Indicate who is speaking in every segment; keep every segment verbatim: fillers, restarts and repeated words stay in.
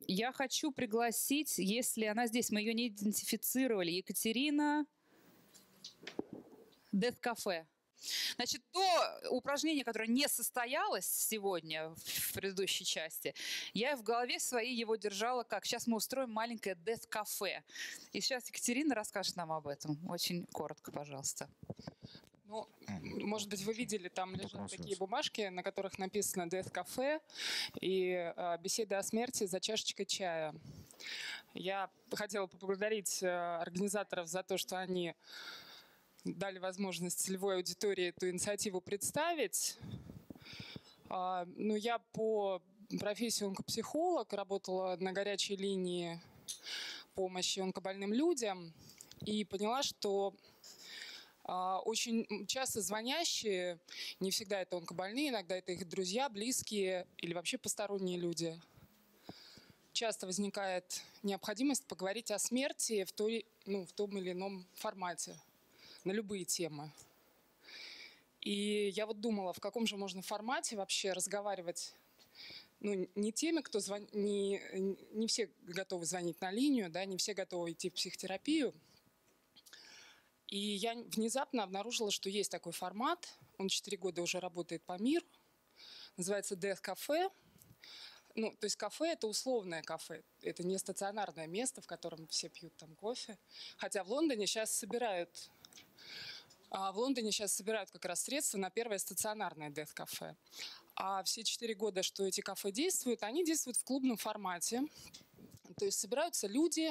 Speaker 1: я хочу пригласить, если она здесь, мы ее не идентифицировали, Екатерина Death Cafe. Значит, то упражнение, которое не состоялось сегодня в предыдущей части, я в голове своей его держала как: сейчас мы устроим маленькое Death Cafe. И сейчас Екатерина расскажет нам об этом. Очень коротко, пожалуйста.
Speaker 2: Ну, может быть, вы видели, там лежат такие бумажки, на которых написано Death Cafe и э, беседа о смерти за чашечкой чая. Я хотела поблагодарить э, организаторов за то, что они дали возможность целевой аудитории эту инициативу представить. А, ну, я по профессии онкопсихолог, работала на горячей линии помощи онкобольным людям и поняла, что а, очень часто звонящие, не всегда это онкобольные, иногда это их друзья, близкие или вообще посторонние люди. Часто возникает необходимость поговорить о смерти в, той, ну, в том или ином формате, на любые темы. И я вот думала, в каком же можно формате вообще разговаривать. Ну, не теми, кто звонит, не, не все готовы звонить на линию, да, не все готовы идти в психотерапию. И я внезапно обнаружила, что есть такой формат. Он четыре года уже работает по миру. Называется Death Cafe. Ну, то есть кафе – это условное кафе. Это не стационарное место, в котором все пьют там кофе. Хотя в Лондоне сейчас собирают... А в Лондоне сейчас собирают как раз средства на первое стационарное Death Cafe. А все четыре года, что эти кафе действуют, они действуют в клубном формате. То есть собираются люди э,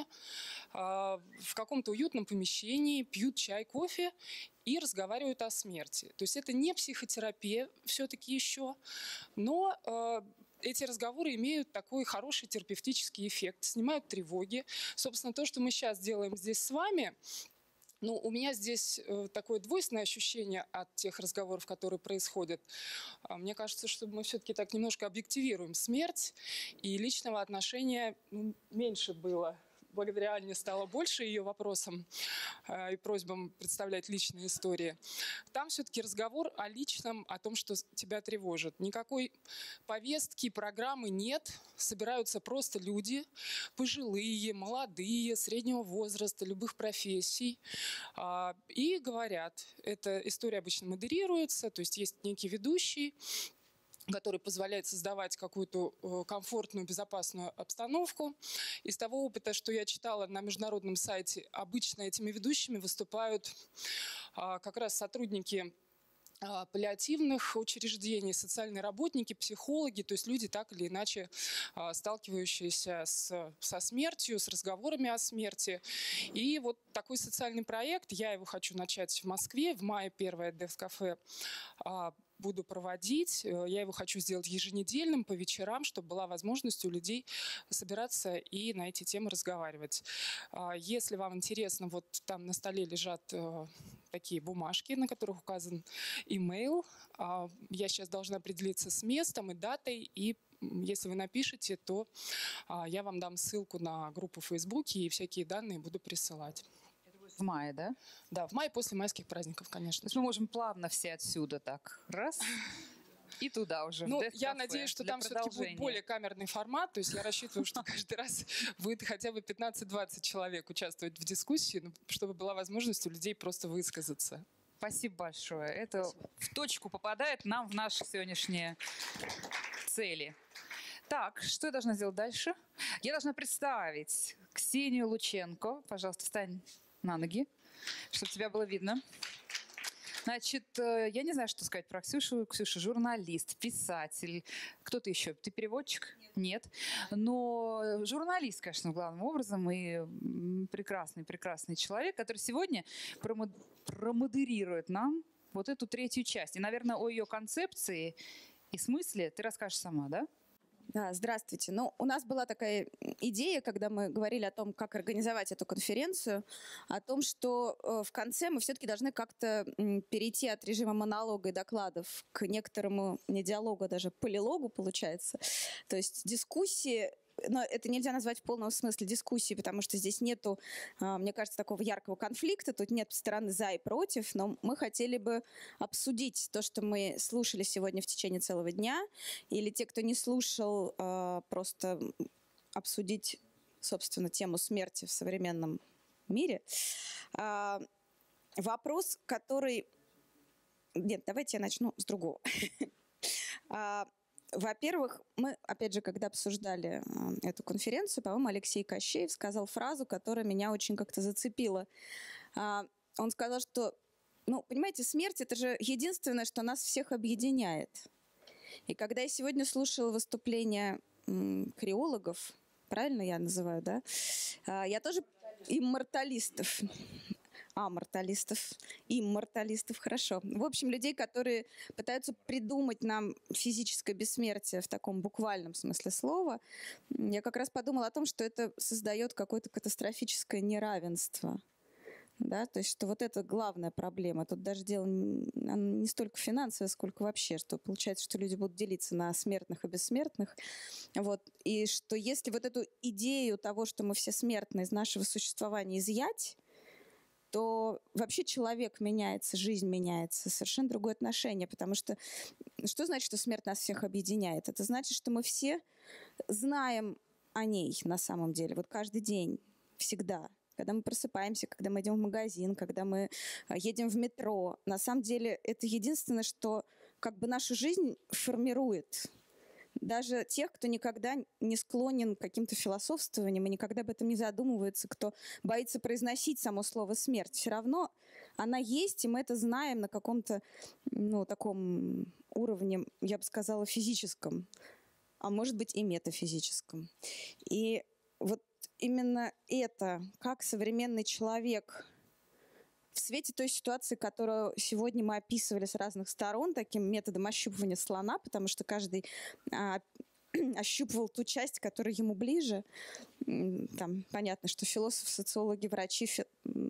Speaker 2: в каком-то уютном помещении, пьют чай, кофе и разговаривают о смерти. То есть это не психотерапия все-таки еще, но э, эти разговоры имеют такой хороший терапевтический эффект, снимают тревоги. Собственно, то, что мы сейчас делаем здесь с вами... Ну, у меня здесь э, такое двойственное ощущение от тех разговоров, которые происходят. А, мне кажется, что мы все-таки так немножко объективируем смерть, и личного отношения ну, меньше было. Благодаря Анне стало больше ее вопросам э, и просьбам представлять личные истории. Там все-таки разговор о личном, о том, что тебя тревожит. Никакой повестки, программы нет. Собираются просто люди, пожилые, молодые, среднего возраста, любых профессий. Э, и говорят. Эта история обычно модерируется, то есть есть некий ведущий, который позволяет создавать какую-то комфортную, безопасную обстановку. Из того опыта, что я читала на международном сайте, обычно этими ведущими выступают как раз сотрудники паллиативных учреждений, социальные работники, психологи, то есть люди, так или иначе сталкивающиеся с, со смертью, с разговорами о смерти. И вот такой социальный проект, я его хочу начать в Москве, в мае первое Death Cafe буду проводить. Я его хочу сделать еженедельным, по вечерам, чтобы была возможность у людей собираться и на эти темы разговаривать. Если вам интересно, вот там на столе лежат такие бумажки, на которых указан имейл. Я сейчас должна определиться с местом и датой, и если вы напишете, то я вам дам ссылку на группу в Фейсбуке и всякие данные буду присылать.
Speaker 1: В мае, да?
Speaker 2: Да, в мае после майских праздников, конечно.
Speaker 1: То есть мы можем плавно все отсюда так раз и туда уже.
Speaker 2: Ну, я надеюсь, что там все-таки будет более камерный формат. То есть я рассчитываю, что каждый раз будет хотя бы пятнадцать-двадцать человек участвовать в дискуссии, чтобы была возможность у людей просто высказаться.
Speaker 1: Спасибо большое. Это Спасибо. В точку попадает нам в наши сегодняшние цели. Так, что я должна сделать дальше? Я должна представить Ксению Лученко. Пожалуйста, встань на ноги, чтобы тебя было видно. Значит, я не знаю, что сказать про Ксюшу. Ксюша журналист, писатель. Кто-то еще? Ты переводчик? Нет. Нет. Но журналист, конечно, главным образом. И прекрасный-прекрасный человек, который сегодня промодерирует нам вот эту третью часть. И, наверное, о ее концепции и смысле ты расскажешь сама, да?
Speaker 3: Да, здравствуйте. Ну, у нас была такая идея, когда мы говорили о том, как организовать эту конференцию, о том, что э, в конце мы все-таки должны как-то м, перейти от режима монолога и докладов к некоторому, не диалогу, а даже полилогу, получается. То есть дискуссии. Но это нельзя назвать в полном смысле дискуссии, потому что здесь нету, мне кажется, такого яркого конфликта, тут нет стороны за и против, но мы хотели бы обсудить то, что мы слушали сегодня в течение целого дня, или те, кто не слушал, просто обсудить, собственно, тему смерти в современном мире. А, вопрос, который... Нет, давайте я начну с другого. Во-первых, мы, опять же, когда обсуждали эту конференцию, по-моему, Алексей Кощеев сказал фразу, которая меня очень как-то зацепила. Он сказал, что, ну, понимаете, смерть – это же единственное, что нас всех объединяет. И когда я сегодня слушала выступления криологов, правильно я называю, да? Я тоже имморталистов. Аморталистов, имморталистов, хорошо. В общем, людей, которые пытаются придумать нам физическое бессмертие в таком буквальном смысле слова. Я как раз подумала о том, что это создает какое-то катастрофическое неравенство. Да, то есть, что вот это главная проблема. Тут даже дело не столько финансовое, сколько вообще, что получается, что люди будут делиться на смертных и бессмертных. Вот. И что если вот эту идею того, что мы все смертны, из нашего существования изъять, то вообще человек меняется, жизнь меняется, совершенно другое отношение. Потому что что значит, что смерть нас всех объединяет? Это значит, что мы все знаем о ней на самом деле. Вот каждый день, всегда. Когда мы просыпаемся, когда мы идем в магазин, когда мы едем в метро. На самом деле это единственное, что как бы нашу жизнь формирует. Даже тех, кто никогда не склонен к каким-то философствованиям и никогда об этом не задумывается, кто боится произносить само слово «смерть», все равно она есть, и мы это знаем на каком-то, ну, таком уровне, я бы сказала, физическом, а может быть и метафизическом. И вот именно это, как современный человек в свете той ситуации, которую сегодня мы описывали с разных сторон, таким методом ощупывания слона, потому что каждый а, ощупывал ту часть, которая ему ближе. Там понятно, что философы, социологи, врачи, фи...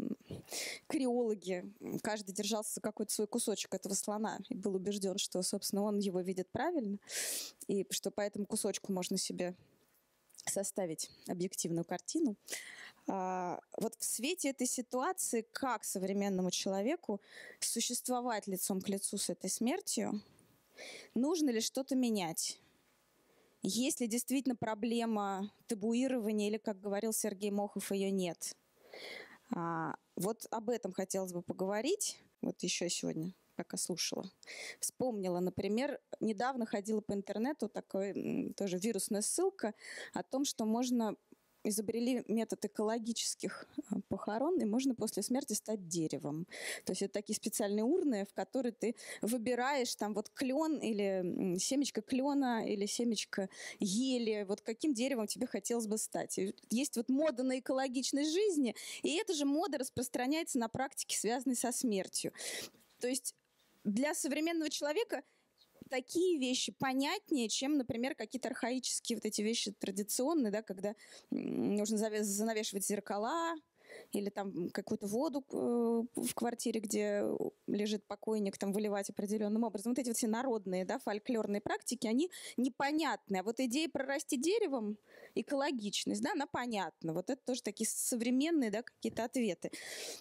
Speaker 3: криологи, каждый держался за какой-то свой кусочек этого слона и был убежден, что, собственно, он его видит правильно, и что по этому кусочку можно себе составить объективную картину. А, вот в свете этой ситуации, как современному человеку существовать лицом к лицу с этой смертью, нужно ли что-то менять? Есть ли действительно проблема табуирования, или, как говорил Сергей Мохов, ее нет? А, вот об этом хотелось бы поговорить. Вот еще сегодня, пока слушала. Вспомнила, например, недавно ходила по интернету, такой тоже вирусная ссылка о том, что можно... изобрели метод экологических похорон, и можно после смерти стать деревом. То есть это такие специальные урны, в которые ты выбираешь там вот клен или семечко клена или семечко ели, вот каким деревом тебе хотелось бы стать. И есть вот мода на экологичность жизни, и эта же мода распространяется на практике, связанной со смертью. То есть для современного человека такие вещи понятнее, чем, например, какие-то архаические вот эти вещи традиционные, да, когда нужно занавешивать зеркала или там какую-то воду в квартире, где лежит покойник, там выливать определенным образом. Вот эти вот все народные, да, фольклорные практики, они непонятны. А вот идея прорасти деревом, экологичность, да, она понятна. Вот это тоже такие современные, да, какие-то ответы.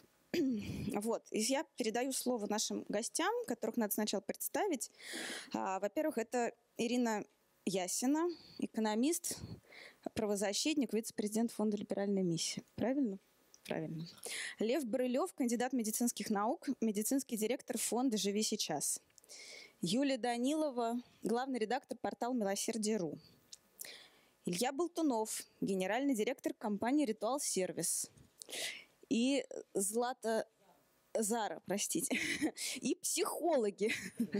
Speaker 3: Вот. И я передаю слово нашим гостям, которых надо сначала представить. А, во-первых, это Ирина Ясина, экономист, правозащитник, вице-президент Фонда «Либеральная миссия». Правильно? Правильно. Лев Барылев, кандидат медицинских наук, медицинский директор фонда «Живи сейчас». Юлия Данилова, главный редактор портала «Милосердие.ру». Илья Болтунов, генеральный директор компании «Ритуал Сервис». И Злата Зара, простите, и психологи.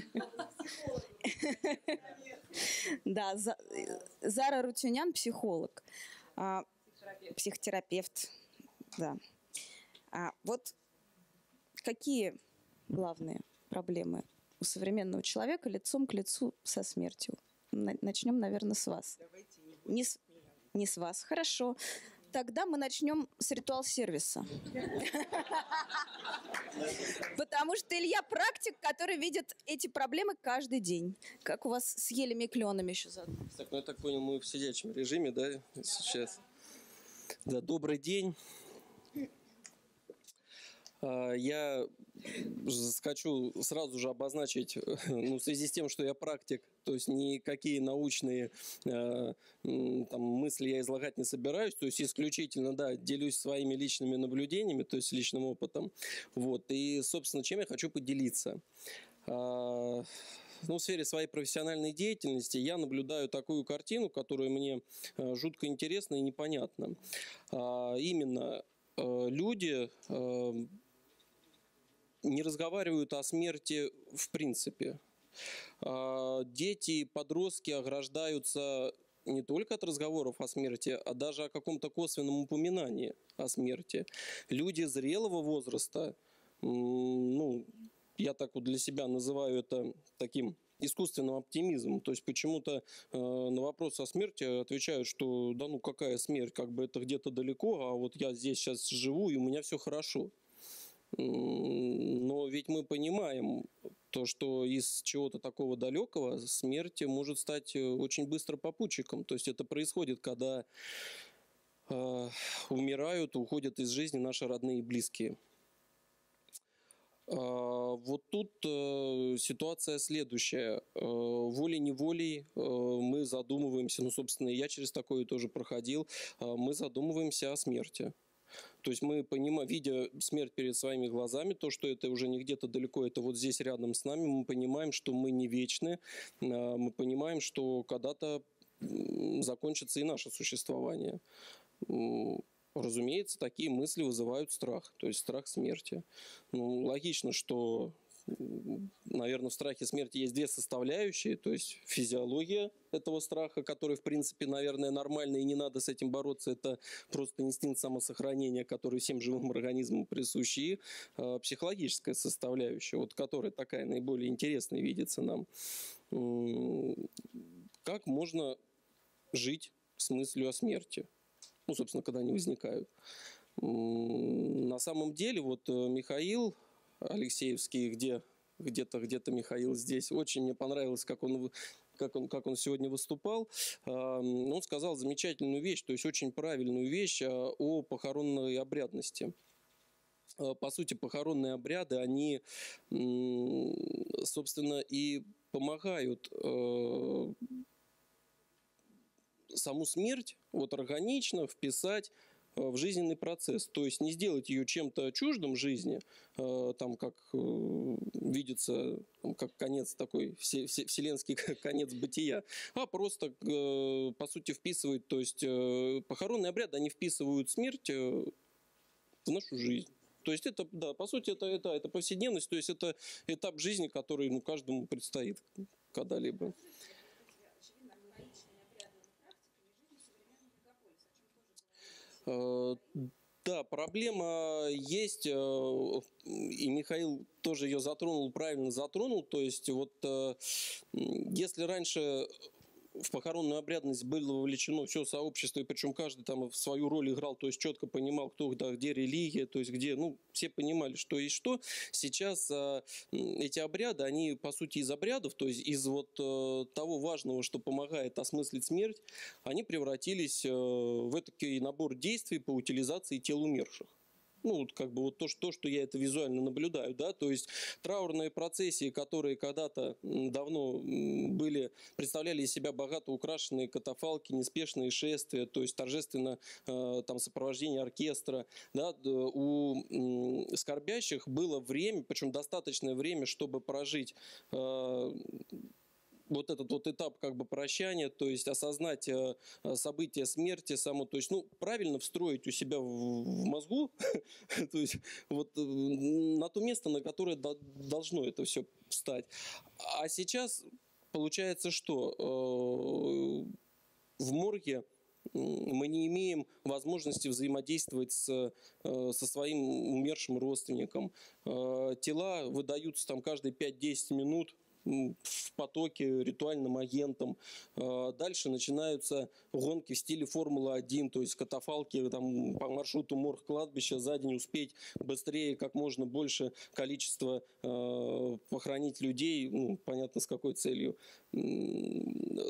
Speaker 3: Да, Зара Рутюнян, психолог, психотерапевт. Да. Вот какие главные проблемы у современного человека лицом к лицу со смертью? Начнем, наверное, с вас. Не с, не с вас, хорошо. Тогда мы начнем с ритуал-сервиса. Потому что Илья практик, который видит эти проблемы каждый день. Как у вас с елями и кленами еще заодно?
Speaker 4: Так, ну я так понял, мы в сидячем режиме, да, сейчас. Да, добрый день. Я хочу сразу же обозначить, ну, в связи с тем, что я практик, то есть никакие научные э, там, мысли я излагать не собираюсь, то есть исключительно, да, делюсь своими личными наблюдениями, то есть личным опытом. Вот. И, собственно, чем я хочу поделиться. А, ну, в сфере своей профессиональной деятельности я наблюдаю такую картину, которая мне э, жутко интересна и непонятна. А, именно э, люди... Э, не разговаривают о смерти в принципе. Дети и подростки ограждаются не только от разговоров о смерти, а даже о каком-то косвенном упоминании о смерти. Люди зрелого возраста, ну, я так вот для себя называю это таким искусственным оптимизмом. То есть почему-то э, на вопрос о смерти отвечают, что да ну какая смерть, как бы это где-то далеко, а вот я здесь сейчас живу, и у меня все хорошо. Но ведь мы понимаем то, что из чего-то такого далекого смерть может стать очень быстро попутчиком. То есть это происходит, когда э, умирают, уходят из жизни наши родные и близкие. Э, вот тут э, ситуация следующая. Э, волей-неволей э, мы задумываемся, ну, собственно, я через такое тоже проходил, э, мы задумываемся о смерти. То есть мы понимаем, видя смерть перед своими глазами, то, что это уже не где-то далеко, это вот здесь рядом с нами, мы понимаем, что мы не вечны, мы понимаем, что когда-то закончится и наше существование. Разумеется, такие мысли вызывают страх, то есть страх смерти. Ну, логично, что, наверное, в страхе смерти есть две составляющие, то есть физиология этого страха, который, в принципе, наверное, нормальный, и не надо с этим бороться, это просто инстинкт самосохранения, который всем живым организмам присущ, и э, психологическая составляющая, вот которая такая наиболее интересная видится нам. Как можно жить с мыслью о смерти? Ну, собственно, когда они возникают. На самом деле, вот Михаил Алексеевский, где, где-то, где-то Михаил здесь, очень мне понравилось, как он, как он, как он сегодня выступал. Он сказал замечательную вещь, то есть очень правильную вещь о похоронной обрядности. По сути, похоронные обряды, они, собственно, и помогают саму смерть вот органично вписать в жизненный процесс, то есть не сделать ее чем-то чуждым жизни, там как видится, как конец такой, вселенский конец бытия, а просто, по сути, вписывает, то есть похоронные обряды, они вписывают смерть в нашу жизнь. То есть это, да, по сути, это, это, это повседневность, то есть это этап жизни, который, ну, каждому предстоит когда-либо. Да, проблема есть, и Михаил тоже ее затронул, правильно затронул. То есть вот если раньше в похоронную обрядность было вовлечено все сообщество, и причем каждый там в свою роль играл, то есть четко понимал, кто да, где религия, то есть где, ну, все понимали, что и что. Сейчас а, эти обряды, они по сути из обрядов, то есть из вот а, того важного, что помогает осмыслить смерть, они превратились а, в такой набор действий по утилизации тел умерших. Ну, вот как бы вот то, что, что я это визуально наблюдаю, да, то есть траурные процессии, которые когда-то давно были, представляли из себя богато украшенные катафалки, неспешные шествия, то есть торжественно э, там сопровождение оркестра, да, у э, скорбящих было время, причем достаточное время, чтобы прожить э, вот этот вот этап как бы прощания, то есть осознать э, события смерти, само, то есть, ну, правильно встроить у себя в, в мозгу, то есть вот э, на то место, на которое до, должно это все встать. А сейчас получается, что э, в морге мы не имеем возможности взаимодействовать с, со своим умершим родственником. Э, тела выдаются там каждые пять-десять минут в потоке ритуальным агентом. Дальше начинаются гонки в стиле Формулы один, то есть катафалки там, по маршруту морг-кладбища за день успеть быстрее, как можно больше количества э, похоронить людей, ну, понятно, с какой целью.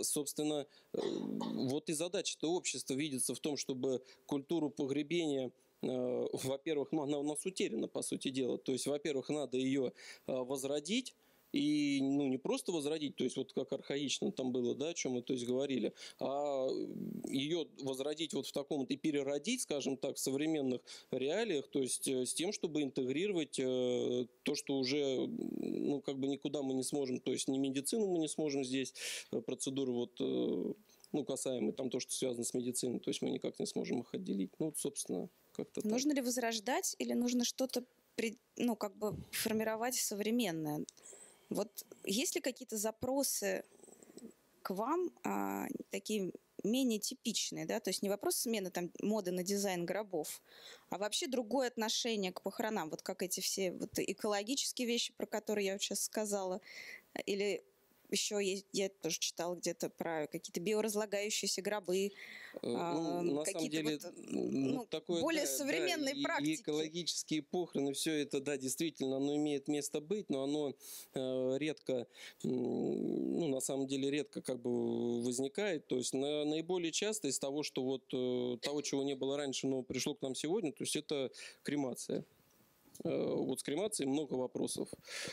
Speaker 4: Собственно, вот и задача-то общества видится в том, чтобы культуру погребения во-первых, ну, она у нас утеряна, по сути дела. То есть, во-первых, надо ее возродить. И ну, не просто возродить, то есть вот как архаично там было, да, о чем мы то есть, говорили, а ее возродить вот в таком и переродить, скажем так, в современных реалиях, то есть с тем, чтобы интегрировать э, то, что уже ну, как бы никуда мы не сможем, то есть ни медицину мы не сможем здесь, процедуры вот, э, ну, касаемые там то, что связано с медициной, то есть мы никак не сможем их отделить. Ну, вот, собственно, как-то так.
Speaker 3: Нужно ли возрождать или нужно что-то, ну, как бы формировать современное? Вот есть ли какие-то запросы к вам, а, такие менее типичные, да, то есть не вопрос смены там моды на дизайн гробов, а вообще другое отношение к похоронам, вот как эти все вот экологические вещи, про которые я вот сейчас сказала, или еще есть, я тоже читала где-то про какие-то биоразлагающиеся гробы,
Speaker 4: Ну,
Speaker 3: а,
Speaker 4: на самом
Speaker 3: какие-то
Speaker 4: деле,
Speaker 3: вот,
Speaker 4: ну,
Speaker 3: ну,
Speaker 4: такое,
Speaker 3: более
Speaker 4: да,
Speaker 3: современные
Speaker 4: да, и-
Speaker 3: практики.
Speaker 4: И экологические похороны, все это, да, действительно, оно имеет место быть, но оно э, редко, м, ну, на самом деле, редко как бы возникает. То есть на, наиболее часто из того, что вот э, того, чего не было раньше, но пришло к нам сегодня, то есть это кремация. Вот с кремацией много вопросов.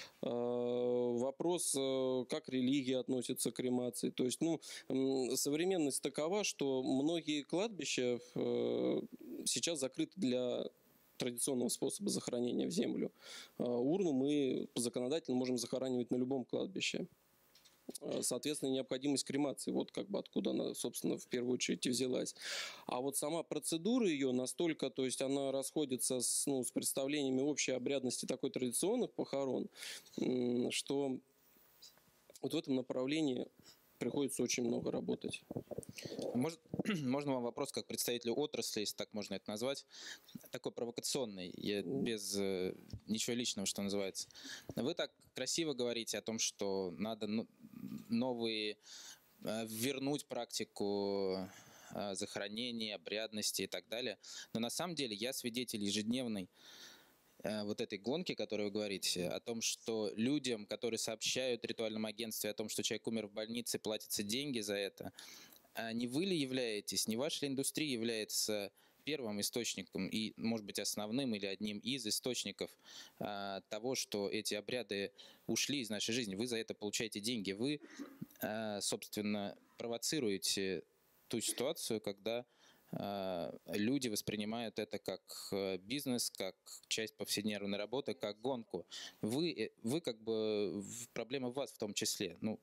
Speaker 4: Вопрос, как религия относится к кремации. То есть, ну, современность такова, что многие кладбища сейчас закрыты для традиционного способа захоронения в землю. Урну мы законодательно можем захоранивать на любом кладбище. Соответственно, необходимость кремации, вот как бы откуда она, собственно, в первую очередь и взялась. А вот сама процедура ее настолько, то есть она расходится с, ну, с представлениями общей обрядности такой традиционных похорон, что вот в этом направлении приходится очень много работать.
Speaker 5: Может, можно вам вопрос как представителю отрасли, если так можно это назвать, такой провокационный, я без э, ничего личного, что называется. Вы так красиво говорите о том, что надо ну, новые, э, вернуть практику э, захоронения, обрядности и так далее. Но на самом деле я свидетель ежедневной вот этой гонки, о которой вы говорите, о том, что людям, которые сообщают в ритуальном агентстве о том, что человек умер в больнице, платятся деньги за это, не вы ли являетесь, не ваша ли индустрия является первым источником и, может быть, основным или одним из источников а, того, что эти обряды ушли из нашей жизни? Вы за это получаете деньги. Вы, а, собственно, провоцируете ту ситуацию, когда люди воспринимают это как бизнес, как часть повседневной работы, как гонку. Вы, вы как бы, проблема в вас в том числе. Ну,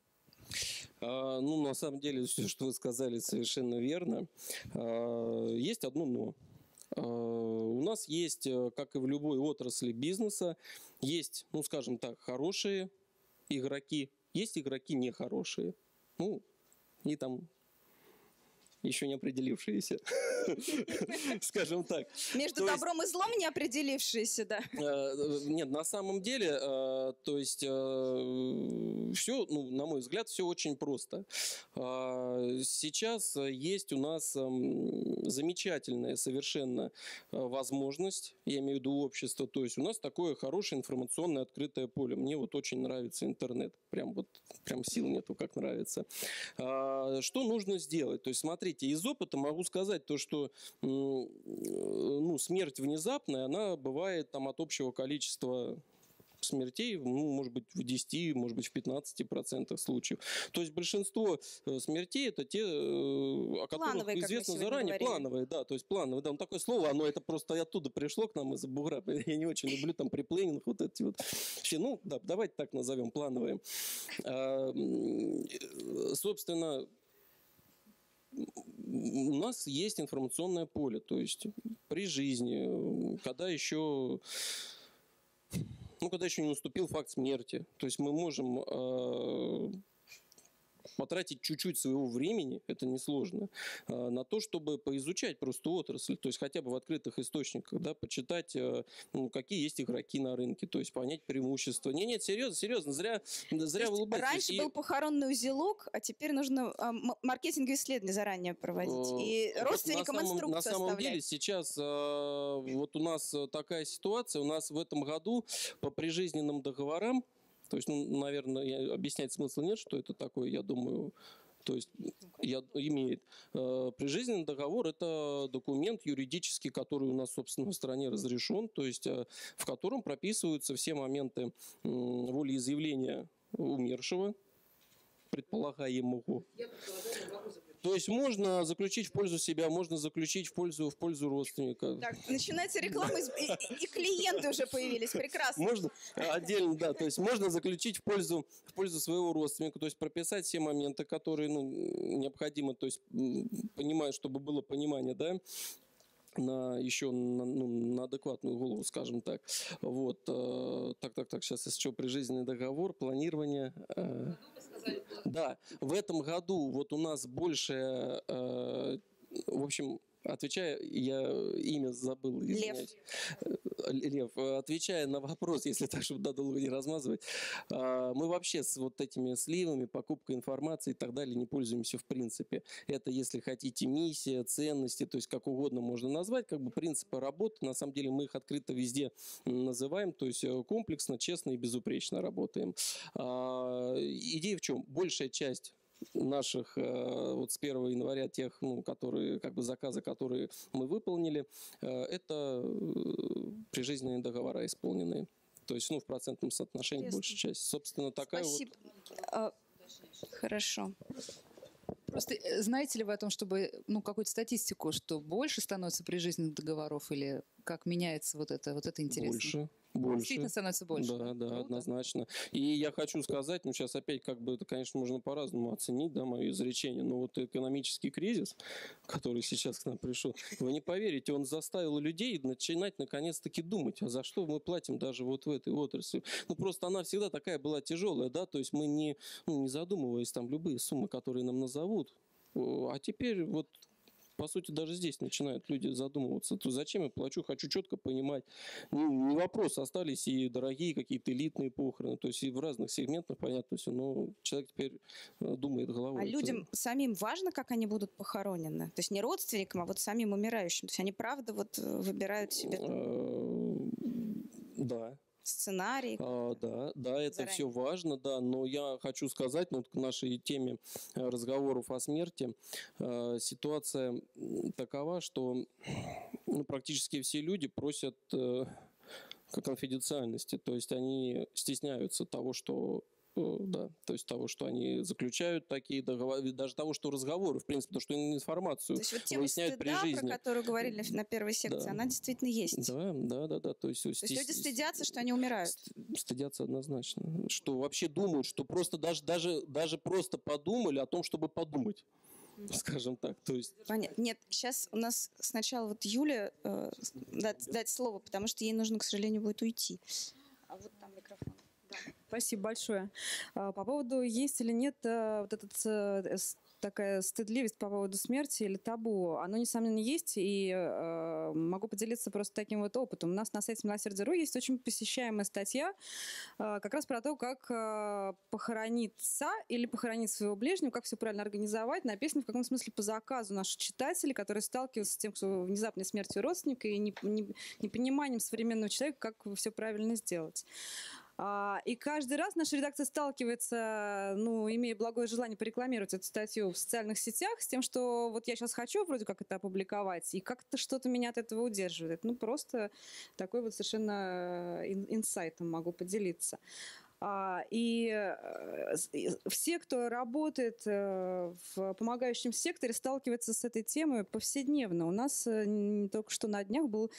Speaker 4: а, ну, на самом деле, все, что вы сказали, совершенно верно. А, есть одно но. А, у нас есть, как и в любой отрасли бизнеса, есть, ну, скажем так, хорошие игроки, есть игроки нехорошие. Ну, и там еще не определившиеся, скажем так.
Speaker 3: Между добром и злом не определившиеся, да?
Speaker 4: Нет, на самом деле, то есть все, ну, на мой взгляд, все очень просто. Сейчас есть у нас замечательная совершенно возможность, я имею в виду общество, то есть у нас такое хорошее информационное открытое поле. Мне вот очень нравится интернет, прям вот, прям сил нету, как нравится. Что нужно сделать? То есть смотрите, из опыта могу сказать то, что ну, смерть внезапная, она бывает там от общего количества смертей, ну, может быть, в десяти, может быть, в пятнадцати процентах случаев. То есть большинство смертей это те, о которых
Speaker 3: плановые,
Speaker 4: известно заранее,
Speaker 3: говорили.
Speaker 4: плановые, да, то есть плановые. Да, ну, такое слово, оно это просто оттуда пришло к нам из-за бугра. Я не очень люблю там приплейнинг, вот эти вот. Ну, да, давайте так назовем, плановые. А, собственно, у нас есть информационное поле, то есть при жизни, когда еще, ну, когда еще не наступил факт смерти, то есть мы можем э, потратить чуть-чуть своего времени, это несложно, э, на то, чтобы поизучать просто отрасль, то есть хотя бы в открытых источниках, да, почитать, э, ну, какие есть игроки на рынке, то есть понять преимущества. Не, нет, серьезно, серьезно, зря, зря вы улыбаетесь.
Speaker 3: Раньше
Speaker 4: И...
Speaker 3: был похоронный узелок, а теперь нужно а, маркетинговые исследования заранее проводить и родственникам
Speaker 4: на самом,
Speaker 3: инструкцию
Speaker 4: на самом
Speaker 3: оставлять.
Speaker 4: деле сейчас э, вот у нас такая ситуация, у нас в этом году по прижизненным договорам, то есть, ну, наверное, объяснять смысла нет, что это такое, я думаю, То есть я, имеет. Прижизненный договор – это документ юридический, который у нас, собственно, в стране разрешен, то есть в котором прописываются все моменты волеизъявления умершего, предполагаемого. То есть можно заключить в пользу себя, можно заключить в пользу, в пользу родственника.
Speaker 3: Так, начинается реклама, и, и клиенты уже появились, прекрасно.
Speaker 4: Можно отдельно, да, то есть можно заключить в пользу, в пользу своего родственника, то есть прописать все моменты, которые ну, необходимы, то есть понимаю, чтобы было понимание, да, на еще на, ну, на адекватную голову, скажем так. Вот. Э, так, так, так, сейчас еще прижизненный договор, планирование. Э, да, в этом году вот у нас больше, э, в общем, отвечая, я имя забыл. Извиняюсь. Лев. Лев, отвечая на вопрос, если так, чтобы да, долго не размазывать, мы вообще с вот этими сливами, покупкой информации и так далее не пользуемся в принципе. Это, если хотите, миссия, ценности, то есть как угодно можно назвать, как бы принципы работы. На самом деле мы их открыто везде называем, то есть комплексно, честно и безупречно работаем. Идея в чем? Большая часть наших вот с первого января тех, ну, которые как бы заказы, которые мы выполнили, это прижизненные договора исполненные. То есть, ну, в процентном соотношении
Speaker 3: Интересно.
Speaker 4: большая часть. Собственно, такая
Speaker 3: Спасибо.
Speaker 4: вот.
Speaker 3: А, хорошо.
Speaker 1: Просто знаете ли вы о том, чтобы, ну, какую-то статистику, что больше становится прижизненных договоров или как меняется вот это, вот это интересно?
Speaker 4: Больше. Больше.
Speaker 1: Действительно становится больше.
Speaker 4: Да, да,
Speaker 1: Круто.
Speaker 4: однозначно. И я хочу сказать, ну сейчас опять как бы это, конечно, можно по-разному оценить, да, мое изречение, но вот экономический кризис, который сейчас к нам пришел, вы не поверите, он заставил людей начинать наконец-таки думать, а за что мы платим даже вот в этой отрасли. Ну просто она всегда такая была тяжелая, да, то есть мы не, ну, не задумываясь там любые суммы, которые нам назовут, а теперь вот по сути, даже здесь начинают люди задумываться, то зачем я плачу, хочу четко понимать. Ну, не вопрос, остались и дорогие какие-то элитные похороны, то есть и в разных сегментах, понятно все, но человек теперь думает головой.
Speaker 3: А людям самим важно, как они будут похоронены? То есть не родственникам, а вот самим умирающим. То есть они правда вот выбирают себе
Speaker 4: да.
Speaker 3: сценарий?
Speaker 4: А, да, да, это
Speaker 3: заранее.
Speaker 4: все важно, да, но я хочу сказать, ну, вот к нашей теме разговоров о смерти, э, ситуация такова, что ну, практически все люди просят э, конфиденциальности, то есть они стесняются того, что да, то есть того, что они заключают такие договоры, даже того, что разговоры, в принципе, то, что информацию
Speaker 3: То есть вот тема
Speaker 4: выясняют при
Speaker 3: стыда,
Speaker 4: жизни.
Speaker 3: про которую говорили на первой секции,
Speaker 4: Да.
Speaker 3: она действительно есть.
Speaker 4: Да, да, да, да. То есть,
Speaker 3: То есть
Speaker 4: стес-
Speaker 3: люди стыдятся, что они умирают.
Speaker 4: Стыдятся однозначно. Что вообще думают, что просто даже, даже, даже просто подумали о том, чтобы подумать. Скажем так. То есть...
Speaker 3: Понятно. Нет, сейчас у нас сначала вот Юля э, дать, дать слово, потому что ей нужно, к сожалению, будет уйти. А вот там микрофон. Да.
Speaker 6: Спасибо большое. А, По поводу, есть или нет а, вот этот э, с- такая стыдливость по поводу смерти или табу, оно, несомненно, есть, и э, могу поделиться просто таким вот опытом. У нас на сайте Милосердие.ру есть очень посещаемая статья э, как раз про то, как э, похорониться или похоронить своего ближнего, как все правильно организовать, написано в каком смысле по заказу наших читателей, которые сталкиваются с тем, что внезапной смертью родственника и не- не- непониманием современного человека, как все правильно сделать. А, И каждый раз наша редакция сталкивается, ну, имея благое желание порекламировать эту статью в социальных сетях, с тем, что вот я сейчас хочу вроде как это опубликовать, и как-то что-то меня от этого удерживает. Ну, просто такой вот совершенно ин- инсайтом могу поделиться. А, И э, с- и все, кто работает э, в помогающем секторе, сталкиваются с этой темой повседневно. У нас э, н- только что на днях был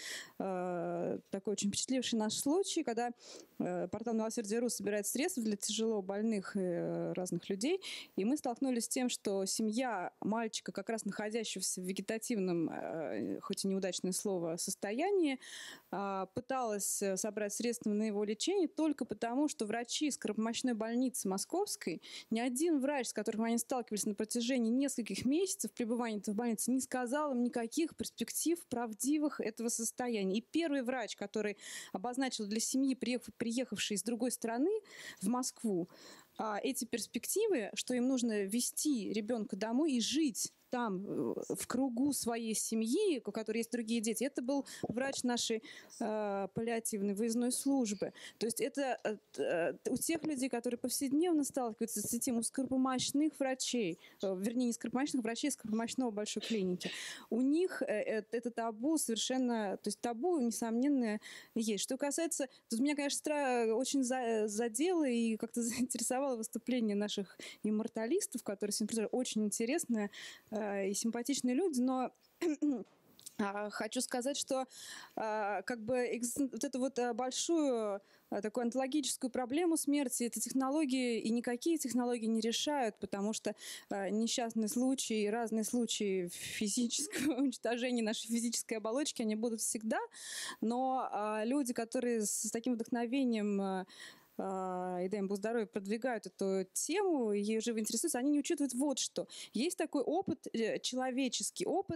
Speaker 6: э, такой очень впечатливший наш случай, когда э, портал Милосердие.ру собирает средства для тяжело больных и разных людей, и мы столкнулись с тем, что семья мальчика, как раз находящегося в вегетативном, э, хоть и неудачное слово, состоянии, а, пыталась э, собрать средства на его лечение только потому, что врачи скоропомощной больницы Московской, ни один врач, с которым они сталкивались на протяжении нескольких месяцев пребывания в больнице, не сказал им никаких перспектив правдивых этого состояния. И первый врач, который обозначил для семьи, приехав- приехавшей из другой страны в Москву, а, эти перспективы, что им нужно везти ребенка домой и жить там, в кругу своей семьи, у которой есть другие дети. Это был врач нашей э, паллиативной выездной службы. То есть это э, у тех людей, которые повседневно сталкиваются с этим, у скоропомощных врачей, э, вернее, не скоропомощных врачей, а скоропомощного большой клиники, у них э, это табу совершенно, то есть табу, несомненно, есть. Что касается, тут меня, конечно, стра- очень за, задело и как-то заинтересовало выступление наших имморталистов, которые сегодня очень интересные э, и симпатичные люди, но хочу сказать, что как бы вот эту вот большую такую онтологическую проблему смерти эти технологии и никакие технологии не решают, потому что несчастные случаи, разные случаи физического уничтожения нашей физической оболочки, они будут всегда, но люди, которые с таким вдохновением и дай им Бог здоровья, продвигают эту тему, ей живо интересуются, они не учитывают вот что. Есть такой опыт, человеческий опыт,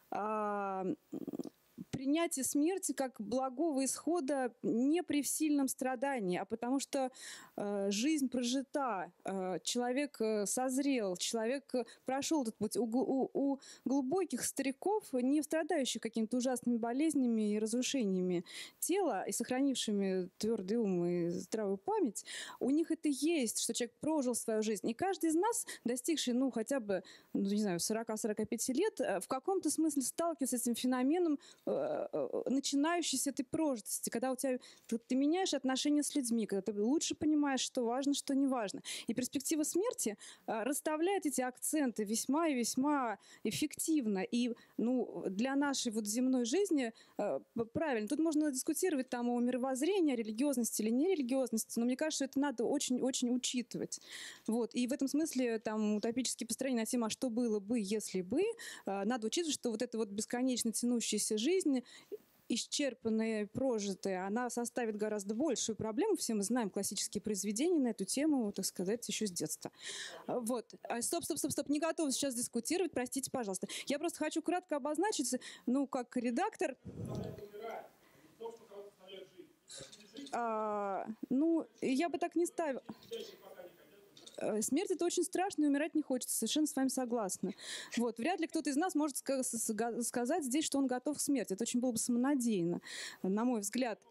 Speaker 6: принятие смерти как благого исхода не при сильном страдании, а потому что э, жизнь прожита, э, человек э, созрел, человек э, прошел этот путь. У, у, у глубоких стариков, не страдающих какими-то ужасными болезнями и разрушениями тела, и сохранившими твердый ум и здравую память, у них это есть, что человек прожил свою жизнь. И каждый из нас, достигший, ну, хотя бы, ну, не знаю, сорок-сорок пять лет, в каком-то смысле сталкивается с этим феноменом начинающей с этой прожитости, когда у тебя ты, ты меняешь отношения с людьми, когда ты лучше понимаешь, что важно, что не важно. И перспектива смерти а, расставляет эти акценты весьма и весьма эффективно. И ну, для нашей вот земной жизни а, правильно. Тут можно дискутировать там о мировоззрении, о религиозности или нерелигиозности, но мне кажется, что это надо очень-очень учитывать. Вот. И в этом смысле там утопические построения на тему «а что было бы, если бы», а, надо учитывать, что вот эта вот бесконечно тянущаяся жизнь, исчерпанная, прожитая, она составит гораздо большую проблему. Все мы знаем классические произведения на эту тему, так сказать, еще с детства. Вот. Стоп, стоп, стоп, стоп. Не готова сейчас дискутировать, простите, пожалуйста. Я просто хочу кратко обозначить, ну, как редактор... А, ну, я бы так не ставила. Смерть – это очень страшно, и умирать не хочется. Совершенно с вами согласна. Вот. Вряд ли кто-то из нас может сказать здесь, что он готов к смерти. Это очень было бы самонадеянно, на мой взгляд.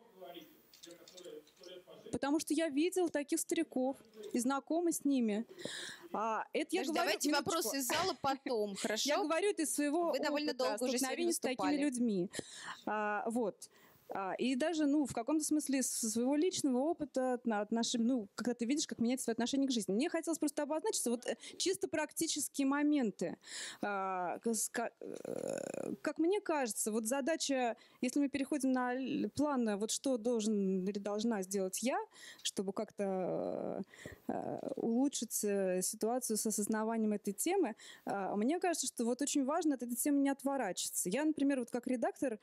Speaker 6: Потому что я видела таких стариков и знакома с ними. А, это я
Speaker 3: Даже
Speaker 6: говорю,
Speaker 3: давайте
Speaker 6: минуточку.
Speaker 3: Вопросы из зала потом, хорошо?
Speaker 6: Я говорю это из своего
Speaker 3: Вы довольно
Speaker 6: опыта,
Speaker 3: долго уже
Speaker 6: столкновения с такими
Speaker 3: выступали.
Speaker 6: людьми. А, вот. И даже, ну, в каком-то смысле со своего личного опыта, отнош... ну, когда ты видишь, как меняется свое отношение к жизни. Мне хотелось просто обозначиться вот чисто практические моменты. Как мне кажется, вот задача, если мы переходим на план, вот что должен или должна сделать я, чтобы как-то улучшить ситуацию с осознаванием этой темы, мне кажется, что вот очень важно от этой темы не отворачиваться. Я, например, вот как редактор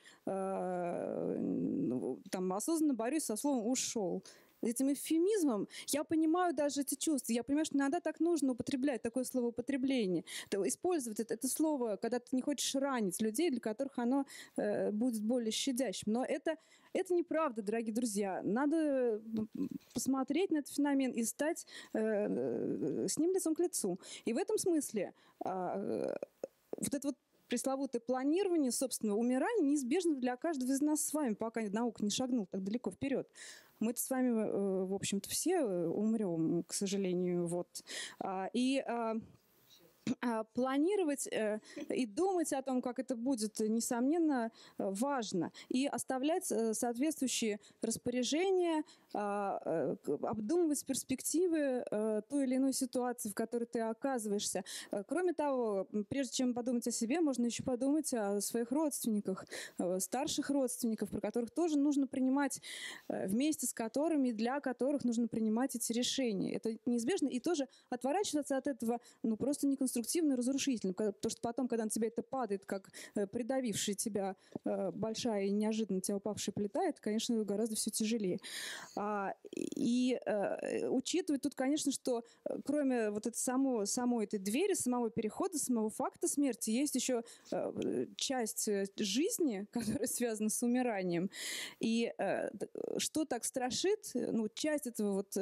Speaker 6: там, осознанно борюсь со словом «ушел». Этим эвфемизмом я понимаю даже эти чувства. Я понимаю, что иногда так нужно употреблять такое словоупотребление. Использовать это, это слово, когда ты не хочешь ранить людей, для которых оно э, будет более щадящим. Но это, это неправда, дорогие друзья. Надо посмотреть на этот феномен и стать э, с ним лицом к лицу. И в этом смысле э, вот это вот пресловутое планирование собственного умирания неизбежно для каждого из нас с вами, пока наука не шагнула так далеко вперед. Мы-то с вами, в общем-то, все умрем, к сожалению. Вот. И планировать и думать о том, как это будет, несомненно, важно. И оставлять соответствующие распоряжения, обдумывать перспективы той или иной ситуации, в которой ты оказываешься. Кроме того, прежде чем подумать о себе, можно еще подумать о своих родственниках, старших родственников, про которых тоже нужно принимать, вместе с которыми и для которых нужно принимать эти решения. Это неизбежно. И тоже отворачиваться от этого, ну, просто неконструктивно и разрушительно. Потому что потом, когда на тебя это падает, как придавившая тебя большая и неожиданно тебя упавшая плита, это, конечно, гораздо все тяжелее. И э, учитывать тут, конечно, что кроме вот этой самой, самой этой двери, самого перехода, самого факта смерти, есть еще э, часть жизни, которая связана с умиранием. И э, что так страшит, ну, часть этого вот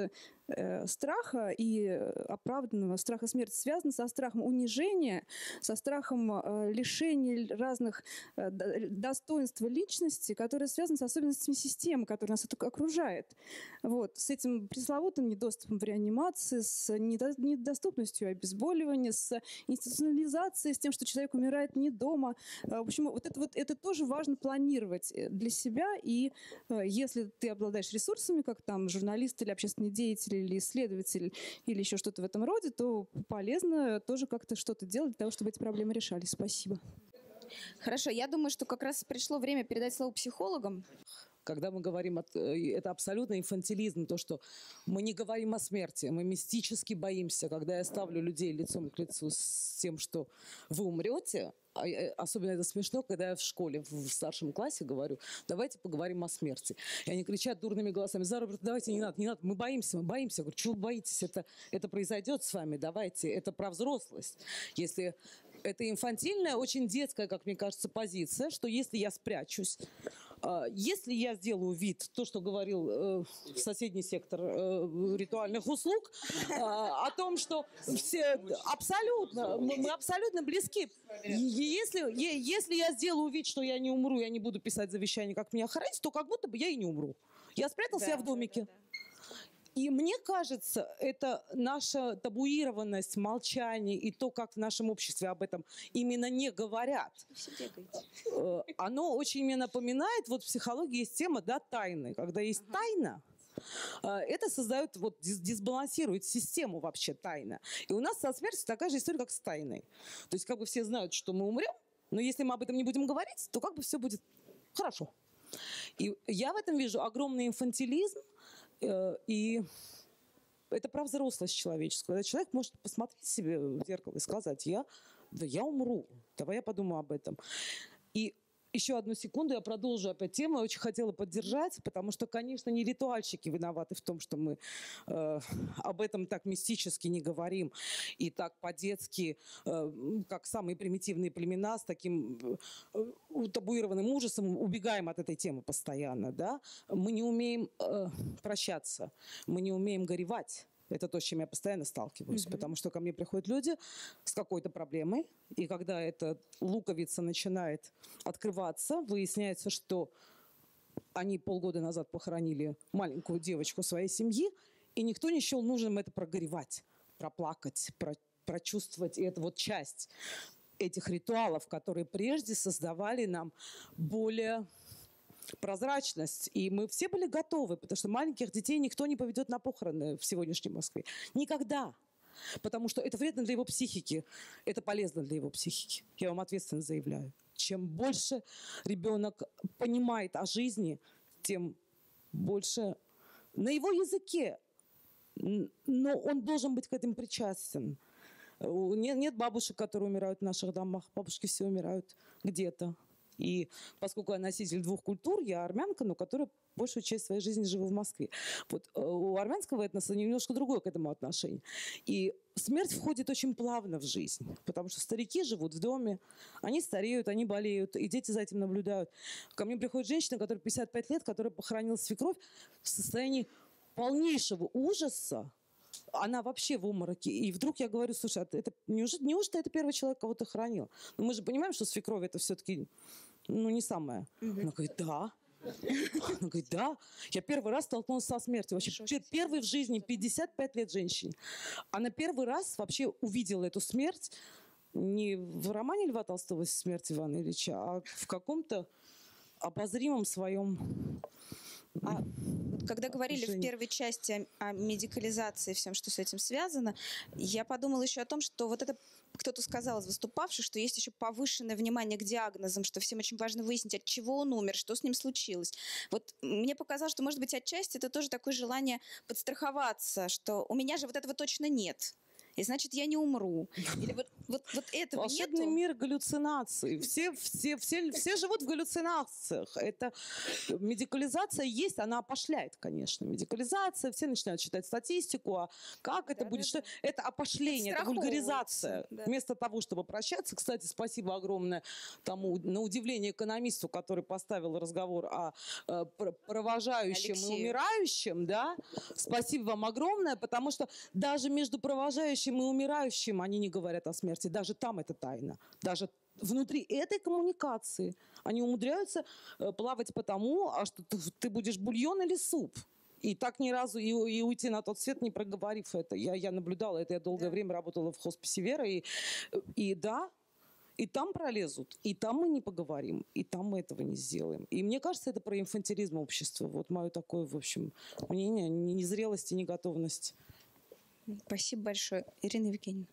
Speaker 6: э, страха и оправданного страха смерти связано со страхом унижения, со страхом э, лишения разных э, достоинства личности, которые связаны с особенностями системы, которая нас окружает. Вот. С этим пресловутым недоступом в реанимации, с недо- недоступностью обезболивания, с институционализацией, с тем, что человек умирает не дома. В общем, вот это, вот, это тоже важно планировать для себя. И э, если ты обладаешь ресурсами, как там журналист или общественный деятель, или исследователь, или еще что-то в этом роде, то полезно тоже как-то что-то делать для того, чтобы эти проблемы решались. Спасибо.
Speaker 3: Хорошо, я думаю, что как раз пришло время передать слово психологам.
Speaker 7: Когда мы говорим, от, это абсолютно инфантилизм, то, что мы не говорим о смерти, мы мистически боимся. Когда я ставлю людей лицом к лицу с тем, что вы умрете, особенно это смешно, когда я в школе, в старшем классе говорю, давайте поговорим о смерти. И они кричат дурными голосами: Зара, давайте, не надо, не надо, мы боимся, мы боимся. Я говорю: чего вы боитесь? Это, это произойдет с вами, давайте. Это про взрослость. Если... Это инфантильная, очень детская, как мне кажется, позиция, что если я спрячусь, если я сделаю вид, то, что говорил э, соседний сектор э, ритуальных услуг, э, о том, что все абсолютно, мы абсолютно близки. Если, если я сделаю вид, что я не умру, я не буду писать завещание, как меня хоронить, то как будто бы я и не умру. Я спрятался, да, я в домике. Да, да, да. И мне кажется, это наша табуированность, молчание и то, как в нашем обществе об этом именно не говорят, оно очень мне напоминает, вот в психологии есть тема, да, тайны. Когда есть ага. тайна, это создает, вот дисбалансирует систему вообще тайна. И у нас со смертью такая же история, как с тайной. То есть как бы все знают, что мы умрем, но если мы об этом не будем говорить, то как бы все будет хорошо. И я в этом вижу огромный инфантилизм. И это про взрослость человеческую. Когда человек может посмотреть себе в зеркало и сказать: я, да я умру, давай я подумаю об этом. И еще одну секунду, я продолжу опять тему. Я очень хотела поддержать, потому что, конечно, не ритуальщики виноваты в том, что мы э, об этом так мистически не говорим и так по-детски, э, как самые примитивные племена, с таким э, табуированным ужасом убегаем от этой темы постоянно. Да? Мы не умеем э, прощаться, мы не умеем горевать. Это то, с чем я постоянно сталкиваюсь, mm-hmm. потому что ко мне приходят люди с какой-то проблемой, и когда эта луковица начинает открываться, выясняется, что они полгода назад похоронили маленькую девочку своей семьи, и никто не счел нужным это прогоревать, проплакать, про, прочувствовать. И это вот часть этих ритуалов, которые прежде создавали нам более... прозрачность, и мы все были готовы, потому что маленьких детей никто не поведет на похороны в сегодняшней Москве. Никогда. Потому что это вредно для его психики, это полезно для его психики. Я вам ответственно заявляю. Чем больше ребенок понимает о жизни, тем больше на его языке, но он должен быть к этому причастен. Нет, нет бабушек, которые умирают в наших домах. Бабушки все умирают где-то. И поскольку я носитель двух культур, я армянка, но которая большую часть своей жизни живу в Москве. Вот у армянского этноса немножко другое к этому отношение. И смерть входит очень плавно в жизнь, потому что старики живут в доме, они стареют, они болеют, и дети за этим наблюдают. Ко мне приходит женщина, которая пятьдесят пять лет, которая похоронила свекровь в состоянии полнейшего ужаса. Она вообще в обмороке. И вдруг я говорю: слушай, а это, неужели, неужели это первый человек, кого ты хоронил? Но мы же понимаем, что свекровь это все-таки ну, не самое. Mm-hmm. Она говорит: да. Она говорит: да. Я первый раз столкнулась со смертью. Вообще первый в жизни, пятьдесят пять лет женщине. Она первый раз вообще увидела эту смерть не в романе Льва Толстого «Смерть Ивана Ильича», а в каком-то обозримом своем...
Speaker 3: А вот когда говорили в первой части о, о медикализации и всем, что с этим связано, я подумала еще о том, что вот это кто-то сказал из выступавших, что есть еще повышенное внимание к диагнозам, что всем очень важно выяснить, от чего он умер, что с ним случилось. Вот мне показалось, что, может быть, отчасти это тоже такое желание подстраховаться, что у меня же вот этого точно нет. и значит, я не умру. Или вот, вот, вот этого
Speaker 7: Волшебный
Speaker 3: нету.
Speaker 7: мир галлюцинаций. Все, все, все, все живут в галлюцинациях. Это медикализация есть, она опошляет, конечно. Медикализация, все начинают читать статистику, а как это
Speaker 3: Да,
Speaker 7: будет,
Speaker 3: да,
Speaker 7: что
Speaker 3: да.
Speaker 7: это опошление, это
Speaker 3: Подстраховываются,
Speaker 7: вульгаризация.
Speaker 3: да.
Speaker 7: Вместо того, чтобы прощаться, кстати, спасибо огромное тому, на удивление, экономисту, который поставил разговор о э, пр- провожающем и
Speaker 3: Алексею.
Speaker 7: умирающем, да, спасибо вам огромное, потому что даже между провожающим и умирающим они не говорят о смерти. Даже там это тайна. Даже внутри этой коммуникации они умудряются э, плавать по тому, а что ты, ты будешь бульон или суп. И так ни разу и, и уйти на тот свет, не проговорив это. Я, я наблюдала это, я долгое
Speaker 3: Да.
Speaker 7: время работала в хосписе Вера, и, и да, и там пролезут, и там мы не поговорим, и там мы этого не сделаем. И мне кажется, это про инфантилизм общества. Вот мое такое, в общем, мнение, ни незрелость и неготовность.
Speaker 3: Спасибо большое. Ирина Евгеньевна.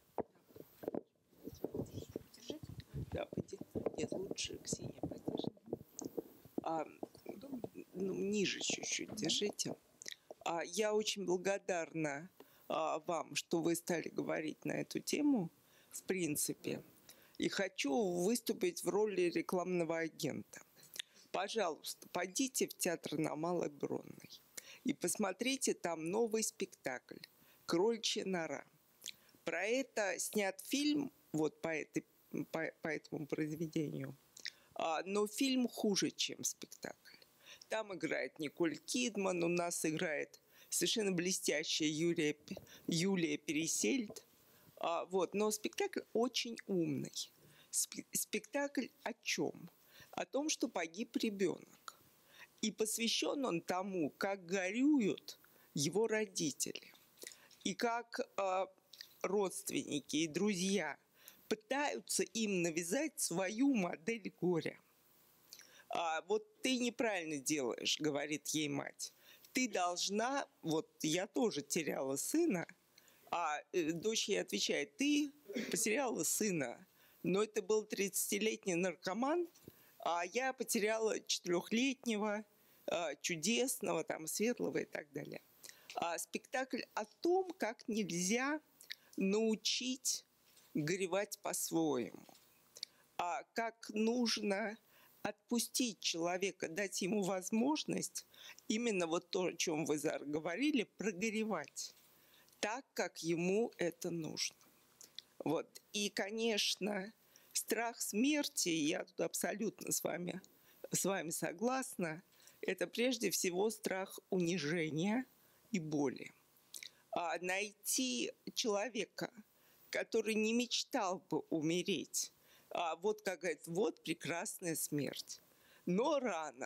Speaker 8: Да, пойди. Нет, лучше Ксения подержи. А, ну, ниже чуть-чуть держите. А, я очень благодарна а, вам, что вы стали говорить на эту тему, в принципе. И хочу выступить в роли рекламного агента. Пожалуйста, пойдите в театр на Малой Бронной и посмотрите там новый спектакль «Крольчья нора». Про это снят фильм, вот по, этой, по, по этому произведению, а, но фильм хуже, чем спектакль. Там играет Николь Кидман, у нас играет совершенно блестящая Юлия, Юлия Пересельд. А, вот, но спектакль очень умный. Спе- спектакль о чем? О том, что погиб ребенок. И посвящен он тому, как горюют его родители. И как э, родственники и друзья пытаются им навязать свою модель горя. А, вот ты неправильно делаешь, говорит ей мать. Ты должна, вот я тоже теряла сына, а э, дочь ей отвечает, ты потеряла сына, но это был тридцатилетний наркоман, а я потеряла четырехлетнего, э, чудесного, там, светлого и так далее. А спектакль о том, как нельзя научить горевать по-своему, а как нужно отпустить человека, дать ему возможность именно вот то, о чем вы говорили, прогоревать так, как ему это нужно. Вот. И, конечно, страх смерти, я тут абсолютно с вами, с вами согласна, это прежде всего страх унижения и боли. А найти человека, который не мечтал бы умереть, а вот как говорит, вот прекрасная смерть, но рано.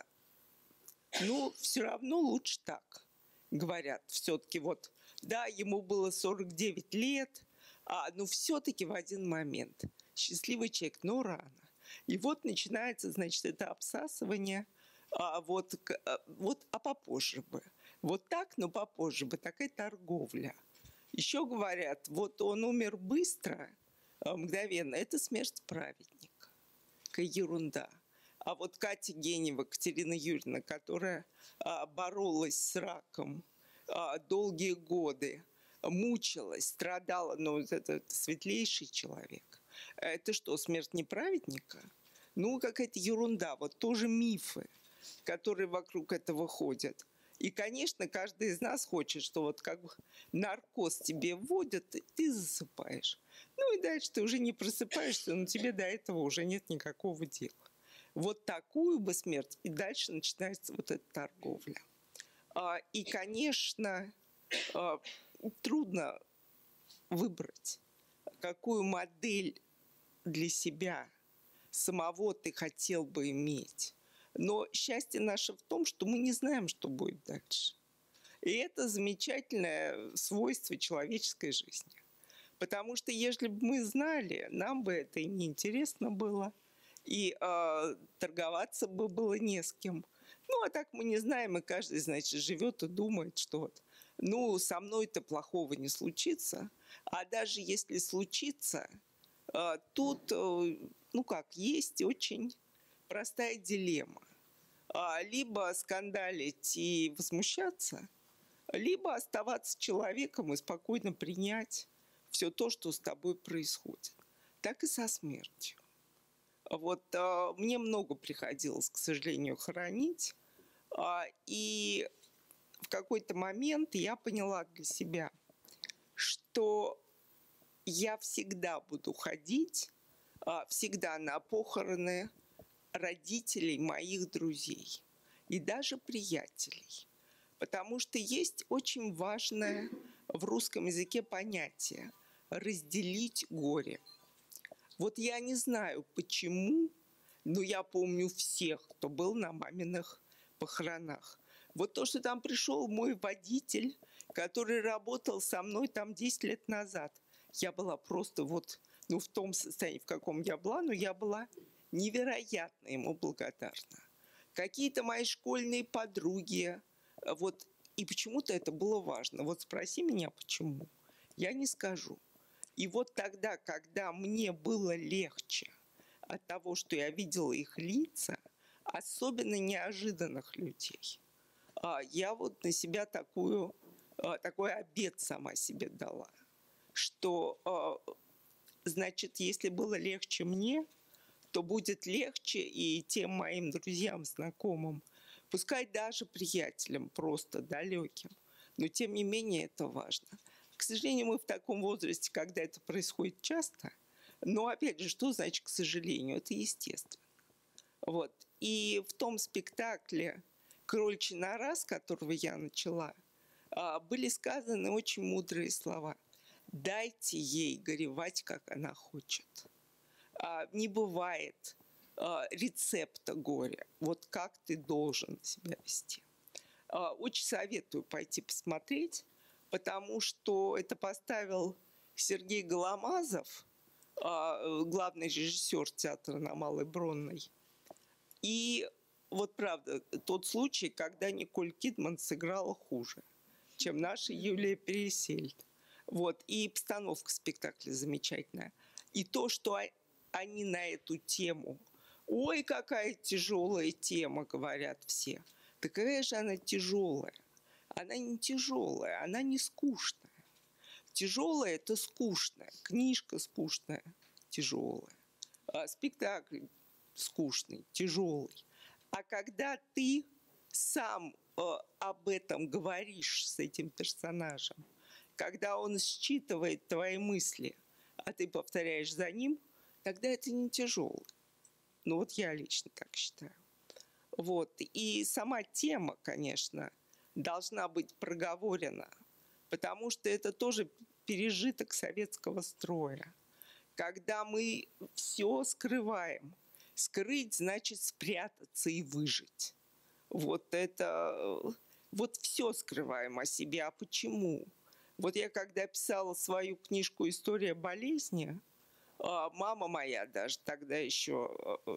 Speaker 8: Ну, все равно лучше так, говорят. Все-таки вот, да, ему было сорок девять лет, а, но все-таки в один момент счастливый человек, но рано. И вот начинается, значит, это обсасывание, а, вот, а, вот, а попозже бы. Вот так, но попозже бы, такая торговля. Еще говорят, вот он умер быстро, мгновенно, это смерть праведника. Какая ерунда. А вот Катя Генева, Катерина Юрьевна, которая а, боролась с раком а, долгие годы, мучилась, страдала, но вот это, это светлейший человек. Это что, смерть не праведника? Ну, какая-то ерунда. Вот тоже мифы, которые вокруг этого ходят. И, конечно, каждый из нас хочет, что вот как бы наркоз тебе вводят, и ты засыпаешь. Ну и дальше ты уже не просыпаешься, но тебе до этого уже нет никакого дела. Вот такую бы смерть, и дальше начинается вот эта торговля. А, и, конечно, а, трудно выбрать, какую модель для себя самого ты хотел бы иметь. Но счастье наше в том, что мы не знаем, что будет дальше. И это замечательное свойство человеческой жизни. Потому что если бы мы знали, нам бы это и неинтересно было, и э, торговаться бы было не с кем. Ну, а так мы не знаем, и каждый, значит, живет и думает, что вот, ну, со мной-то плохого не случится. А даже если случится, э, тут, э, ну как, есть очень простая дилемма. Либо скандалить и возмущаться, либо оставаться человеком и спокойно принять все то, что с тобой происходит. Так и со смертью. Вот а, мне много приходилось, к сожалению, хоронить. А, и в какой-то момент я поняла для себя, что я всегда буду ходить, а, всегда на похороны родителей моих друзей и даже приятелей. Потому что есть очень важное в русском языке понятие «разделить горе». Вот я не знаю, почему, но я помню всех, кто был на маминых похоронах. Вот то, что там пришел мой водитель, который работал со мной там десять лет назад. Я была просто вот, ну, в том состоянии, в каком я была, но я была невероятно ему благодарна. Какие-то мои школьные подруги, вот, и почему-то это было важно. Вот спроси меня, почему. Я не скажу. И вот тогда, когда мне было легче от того, что я видела их лица, особенно неожиданных людей, я вот на себя такую, такой обет сама себе дала, что, значит, если было легче мне, то будет легче и тем моим друзьям, знакомым, пускай даже приятелям просто далеким, но тем не менее это важно. К сожалению, мы в таком возрасте, когда это происходит часто, но опять же, что значит к сожалению? Это естественно. Вот. И в том спектакле «Кроличья нора», с которого я начала, были сказаны очень мудрые слова. Дайте ей горевать, как она хочет. Не бывает рецепта горя. Вот как ты должен себя вести. Очень советую пойти посмотреть, потому что это поставил Сергей Голомазов, главный режиссер театра на Малой Бронной. И вот правда, тот случай, когда Николь Кидман сыграла хуже, чем наша Юлия Пересельд. Вот. И постановка спектакля замечательная. И то, что они на эту тему, ой, какая тяжелая тема, говорят все. Да какая же она тяжелая? Она не тяжелая, она не скучная. Тяжелая – это скучная. Книжка скучная, тяжелая. А спектакль скучный, тяжелый. А когда ты сам э, об этом говоришь с этим персонажем, когда он считывает твои мысли, а ты повторяешь за ним, тогда это не тяжело. Ну вот я лично так считаю. Вот. И сама тема, конечно, должна быть проговорена, потому что это тоже пережиток советского строя, когда мы все скрываем. Скрыть значит спрятаться и выжить. Вот это, вот все скрываем о себе. А почему? Вот я когда писала свою книжку «История болезни», мама моя даже тогда еще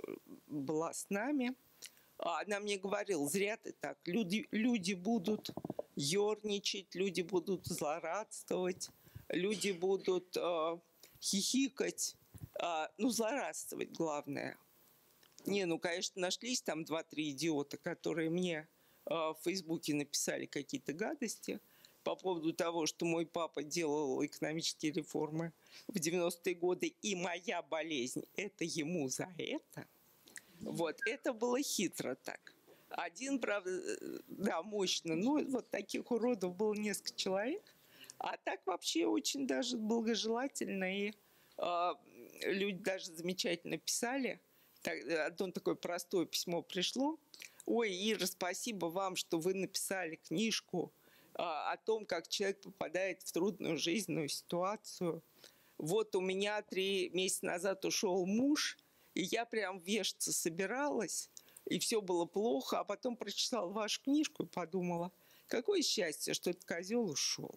Speaker 8: была с нами, она мне говорила, зря ты так, люди, люди будут ерничать, люди будут злорадствовать, люди будут э, хихикать, э, ну, злорадствовать главное. Не, ну, конечно, нашлись там два-три идиота, которые мне э, в Фейсбуке написали какие-то гадости по поводу того, что мой папа делал экономические реформы в девяностые годы, и моя болезнь – это ему за это. Вот, это было хитро так. Один, правда, да, мощно, ну, вот таких уродов было несколько человек, а так вообще очень даже благожелательно, и э, люди даже замечательно писали. Так, одно такое простое письмо пришло. Ой, Ира, спасибо вам, что вы написали книжку э, о том, как человек попадает в трудную жизненную ситуацию. Вот у меня три месяца назад ушел муж, и я прям вешаться собиралась, и все было плохо, а потом прочитала вашу книжку и подумала, какое счастье, что этот козел ушел.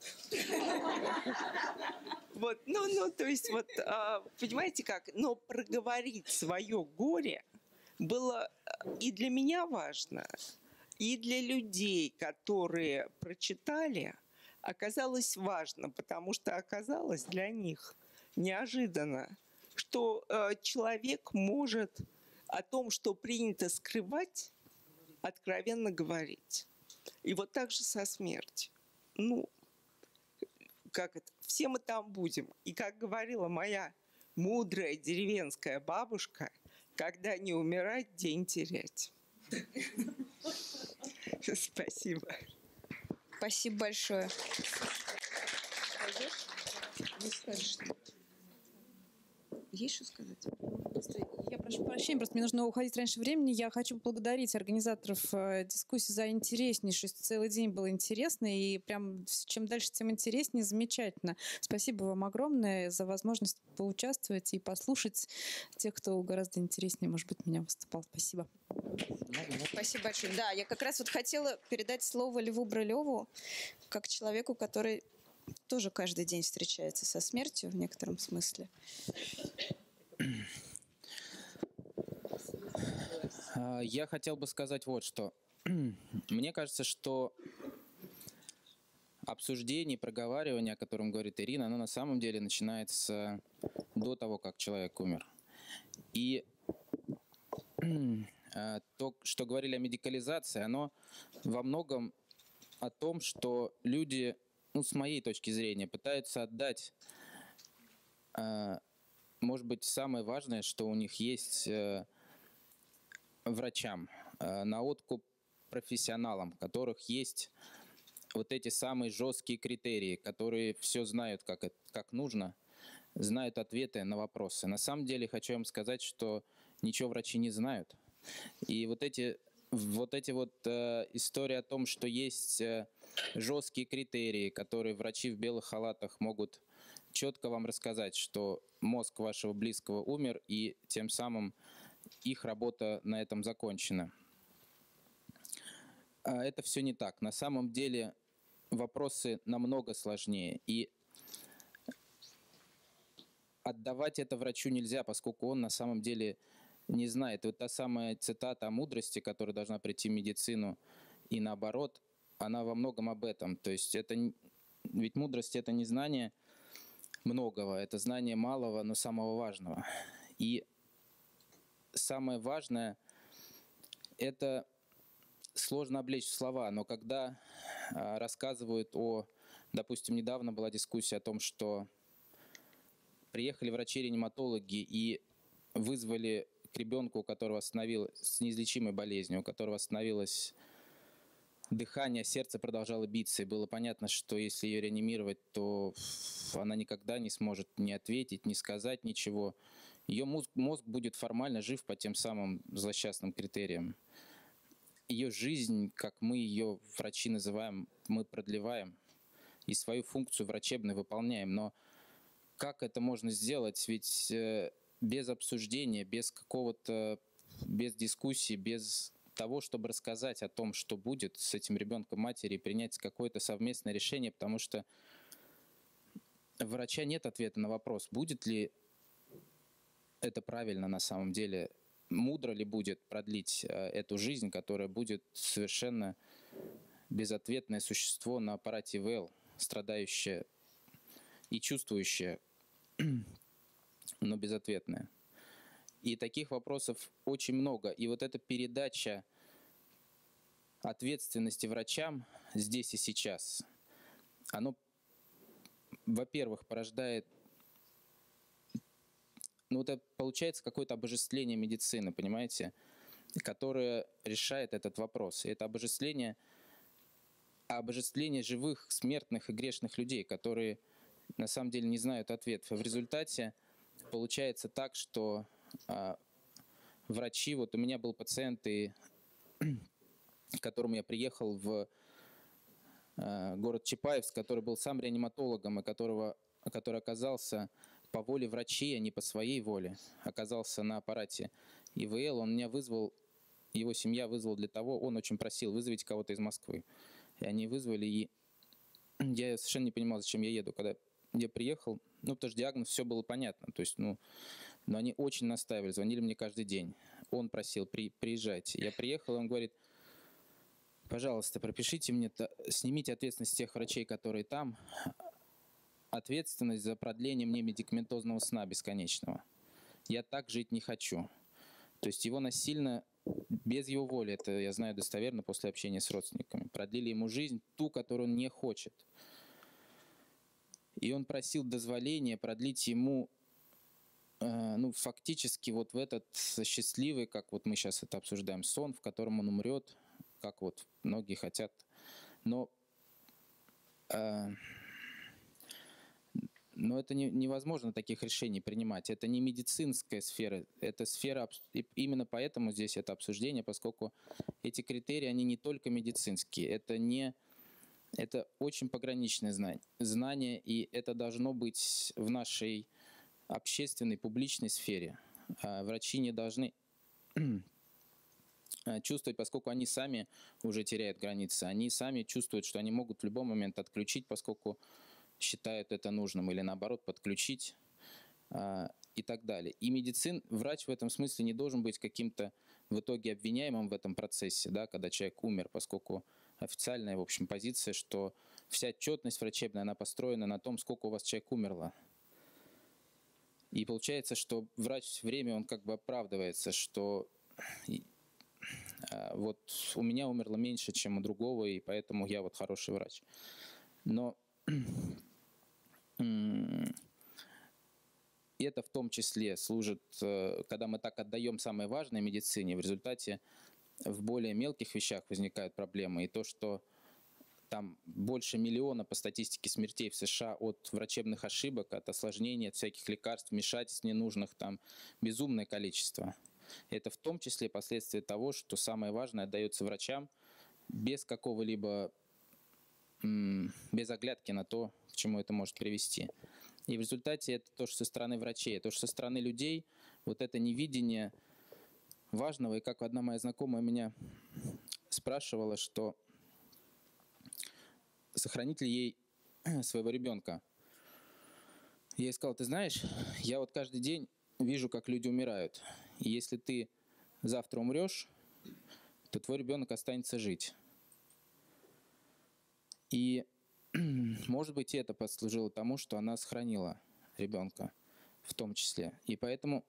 Speaker 8: Вот, ну, ну, то есть, вот, понимаете как, но проговорить свое горе было и для меня важно, и для людей, которые прочитали, оказалось важно, потому что оказалось для них неожиданно, что э, человек может о том, что принято скрывать, откровенно говорить. И вот так же со смертью. Ну, как это? все мы там будем. И как говорила моя мудрая деревенская бабушка, когда не умирать, день терять. Спасибо.
Speaker 3: Спасибо большое. Есть что сказать?
Speaker 6: Просто я прошу прощения, просто мне нужно уходить раньше времени. Я хочу поблагодарить организаторов э, дискуссии за интереснейшую. Целый день было интересно, и прям чем дальше, тем интереснее, замечательно. Спасибо вам огромное за возможность поучаствовать и послушать тех, кто гораздо интереснее, может быть, меня выступал. Спасибо.
Speaker 3: Спасибо большое. Да, я как раз вот хотела передать слово Льву Брылеву, как человеку, который тоже каждый день встречается со смертью в некотором смысле.
Speaker 5: Я хотел бы сказать вот что. Мне кажется, что обсуждение, проговаривание, о котором говорит Ирина, оно на самом деле начинается до того, как человек умер. И то, что говорили о медикализации, оно во многом о том, что люди, ну, с моей точки зрения, пытаются отдать, может быть, самое важное, что у них есть, врачам, на откуп профессионалам, у которых есть вот эти самые жесткие критерии, которые все знают, как, это, как нужно, знают ответы на вопросы. На самом деле хочу вам сказать, что ничего врачи не знают. И вот эти вот, эти вот э, истории о том, что есть э, жесткие критерии, которые врачи в белых халатах могут четко вам рассказать, что мозг вашего близкого умер, и тем самым их работа на этом закончена. А это все не так. На самом деле вопросы намного сложнее. И отдавать это врачу нельзя, поскольку он на самом деле не знает. Вот та самая цитата о мудрости, которая должна прийти в медицину, и наоборот, она во многом об этом. То есть это, ведь мудрость — это не знание многого, это знание малого, но самого важного. И самое важное — это сложно облечь в слова, но когда а, рассказывают о, допустим, недавно была дискуссия о том, что приехали врачи-реаниматологи и вызвали к ребенку, у которого остановилось, с неизлечимой болезнью, у которого остановилось дыхание, сердце продолжало биться, и было понятно, что если ее реанимировать, то она никогда не сможет ни ответить, ни сказать ничего. Ее мозг, мозг будет формально жив по тем самым злосчастным критериям. Ее жизнь, как мы ее, врачи, называем, мы продлеваем и свою функцию врачебную выполняем. Но как это можно сделать? Ведь э, без обсуждения, без какого-то, без дискуссии, без того, чтобы рассказать о том, что будет с этим ребенком матери, и принять какое-то совместное решение, потому что у врача нет ответа на вопрос, будет ли это правильно на самом деле, мудро ли будет продлить э, эту жизнь, которая будет совершенно безответное существо на аппарате ИВЛ, страдающее и чувствующее, но безответное. И таких вопросов очень много. И вот эта передача ответственности врачам здесь и сейчас, оно, во-первых, порождает, ну, это получается какое-то обожествление медицины, понимаете, которое решает этот вопрос. И это обожествление, обожествление живых, смертных и грешных людей, которые на самом деле не знают ответов. И в результате получается так, что а, врачи, вот у меня был пациент, и, к которому я приехал в а, город Чапаевск, который был сам реаниматологом, и которого, который оказался по воле врачей, а не по своей воле, оказался на аппарате ИВЛ. Он меня вызвал, его семья вызвала для того, он очень просил, вызовите кого-то из Москвы. И они вызвали, и я совершенно не понимал, зачем я еду. Когда я приехал, ну, потому что диагноз, все было понятно. То есть, ну, но они очень настаивали, звонили мне каждый день. Он просил, при, приезжайте. Я приехал, и он говорит, пожалуйста, пропишите мне, снимите ответственность тех врачей, которые там, ответственность за продление мне медикаментозного сна бесконечного. Я так жить не хочу. То есть его насильно, без его воли, это я знаю достоверно после общения с родственниками, продлили ему жизнь, ту, которую он не хочет. И он просил дозволения продлить ему, э, ну, фактически вот в этот счастливый, как вот мы сейчас это обсуждаем, сон, в котором он умрет, как вот многие хотят. Но, э, но это не, невозможно таких решений принимать. Это не медицинская сфера, это сфера, и именно поэтому здесь это обсуждение, поскольку эти критерии, они не только медицинские, это не... Это очень пограничное знание, знание, и это должно быть в нашей общественной, публичной сфере. Врачи не должны чувствовать, поскольку они сами уже теряют границы, они сами чувствуют, что они могут в любой момент отключить, поскольку считают это нужным, или наоборот подключить и так далее. И медицин, врач в этом смысле не должен быть каким-то в итоге обвиняемым в этом процессе, да, когда человек умер, поскольку официальная, в общем, позиция, что вся отчетность врачебная, она построена на том, сколько у вас человек умерло. И получается, что врач время, он как бы оправдывается, что вот у меня умерло меньше, чем у другого, и поэтому я вот хороший врач. Но это в том числе служит, когда мы так отдаем самое важное медицине, в результате в более мелких вещах возникают проблемы. И то, что там больше миллиона по статистике смертей в США от врачебных ошибок, от осложнений, от всяких лекарств, вмешательств ненужных, там безумное количество. Это в том числе последствия того, что самое важное отдается врачам без какого-либо, без оглядки на то, к чему это может привести. И в результате это то, что со стороны врачей, то, что со стороны людей, вот это невидение важного. И как одна моя знакомая меня спрашивала, что сохранить ли ей своего ребенка. Я ей сказал: ты знаешь, я вот каждый день вижу, как люди умирают. И если ты завтра умрешь, то твой ребенок останется жить. И, может быть, это послужило тому, что она сохранила ребенка в том числе. И поэтому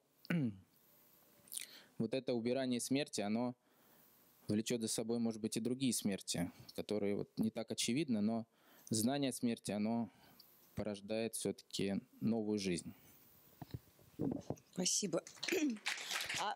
Speaker 5: вот это убирание смерти, оно влечет за собой, может быть, и другие смерти, которые вот не так очевидны, но знание о смерти, оно порождает все-таки новую жизнь.
Speaker 3: Спасибо. А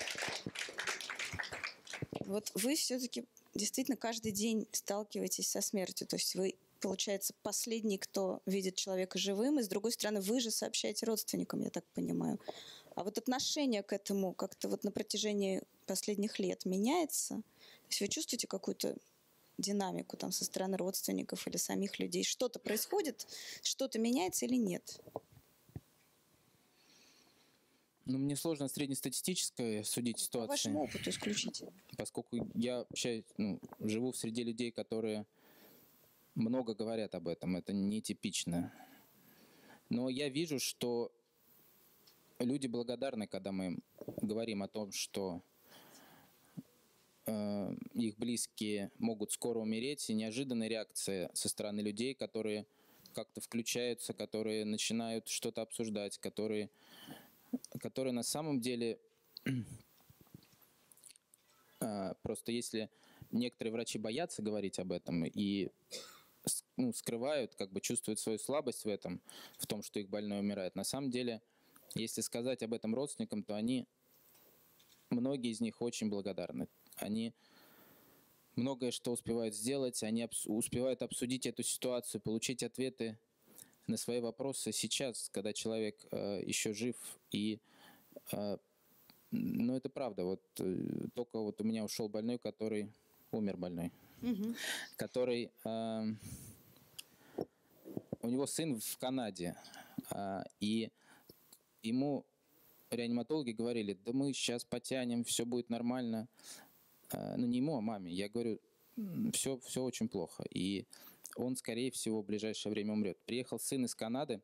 Speaker 3: вот вы все-таки действительно каждый день сталкиваетесь со смертью, то есть вы, получается, последний, кто видит человека живым, и, с другой стороны, вы же сообщаете родственникам, я так понимаю. А вот отношение к этому как-то вот на протяжении последних лет меняется? То есть вы чувствуете какую-то динамику там со стороны родственников или самих людей? Что-то происходит, что-то меняется или нет?
Speaker 5: Ну, мне сложно среднестатистическое судить ситуацию.
Speaker 3: По вашему опыту исключительно.
Speaker 5: Поскольку я общаюсь, ну, живу в среде людей, которые много говорят об этом. Это нетипично. Но я вижу, что люди благодарны, когда мы говорим о том, что э, их близкие могут скоро умереть, и неожиданная реакция со стороны людей, которые как-то включаются, которые начинают что-то обсуждать, которые, которые на самом деле э, просто если некоторые врачи боятся говорить об этом и ну, скрывают, как бы чувствуют свою слабость в этом, в том, что их больной умирает, на самом деле, если сказать об этом родственникам, то они, многие из них очень благодарны. Они многое что успевают сделать, они обс- успевают обсудить эту ситуацию, получить ответы на свои вопросы сейчас, когда человек э, еще жив. И, э, ну, это правда. Вот э, только вот у меня ушел больной, который умер больной,
Speaker 3: Угу.
Speaker 5: который э, у него сын в Канаде, э, и ему реаниматологи говорили: да мы сейчас потянем, все будет нормально. Ну, не ему, а маме. Я говорю, все, все очень плохо. И он, скорее всего, в ближайшее время умрет. Приехал сын из Канады,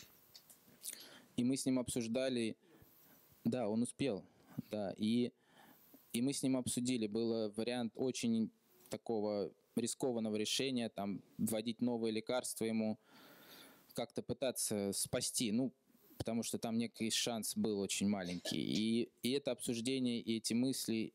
Speaker 5: и мы с ним обсуждали... Да, он успел. Да, и, и мы с ним обсудили. Был вариант очень такого рискованного решения, там, вводить новые лекарства ему, как-то пытаться спасти. Ну, потому что там некий шанс был очень маленький. И, и это обсуждение, и эти мысли,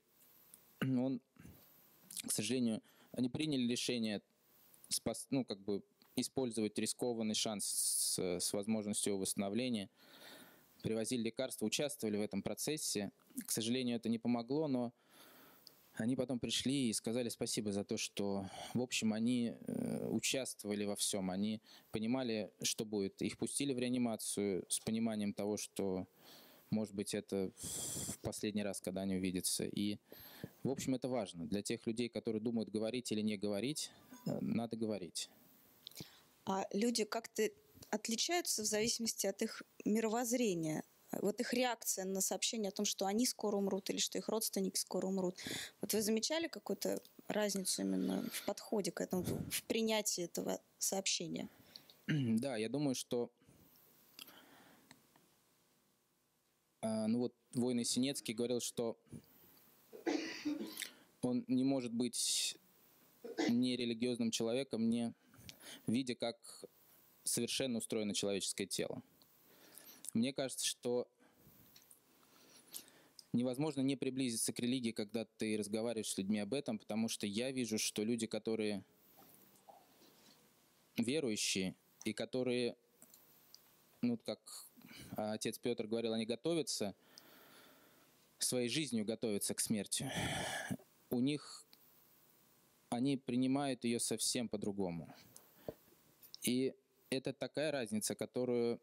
Speaker 5: он, к сожалению, они приняли решение спас, ну, как бы использовать рискованный шанс с, с возможностью его восстановления, привозили лекарства, участвовали в этом процессе. К сожалению, это не помогло, но они потом пришли и сказали спасибо за то, что, в общем, они э, участвовали во всем, они понимали, что будет. Их пустили в реанимацию с пониманием того, что, может быть, это в последний раз, когда они увидятся. И, в общем, это важно. Для тех людей, которые думают, говорить или не говорить, э, надо говорить.
Speaker 3: А люди как-то отличаются в зависимости от их мировоззрения? Вот их реакция на сообщение о том, что они скоро умрут или что их родственники скоро умрут. Вот вы замечали какую-то разницу именно в подходе к этому, в принятии этого сообщения?
Speaker 5: Да, я думаю, что э, ну вот Война Синецкий говорил, что он не может быть нерелигиозным человеком, не видя, как совершенно устроено человеческое тело. Мне кажется, что невозможно не приблизиться к религии, когда ты разговариваешь с людьми об этом, потому что я вижу, что люди, которые верующие и которые, ну, как отец Петр говорил, они готовятся, своей жизнью готовятся к смерти, у них они принимают ее совсем по-другому. И это такая разница, которую,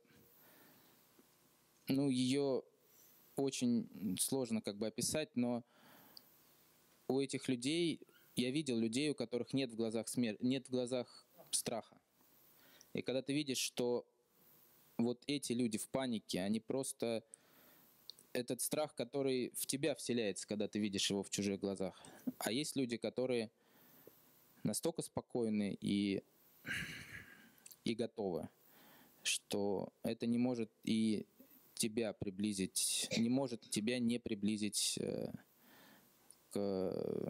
Speaker 5: ну, ее очень сложно как бы описать, но у этих людей, я видел людей, у которых нет в глазах смер... нет в глазах страха. И когда ты видишь, что вот эти люди в панике, они просто... Этот страх, который в тебя вселяется, когда ты видишь его в чужих глазах. А есть люди, которые настолько спокойны и, и готовы, что это не может и тебя приблизить, не может тебя не приблизить э, к э,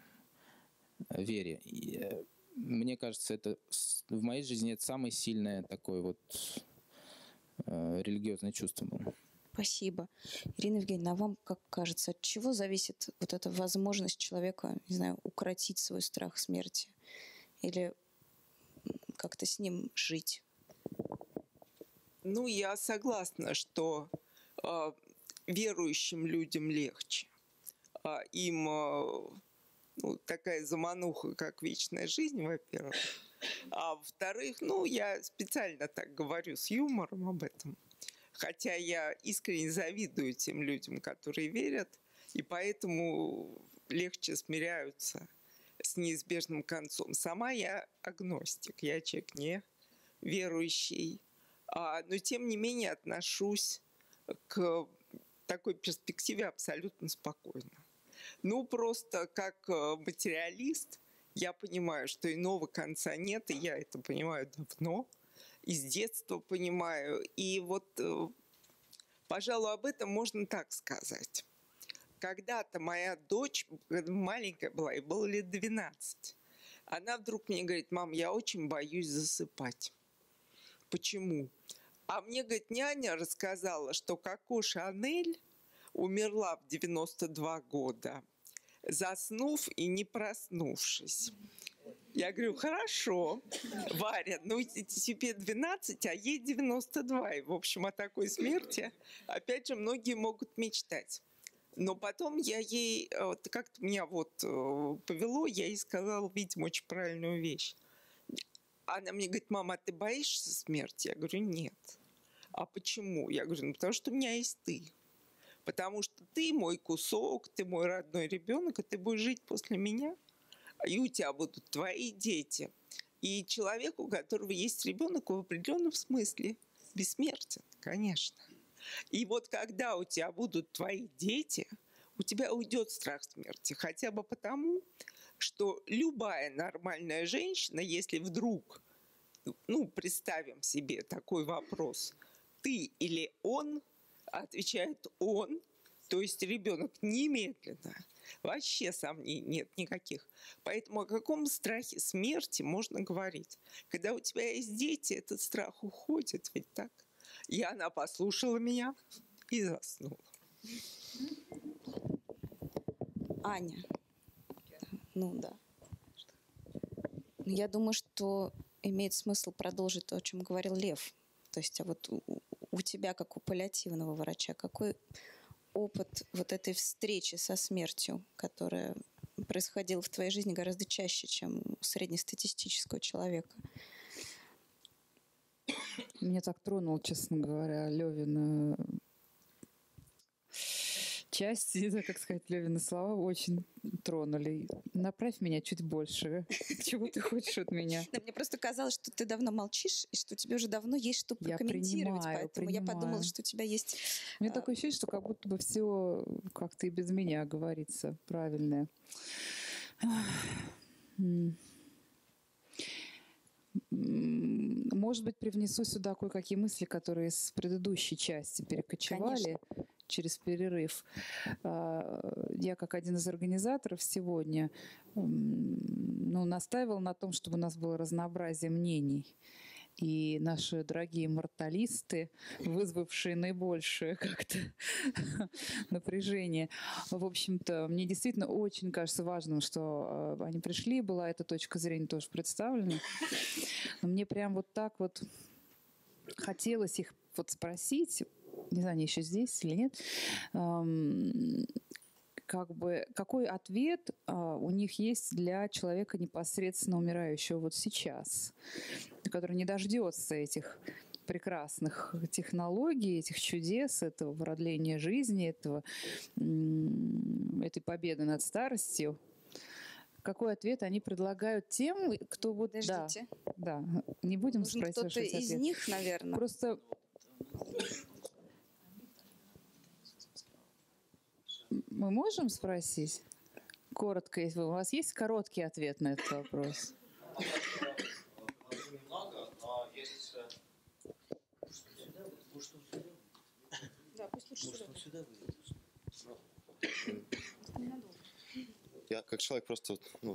Speaker 5: вере. И, э, мне кажется, это в моей жизни это самое сильное такое вот э, религиозное чувство было.
Speaker 3: Спасибо. Ирина Евгеньевна, а вам как кажется, от чего зависит вот эта возможность человека, не знаю, укротить свой страх смерти или как-то с ним жить?
Speaker 8: Ну, я согласна, что э, верующим людям легче. А им э, ну, такая замануха, как вечная жизнь, во-первых. А во-вторых, ну, я специально так говорю с юмором об этом. Хотя я искренне завидую тем людям, которые верят, и поэтому легче смиряются с неизбежным концом. Сама я агностик, я человек не верующий. Но, тем не менее, отношусь к такой перспективе абсолютно спокойно. Ну, просто как материалист я понимаю, что иного конца нет, и я это понимаю давно, и с детства понимаю. И вот, пожалуй, об этом можно так сказать. Когда-то моя дочь, маленькая была, ей было лет двенадцать, она вдруг мне говорит: мам, я очень боюсь засыпать. Почему? А мне, говорит, няня рассказала, что Коко Шанель умерла в девяносто два года, заснув и не проснувшись. Я говорю: хорошо, Варя, ну тебе двенадцать, а ей девяносто два. И, в общем, о такой смерти, опять же, многие могут мечтать. Но потом я ей, как-то меня вот повело, я ей сказала, видимо, очень правильную вещь. Она мне говорит: мама, а ты боишься смерти? Я говорю: нет. А почему? Я говорю: ну, потому что у меня есть ты. Потому что ты мой кусок, ты мой родной ребенок, и ты будешь жить после меня. И у тебя будут твои дети. И человек, у которого есть ребенок, в определенном смысле бессмертен, конечно. И вот когда у тебя будут твои дети, у тебя уйдет страх смерти. Хотя бы потому, что любая нормальная женщина, если вдруг, ну, представим себе такой вопрос, ты или он, отвечает он, то есть ребенок немедленно, вообще сомнений нет никаких. Поэтому о каком страхе смерти можно говорить? Когда у тебя есть дети, этот страх уходит, ведь так? И она послушала меня и заснула.
Speaker 3: Аня. Ну да. Я думаю, что имеет смысл продолжить то, о чем говорил Лев. То есть, а вот у, у тебя, как у паллиативного врача, какой опыт вот этой встречи со смертью, которая происходила в твоей жизни гораздо чаще, чем у среднестатистического человека?
Speaker 1: Меня так тронул, честно говоря, Левина часть, не знаю, как сказать, Левины слова очень тронули. Направь меня чуть больше. Чего ты хочешь от меня?
Speaker 3: Да, мне просто казалось, что ты давно молчишь, и что тебе уже давно есть что
Speaker 1: Я
Speaker 3: прокомментировать.
Speaker 1: принимаю,
Speaker 3: Поэтому
Speaker 1: принимаю.
Speaker 3: я подумала, что у тебя есть...
Speaker 1: У меня такое ощущение, что как будто бы все как-то и без меня говорится правильное. Может быть, привнесу сюда кое-какие мысли, которые с предыдущей части перекочевали. Конечно. Через перерыв. Я, как один из организаторов сегодня, ну, настаивал на том, чтобы у нас было разнообразие мнений. И наши дорогие морталисты, вызвавшие наибольшее как-то напряжение, в общем-то, мне действительно очень кажется важным, что они пришли, была эта точка зрения тоже представлена. Но мне прям вот так вот хотелось их вот спросить, не знаю, они еще здесь или нет, эм, как бы, какой ответ э, у них есть для человека непосредственно умирающего вот сейчас, который не дождется этих прекрасных технологий, этих чудес, этого продления жизни, этого, м, этой победы над старостью. Какой ответ они предлагают тем, кто вот...
Speaker 3: Подождите.
Speaker 1: Да, да, не будем
Speaker 3: Нужен
Speaker 1: спрашивать
Speaker 3: кто-то из
Speaker 1: ответ.
Speaker 3: них, наверное.
Speaker 1: Просто... Мы можем спросить? Коротко, если у вас есть короткий ответ на этот вопрос?
Speaker 9: Я как человек просто, ну,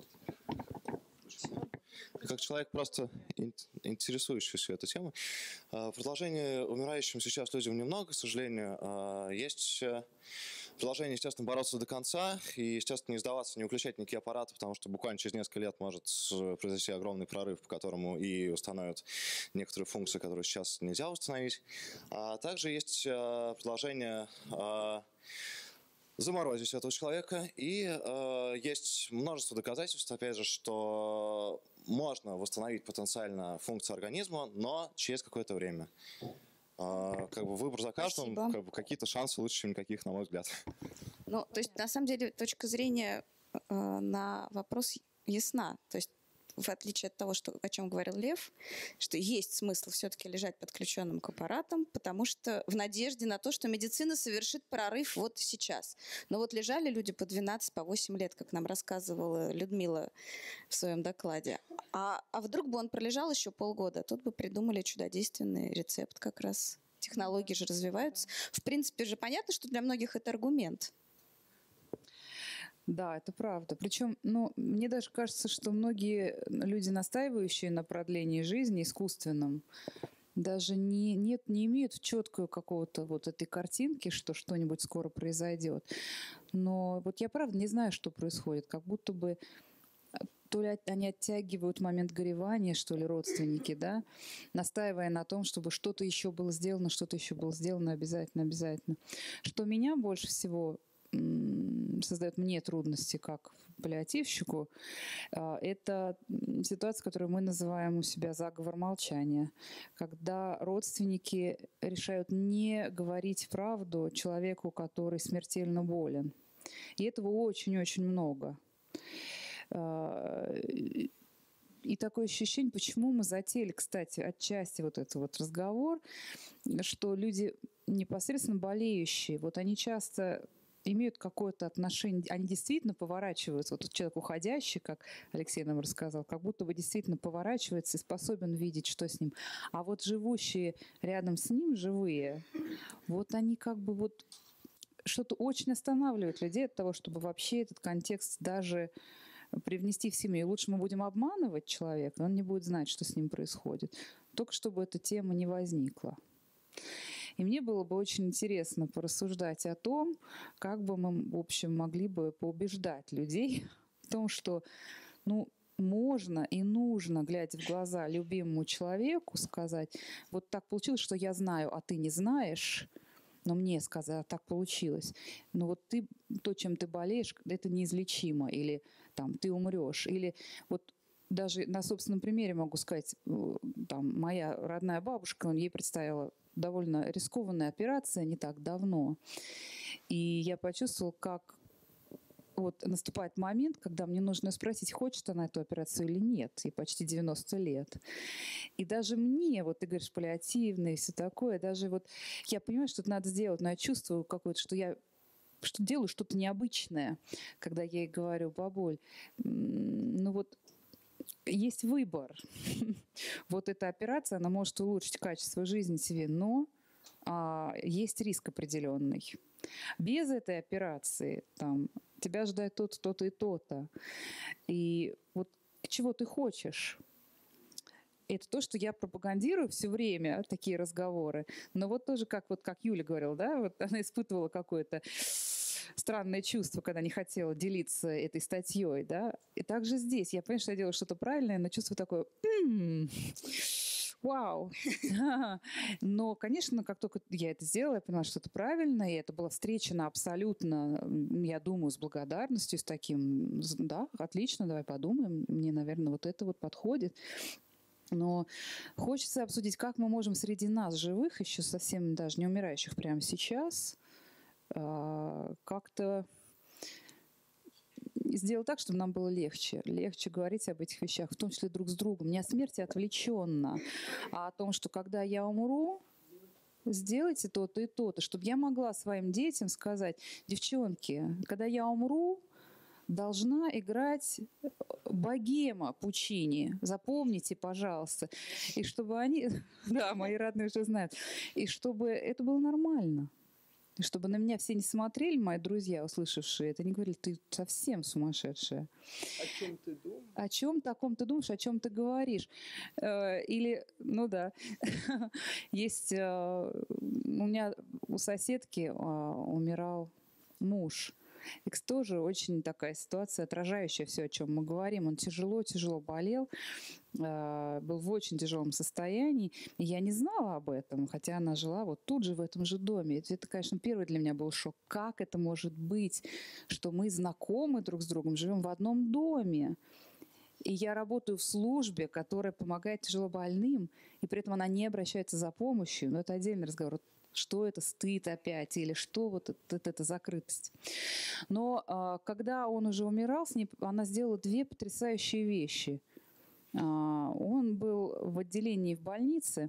Speaker 9: как человек просто интересующийся этой темой. Предложение умирающим сейчас людям немного, к сожалению. Есть предложение, естественно, бороться до конца и, естественно, не сдаваться, не выключать никакие аппараты, потому что буквально через несколько лет может произойти огромный прорыв, по которому и установят некоторые функции, которые сейчас нельзя установить. А также есть предложение заморозить этого человека. И э, есть множество доказательств, опять же, что можно восстановить потенциально функцию организма, но через какое-то время. Э, как бы выбор за каждым, как бы какие-то шансы лучше, чем никаких, на мой взгляд.
Speaker 3: Ну, то есть, на самом деле, точка зрения э, на вопрос ясна. То есть, в отличие от того, что, о чем говорил Лев, что есть смысл все-таки лежать подключенным к аппаратам, потому что в надежде на то, что медицина совершит прорыв вот сейчас. Но вот лежали люди по двенадцать, по восемь лет, как нам рассказывала Людмила в своем докладе. А, а вдруг бы он пролежал еще полгода? Тут бы придумали чудодейственный рецепт как раз. Технологии же развиваются. В принципе же понятно, что для многих это аргумент.
Speaker 1: Да, это правда. Причем, ну, мне даже кажется, что многие люди, настаивающие на продлении жизни искусственном, даже не, нет, не имеют четкую какого-то вот этой картинки, что что-нибудь скоро произойдет. Но вот я правда не знаю, что происходит. Как будто бы то ли они оттягивают момент горевания, что ли, родственники, да, настаивая на том, чтобы что-то еще было сделано, что-то еще было сделано обязательно, обязательно. Что меня больше всего создает мне трудности как паллиативщику, это ситуация, которую мы называем у себя заговор молчания, когда родственники решают не говорить правду человеку, который смертельно болен. И этого очень-очень много. И такое ощущение, почему мы затеяли, кстати, отчасти вот этот вот разговор, что люди непосредственно болеющие, вот они часто имеют какое-то отношение, они действительно поворачиваются. Вот человек уходящий, как Алексей нам рассказал, как будто бы действительно поворачивается и способен видеть, что с ним. А вот живущие рядом с ним, живые, вот они как бы вот что-то очень останавливает людей от того, чтобы вообще этот контекст даже привнести в семью. И лучше мы будем обманывать человека, он не будет знать, что с ним происходит. Только чтобы эта тема не возникла. И мне было бы очень интересно порассуждать о том, как бы мы, в общем, могли бы поубеждать людей в том, что, ну, можно и нужно, глядя в глаза любимому человеку, сказать, вот так получилось, что я знаю, а ты не знаешь, но мне сказать, так получилось. Но вот ты, то, чем ты болеешь, это неизлечимо, или там ты умрешь, или вот даже на собственном примере могу сказать, там, моя родная бабушка, ей предстояла довольно рискованная операция не так давно, и я почувствовала, как вот наступает момент, когда мне нужно спросить, хочет она эту операцию или нет, и почти девяносто лет. И даже мне, вот ты говоришь, паллиативное и все такое, даже вот я понимаю, что это надо сделать, но я чувствую какое-то, что я что делаю что-то необычное, когда я ей говорю, бабуль, ну вот есть выбор. Вот эта операция, она может улучшить качество жизни себе, но а, есть риск определенный. Без этой операции там тебя ждет то-то, то-то и то-то. И вот чего ты хочешь? Это то, что я пропагандирую все время, такие разговоры. Но вот тоже, как, вот, как Юля говорила, да, вот она испытывала какое-то странное чувство, когда не хотела делиться этой статьей, да. И также здесь. Я понимаю, что я делаю что-то правильное, но чувство такое... М-м, вау! Но, конечно, как только я это сделала, я поняла, что это правильно, и это было встречено абсолютно, я думаю, с благодарностью, с таким, да, отлично, давай подумаем, мне, наверное, вот это вот подходит. Но хочется обсудить, как мы можем среди нас, живых, еще совсем даже не умирающих прямо сейчас, как-то сделать так, чтобы нам было легче. Легче говорить об этих вещах, в том числе друг с другом. Не о смерти отвлеченно, а о том, что когда я умру, сделайте то-то и то-то, чтобы я могла своим детям сказать, девчонки, когда я умру, должна играть богема Пучини. Запомните, пожалуйста. И чтобы они... Да, мои родные уже знают. И чтобы это было нормально. И чтобы на меня все не смотрели, мои друзья, услышавшие это, не говорили, ты совсем сумасшедшая.
Speaker 8: О чем ты думаешь?
Speaker 1: О чем таком ты думаешь, о чем ты говоришь? Или, ну да, есть... У меня у соседки умирал муж. И тоже очень такая ситуация, отражающая все, о чем мы говорим. Он тяжело-тяжело болел, э, был в очень тяжелом состоянии. И я не знала об этом, хотя она жила вот тут же, в этом же доме. Это, это, конечно, первый для меня был шок. Как это может быть, что мы знакомы друг с другом, живем в одном доме? И я работаю в службе, которая помогает тяжелобольным, и при этом она не обращается за помощью. Но это отдельный разговор. Что это, стыд опять, или что вот это, это закрытость. Но а, когда он уже умирал с ней, она сделала две потрясающие вещи. А, он был в отделении в больнице,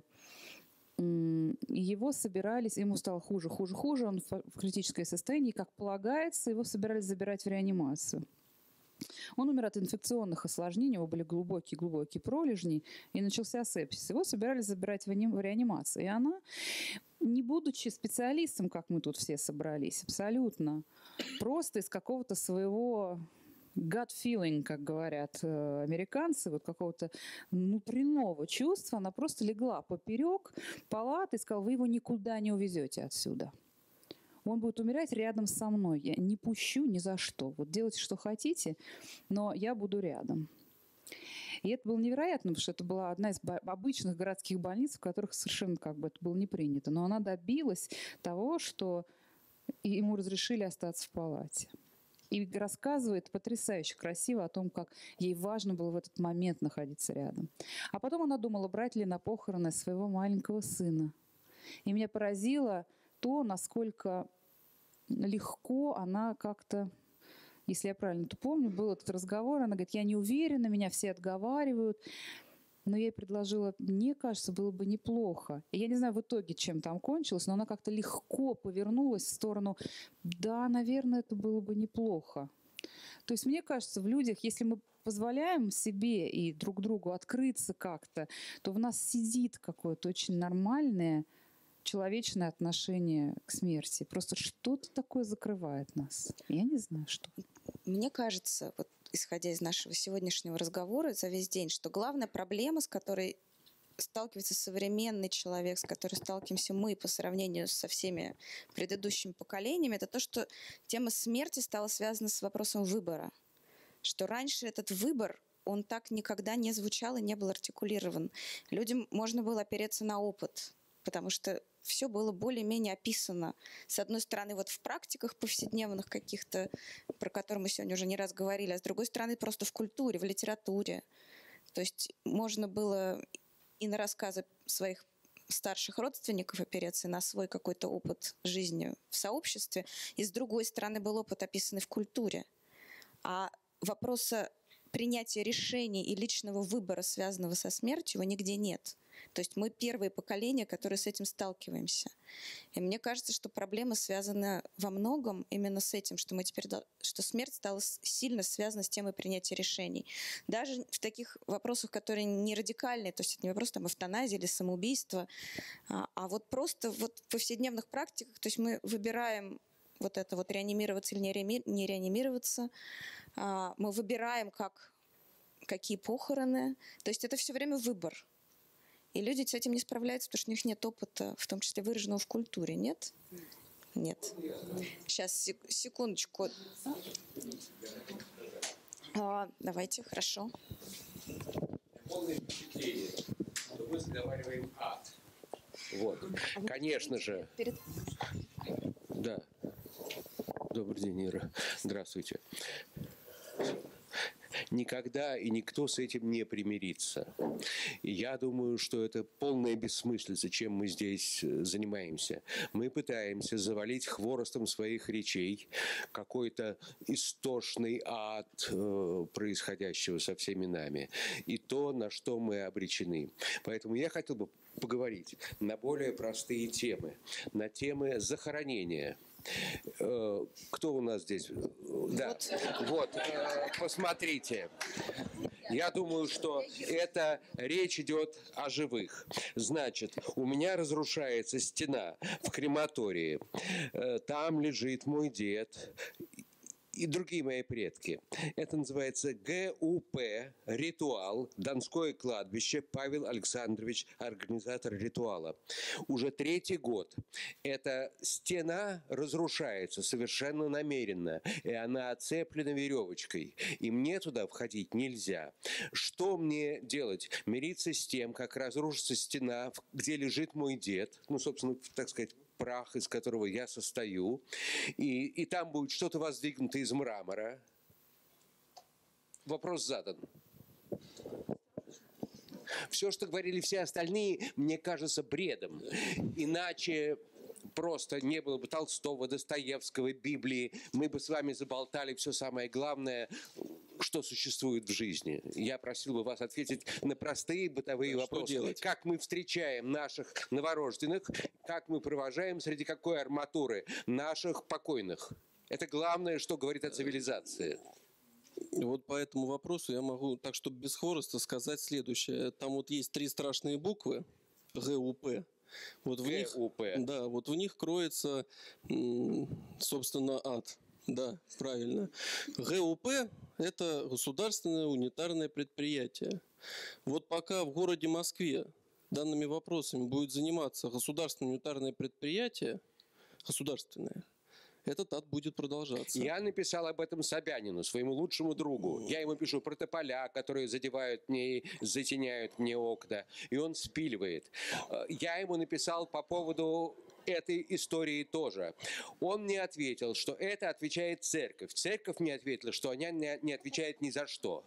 Speaker 1: его собирались, ему стало хуже, хуже, хуже, он в критическое состояние, и, как полагается, его собирались забирать в реанимацию. Он умер от инфекционных осложнений, у него были глубокие-глубокие пролежни, и начался сепсис. Его собирались забирать в реанимацию. И она, не будучи специалистом, как мы тут все собрались, абсолютно, просто из какого-то своего gut feeling, как говорят э, американцы, вот какого-то внутреннего чувства, она просто легла поперек палаты и сказала, вы его никуда не увезете отсюда. Он будет умирать рядом со мной. Я не пущу ни за что. Вот делайте, что хотите, но я буду рядом. И это было невероятно, потому что это была одна из обычных городских больниц, в которых совершенно как бы это было не принято. Но она добилась того, что ему разрешили остаться в палате. И рассказывает потрясающе красиво о том, как ей важно было в этот момент находиться рядом. А потом она думала, брать ли на похороны своего маленького сына. И меня поразило то, насколько легко она как-то, если я правильно это помню, был этот разговор, она говорит, я не уверена, меня все отговаривают, но я ей предложила, мне кажется, было бы неплохо. И я не знаю в итоге, чем там кончилось, но она как-то легко повернулась в сторону, да, наверное, это было бы неплохо. То есть мне кажется, в людях, если мы позволяем себе и друг другу открыться как-то, то в нас сидит какое-то очень нормальное человечное отношение к смерти. Просто что-то такое закрывает нас. Я не знаю, что.
Speaker 3: Мне кажется, вот исходя из нашего сегодняшнего разговора за весь день, что главная проблема, с которой сталкивается современный человек, с которой сталкиваемся мы по сравнению со всеми предыдущими поколениями, это то, что тема смерти стала связана с вопросом выбора. Что раньше этот выбор он так никогда не звучал и не был артикулирован. Людям можно было опереться на опыт, потому что все было более-менее описано. С одной стороны, вот в практиках повседневных каких-то, про которые мы сегодня уже не раз говорили, а с другой стороны, просто в культуре, в литературе. То есть можно было и на рассказы своих старших родственников опереться, и на свой какой-то опыт жизни в сообществе, и с другой стороны, был опыт, описанный в культуре. А вопроса принятия решений и личного выбора, связанного со смертью, его нигде нет. То есть мы первые поколения, которые с этим сталкиваемся. И мне кажется, что проблема связана во многом именно с этим, что, мы теперь, что смерть стала сильно связана с темой принятия решений. Даже в таких вопросах, которые не радикальные, то есть это не вопрос там, эвтаназии или самоубийства, а, а вот просто вот в повседневных практиках, то есть мы выбираем вот это вот реанимироваться или не, реами, не реанимироваться, а, мы выбираем, как, какие похороны, то есть это все время выбор. И люди с этим не справляются, потому что у них нет опыта, в том числе выраженного в культуре. Нет? Нет. Сейчас, секундочку. А, давайте, хорошо.
Speaker 10: Полное впечатление, что мы заговариваем ад. Вот. Конечно же. Да. Добрый день, Ира. Здравствуйте. Никогда и никто с этим не примирится. И я думаю, что это полная бессмыслица, чем мы здесь занимаемся. Мы пытаемся завалить хворостом своих речей какой-то истошный ад э, происходящего со всеми нами. И то, на что мы обречены. Поэтому я хотел бы поговорить на более простые темы. На темы захоронения. Кто у нас здесь? Да, вот, посмотрите. Я думаю, что это речь идет о живых. Значит, у меня разрушается стена в крематории. Там лежит мой дед и другие мои предки. Это называется ГУП, ритуал, Донское кладбище, Павел Александрович, организатор ритуала. Уже третий год эта стена разрушается совершенно намеренно, и она оцеплена веревочкой, и мне туда входить нельзя. Что мне делать? Мириться с тем, как разрушится стена, где лежит мой дед, ну, собственно, так сказать, прах, из которого я состою, и, и там будет что-то воздвигнуто из мрамора. Вопрос задан. Все, что говорили все остальные, мне кажется бредом. Иначе просто не было бы Толстого, Достоевского, Библии. Мы бы с вами заболтали все самое главное, что существует в жизни. Я просил бы вас ответить на простые бытовые
Speaker 4: да,
Speaker 10: вопросы.
Speaker 4: Что делать?
Speaker 10: Как мы встречаем наших новорожденных, как мы провожаем, среди какой арматуры наших покойных. Это главное, что говорит о цивилизации.
Speaker 4: Вот по этому вопросу я могу, так чтобы без хвороста, сказать следующее. Там вот есть три страшные буквы ГУП. Вот в них, да, вот в них кроется, собственно, ад. Да, правильно. ГУП – это государственное унитарное предприятие. Вот пока в городе Москве данными вопросами будет заниматься государственное унитарное предприятие, государственное, этот ад будет продолжаться.
Speaker 10: Я написал об этом Собянину, своему лучшему другу. Я ему пишу про тополя, которые задевают мне, затеняют мне окна, и он спиливает. Я ему написал по поводу этой истории тоже. Он мне ответил, что это отвечает церковь. Церковь мне ответила, что она не отвечает ни за что.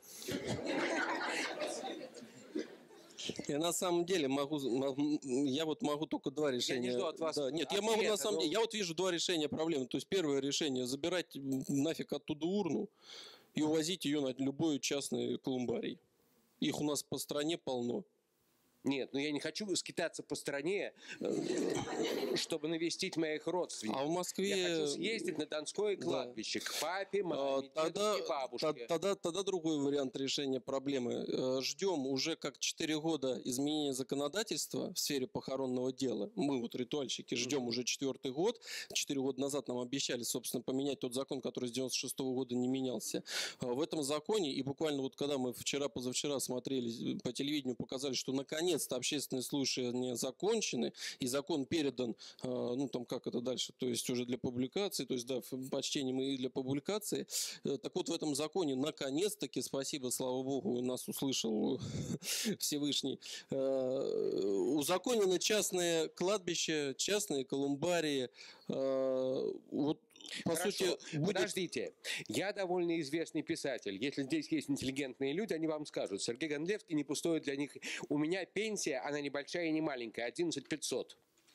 Speaker 4: Я на самом деле могу, я вот могу только два решения.
Speaker 10: Я не жду от вас
Speaker 4: да, нет,
Speaker 10: ответа,
Speaker 4: я могу на самом
Speaker 10: но...
Speaker 4: деле, я вот вижу два решения проблемы. То есть первое решение – забирать нафиг оттуда урну и увозить ее на любой частный колумбарий. Их у нас по стране полно.
Speaker 10: Нет, но я не хочу скитаться по стране, чтобы навестить моих родственников.
Speaker 4: А в Москве...
Speaker 10: Я хочу съездить на Донское кладбище, да. К папе, маме,
Speaker 4: а, тогда,
Speaker 10: дедушке, бабушке.
Speaker 4: Тогда, тогда другой вариант решения проблемы. Ждем уже как четыре года изменения законодательства в сфере похоронного дела. Мы вот ритуальщики ждем mm-hmm. уже четвертый год. Четыре года назад нам обещали, собственно, поменять тот закон, который с девяносто шестого года не менялся. В этом законе, и буквально вот когда мы вчера-позавчера смотрели по телевидению, показали, что наконец наконец-то общественные слушания закончены, и закон передан, ну там как это дальше, то есть уже для публикации, то есть да, почтением и для публикации. Так вот в этом законе наконец-таки, спасибо, слава богу, нас услышал Всевышний, узаконены частные кладбища, частные колумбарии. Вот по
Speaker 10: Хорошо,
Speaker 4: сути, будет...
Speaker 10: подождите. Я довольно известный писатель. Если здесь есть интеллигентные люди, они вам скажут. Сергей Гондлевский не пустой для них. У меня пенсия, она не большая и не маленькая, одиннадцать тысяч пятьсот.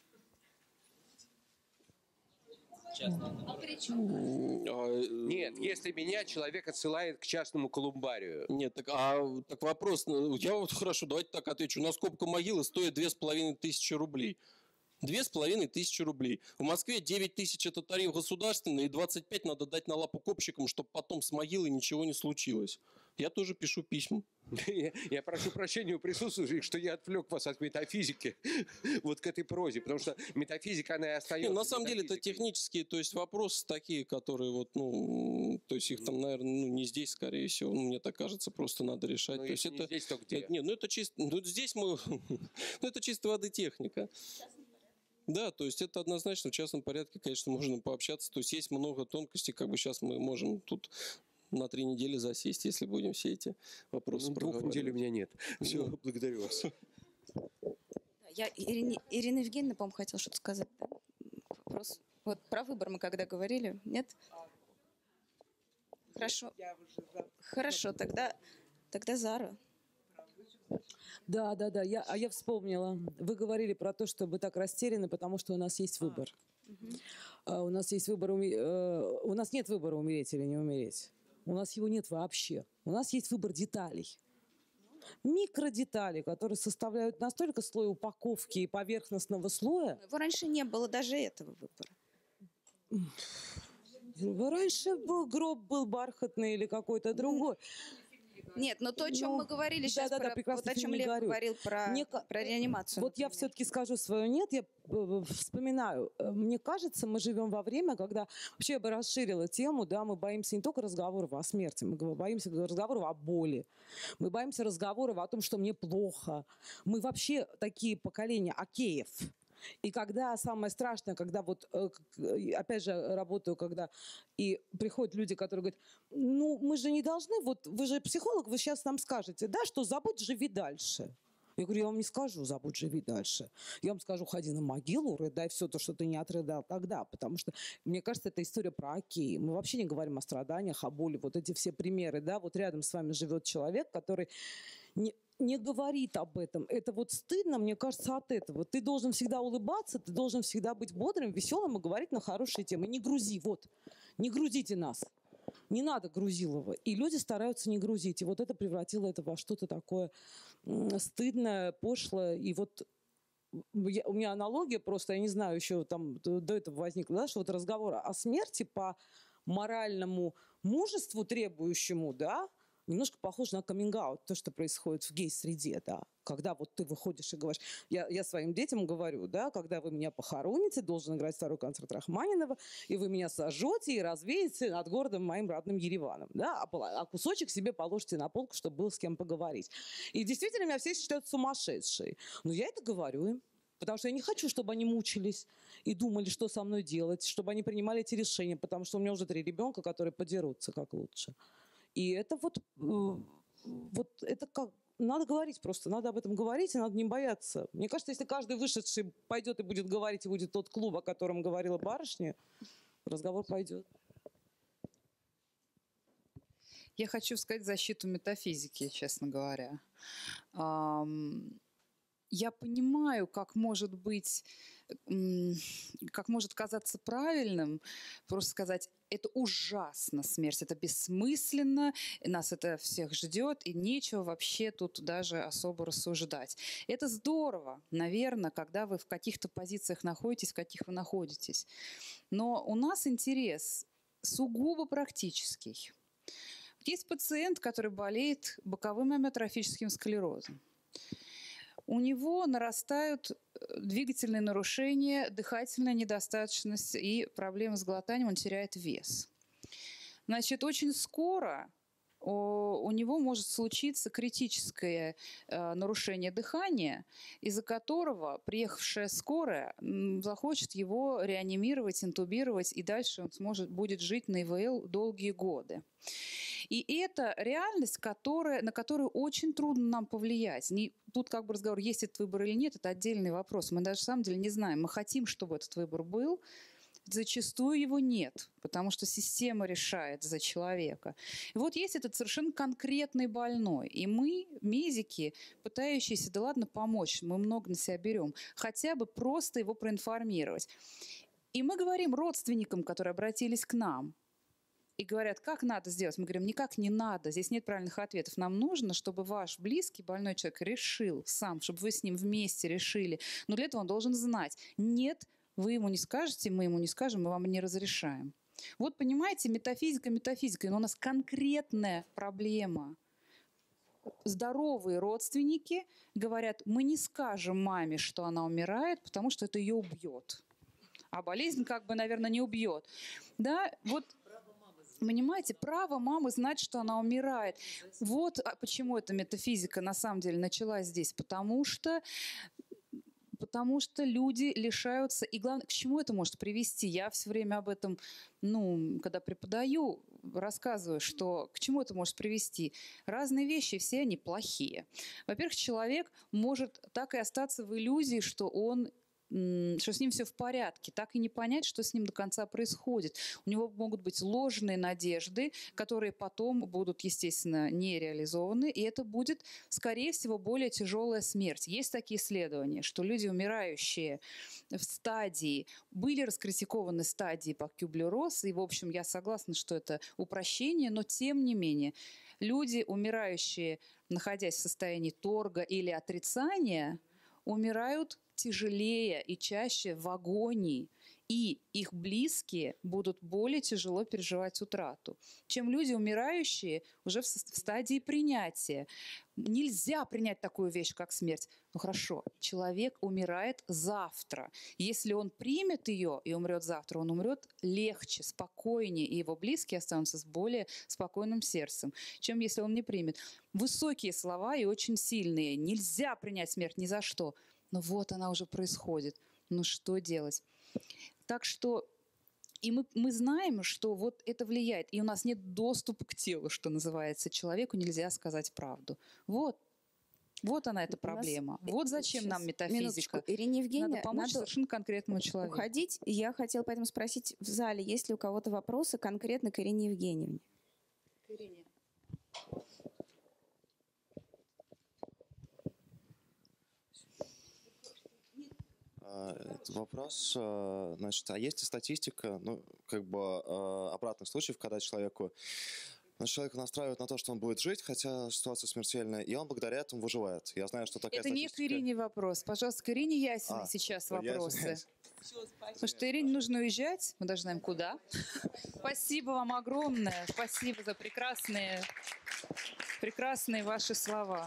Speaker 3: А при чем?
Speaker 10: Нет, если меня человек отсылает к частному колумбарию.
Speaker 4: Нет, так, а, так вопрос. Я вот хорошо, давайте так отвечу. У нас копка могилы стоит две с половиной тысячи рублей. Две с половиной тысячи рублей. В Москве девять тысяч это тариф государственный, и двадцать пять надо дать на лапу копщикам, чтобы потом с могилой ничего не случилось. Я тоже пишу письма.
Speaker 10: Я, я прошу прощения у присутствующих, что я отвлек вас от метафизики вот к этой прозе, потому что метафизика, она и остается.
Speaker 4: Не, на самом деле это технические, то есть вопросы такие, которые вот, ну, то есть их там, наверное, ну, не здесь, скорее всего, ну, мне так кажется, просто надо решать.
Speaker 10: Ну,
Speaker 4: то есть
Speaker 10: не
Speaker 4: это,
Speaker 10: здесь, то где?
Speaker 4: Это, нет, ну это чисто, ну здесь мы, ну это чисто воды техника. Да, то есть это однозначно в частном порядке, конечно, можно пообщаться. То есть есть много тонкостей, как бы сейчас мы можем тут на три недели засесть, если будем все эти вопросы
Speaker 10: ну, двух недель у меня нет. Все, благодарю вас.
Speaker 3: Я, Ирина, Ирина Евгеньевна, по-моему, хотела что-то сказать. Да? Вопрос. Вот про выбор мы когда говорили, нет? Хорошо. Хорошо, тогда, тогда Зара.
Speaker 7: Да, да, да, я, а я вспомнила. Вы говорили про то, что вы так растеряны, потому что у нас есть выбор.
Speaker 3: Угу.
Speaker 7: А, у нас есть выбор, уми... э, у нас нет выбора умереть или не умереть. У нас его нет вообще. У нас есть выбор деталей. Микродетали, которые составляют настолько слой упаковки и поверхностного слоя.
Speaker 3: Его раньше не было даже этого выбора.
Speaker 7: Раньше был гроб был бархатный или какой-то другой.
Speaker 3: Нет, но то, о чем
Speaker 7: ну,
Speaker 3: мы говорили сейчас,
Speaker 7: да, да,
Speaker 3: про,
Speaker 7: да,
Speaker 3: вот о чем Лев
Speaker 7: говорю.
Speaker 3: говорил про,
Speaker 7: Мне,
Speaker 3: про реанимацию.
Speaker 7: Вот
Speaker 3: например.
Speaker 7: я все-таки скажу свое нет, я вспоминаю. Мне кажется, мы живем во время, когда вообще я бы расширила тему, да, мы боимся не только разговоров о смерти, мы боимся разговоров о боли, мы боимся разговоров о том, что мне плохо. Мы вообще такие поколения океев. И когда самое страшное, когда вот, опять же, работаю, когда и приходят люди, которые говорят, ну, мы же не должны, вот вы же психолог, вы сейчас нам скажете, да, что забудь, живи дальше. Я говорю, я вам не скажу, забудь, живи дальше. Я вам скажу, ходи на могилу, рыдай все то, что ты не отрыдал тогда. Потому что, мне кажется, это история про окей. Мы вообще не говорим о страданиях, о боли. Вот эти все примеры, да, вот рядом с вами живет человек, который не, не говорит об этом. Это вот стыдно, мне кажется, от этого. Ты должен всегда улыбаться, ты должен всегда быть бодрым, веселым и говорить на хорошие темы. Не грузи, вот, не грузите нас. Не надо Грузилова. И люди стараются не грузить. И вот это превратило это во что-то такое стыдное, пошлое. И вот я, у меня аналогия просто, я не знаю, еще там до, до этого возникла, да, что вот разговор о смерти по моральному мужеству требующему, да, немножко похож на каминг-аут, то, что происходит в гей-среде, да. Когда вот ты выходишь и говоришь, я, я своим детям говорю, да, когда вы меня похороните, должен играть второй концерт Рахманинова, и вы меня сожжете и развеете над городом моим родным Ереваном, да, а, а кусочек себе положите на полку, чтобы было с кем поговорить. И действительно меня все считают сумасшедшей. Но я это говорю им. Потому что я не хочу, чтобы они мучились и думали, что со мной делать, чтобы они принимали эти решения, потому что у меня уже три ребенка, которые подерутся как лучше. И это вот, вот это как, надо говорить просто, надо об этом говорить, и надо не бояться. Мне кажется, если каждый вышедший пойдет и будет говорить, и будет тот клуб, о котором говорила барышня, разговор пойдет.
Speaker 1: Я хочу сказать в защиту метафизики, честно говоря. Я понимаю, как может быть, как может казаться правильным просто сказать, это ужасно смерть, это бессмысленно, нас это всех ждет, и нечего вообще тут даже особо рассуждать. Это здорово, наверное, когда вы в каких-то позициях находитесь, в каких вы находитесь. Но у нас интерес сугубо практический. Есть пациент, который болеет боковым амиотрофическим склерозом. У него нарастают двигательные нарушения, дыхательная недостаточность и проблемы с глотанием, он теряет вес. Значит, очень скоро у него может случиться критическое э, нарушение дыхания, из-за которого приехавшая скорая захочет его реанимировать, интубировать, и дальше он сможет, будет жить на ИВЛ долгие годы. И это реальность, которая, на которую очень трудно нам повлиять. Не, тут как бы разговор, есть этот выбор или нет, это отдельный вопрос. Мы даже на самом деле не знаем. Мы хотим, чтобы этот выбор был. Зачастую его нет, потому что система решает за человека. И вот есть этот совершенно конкретный больной. И мы, медики, пытающиеся, да ладно, помочь, мы много на себя берем, хотя бы просто его проинформировать. И мы говорим родственникам, которые обратились к нам, и говорят, как надо сделать. Мы говорим, никак не надо, здесь нет правильных ответов. Нам нужно, чтобы ваш близкий, больной человек решил сам, чтобы вы с ним вместе решили. Но для этого он должен знать, нет, вы ему не скажете, мы ему не скажем, мы вам не разрешаем. Вот понимаете, метафизика метафизика, но у нас конкретная проблема. Здоровые родственники говорят, мы не скажем маме, что она умирает, потому что это ее убьет. А болезнь как бы, наверное, не убьет. Да, вот... Понимаете, право мамы знать, что она умирает. Вот почему эта метафизика на самом деле началась здесь. Потому что, потому что люди лишаются... И главное, к чему это может привести? Я все время об этом, ну, когда преподаю, рассказываю, что к чему это может привести. Разные вещи, все они плохие. Во-первых, человек может так и остаться в иллюзии, что он... что с ним все в порядке, так и не понять, что с ним до конца происходит. У него могут быть ложные надежды, которые потом будут, естественно, не реализованы, и это будет, скорее всего, более тяжелая смерть. Есть такие исследования, что люди, умирающие в стадии, были раскритикованы стадии по Кюблер-Росс, и, в общем, я согласна, что это упрощение, но тем не менее, люди, умирающие, находясь в состоянии торга или отрицания, умирают тяжелее и чаще в агонии, и их близкие будут более тяжело переживать утрату, чем люди, умирающие уже в стадии принятия. Нельзя принять такую вещь, как смерть. Ну хорошо, человек умирает завтра. Если он примет ее и умрет завтра, он умрет легче, спокойнее, и его близкие останутся с более спокойным сердцем, чем если он не примет. Высокие слова и очень сильные. Нельзя принять смерть ни за что. Но вот она уже происходит. Ну что делать? Так что и мы, мы знаем, что вот это влияет. И у нас нет доступа к телу, что называется. Человеку нельзя сказать правду. Вот. Вот она, эта проблема. Вот зачем нам метафизика.
Speaker 3: Минуточку. Ирине Евгеньевне,
Speaker 1: надо помочь
Speaker 3: надо
Speaker 1: совершенно конкретному человеку.
Speaker 3: Уходить. Я хотела поэтому спросить в зале, есть ли у кого-то вопросы конкретно к Ирине Евгеньевне? К Ирине.
Speaker 9: Этот вопрос, значит, а есть ли статистика, ну, как бы обратных случаев, когда человеку, значит, человека настраивают на то, что он будет жить, хотя ситуация смертельная, и он благодаря этому выживает. Я знаю, что такая
Speaker 1: Это
Speaker 9: статистика...
Speaker 1: не к Ирине вопрос. Пожалуйста, к Ирине Ясиной
Speaker 9: а,
Speaker 1: сейчас
Speaker 9: я
Speaker 1: вопросы.
Speaker 9: извиняюсь.
Speaker 1: Потому что Ирине нужно уезжать. Мы даже знаем, куда. Спасибо вам огромное. Спасибо за прекрасные, прекрасные ваши слова.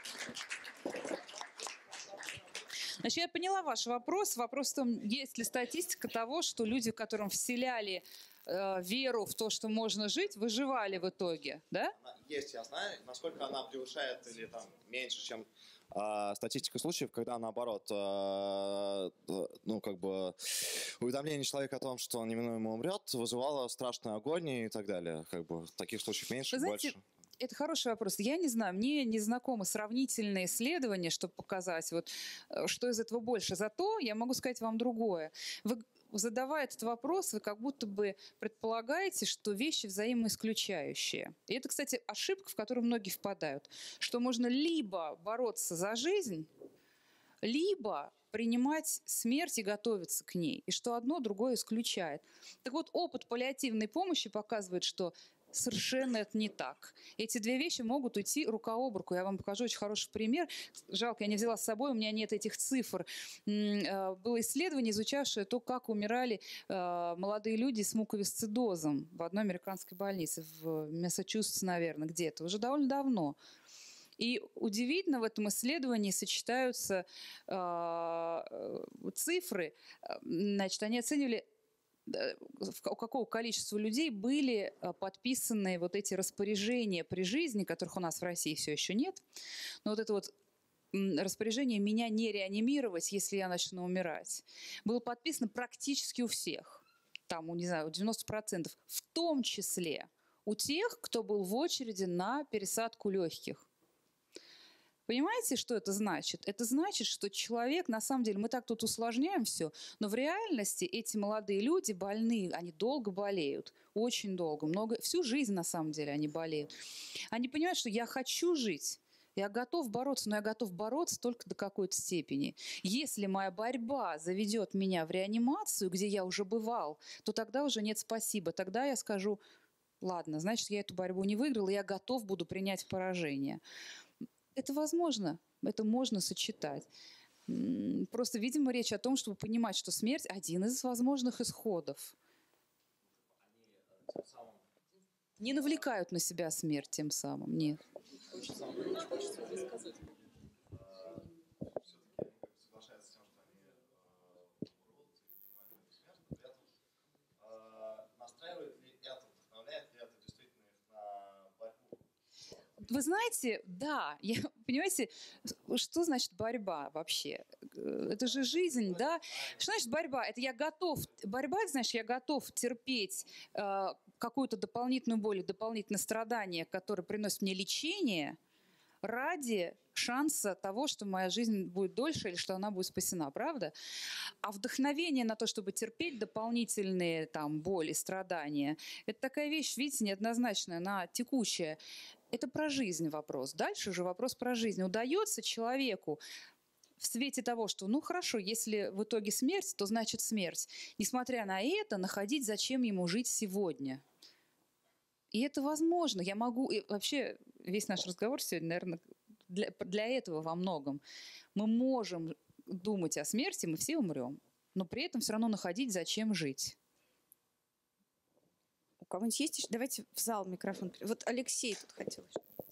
Speaker 1: Значит, я поняла ваш вопрос. Вопрос в том, есть ли статистика того, что люди, которым вселяли э, веру в то, что можно жить, выживали в итоге, да?
Speaker 9: Есть, я знаю. Насколько она превышает или там меньше, чем э, статистика случаев, когда наоборот, э, ну как бы уведомление человека о том, что он неминуемо умрет, вызывало страшную агонию и так далее. Как бы таких случаев меньше,
Speaker 1: Вы знаете,
Speaker 9: больше.
Speaker 1: это хороший вопрос. Я не знаю, мне не знакомы сравнительные исследования, чтобы показать, вот, что из этого больше. Зато я могу сказать вам другое. Вы, задавая этот вопрос, вы как будто бы предполагаете, что вещи взаимоисключающие. И это, кстати, ошибка, в которую многие впадают. Что можно либо бороться за жизнь, либо принимать смерть и готовиться к ней. И что одно другое исключает. Так вот, опыт паллиативной помощи показывает, что совершенно это не так. Эти две вещи могут уйти рука об руку. Я вам покажу очень хороший пример. Жалко, я не взяла с собой, у меня нет этих цифр. Было исследование, изучавшее то, как умирали молодые люди с муковисцидозом в одной американской больнице, в Массачусетсе, наверное, где-то, уже довольно давно. И удивительно, в этом исследовании сочетаются э, цифры. Значит, они оценивали у какого количества людей были подписаны вот эти распоряжения при жизни, которых у нас в России все еще нет. Но вот это вот распоряжение меня не реанимировать, если я начну умирать, было подписано практически у всех. Там, не знаю, у девяноста процентов. В том числе у тех, кто был в очереди на пересадку легких. Понимаете, что это значит? Это значит, что человек, на самом деле, мы так тут усложняем все, но в реальности эти молодые люди больные, они долго болеют, очень долго, много, всю жизнь на самом деле они болеют. Они понимают, что я хочу жить, я готов бороться, но я готов бороться только до какой-то степени. Если моя борьба заведет меня в реанимацию, где я уже бывал, то тогда уже нет спасибо, тогда я скажу, ладно, значит, я эту борьбу не выиграл, и я готов буду принять поражение. Это возможно, это можно сочетать. Просто, видимо, речь о том, чтобы понимать, что смерть – один из возможных исходов. Не навлекают на себя смерть тем самым, нет. Вы знаете, да, я, понимаете, что значит борьба вообще? Это же жизнь, да? Что значит борьба? Это я готов, борьба, знаешь, я готов терпеть э, какую-то дополнительную боль, дополнительное страдание, которое приносит мне лечение, ради шанса того, что моя жизнь будет дольше или что она будет спасена, правда? А вдохновение на то, чтобы терпеть дополнительные там боли, страдания, это такая вещь, видите, неоднозначная, она текущая. Это про жизнь вопрос. Дальше же вопрос про жизнь. Удается человеку в свете того, что, ну хорошо, если в итоге смерть, то значит смерть. Несмотря на это, находить, зачем ему жить сегодня. И это возможно. Я могу... И вообще, весь наш разговор сегодня, наверное, для, для этого во многом. Мы можем думать о смерти, мы все умрем, но при этом все равно находить, зачем жить.
Speaker 3: У кого-нибудь есть еще? Давайте в зал микрофон. Вот Алексей тут хотел.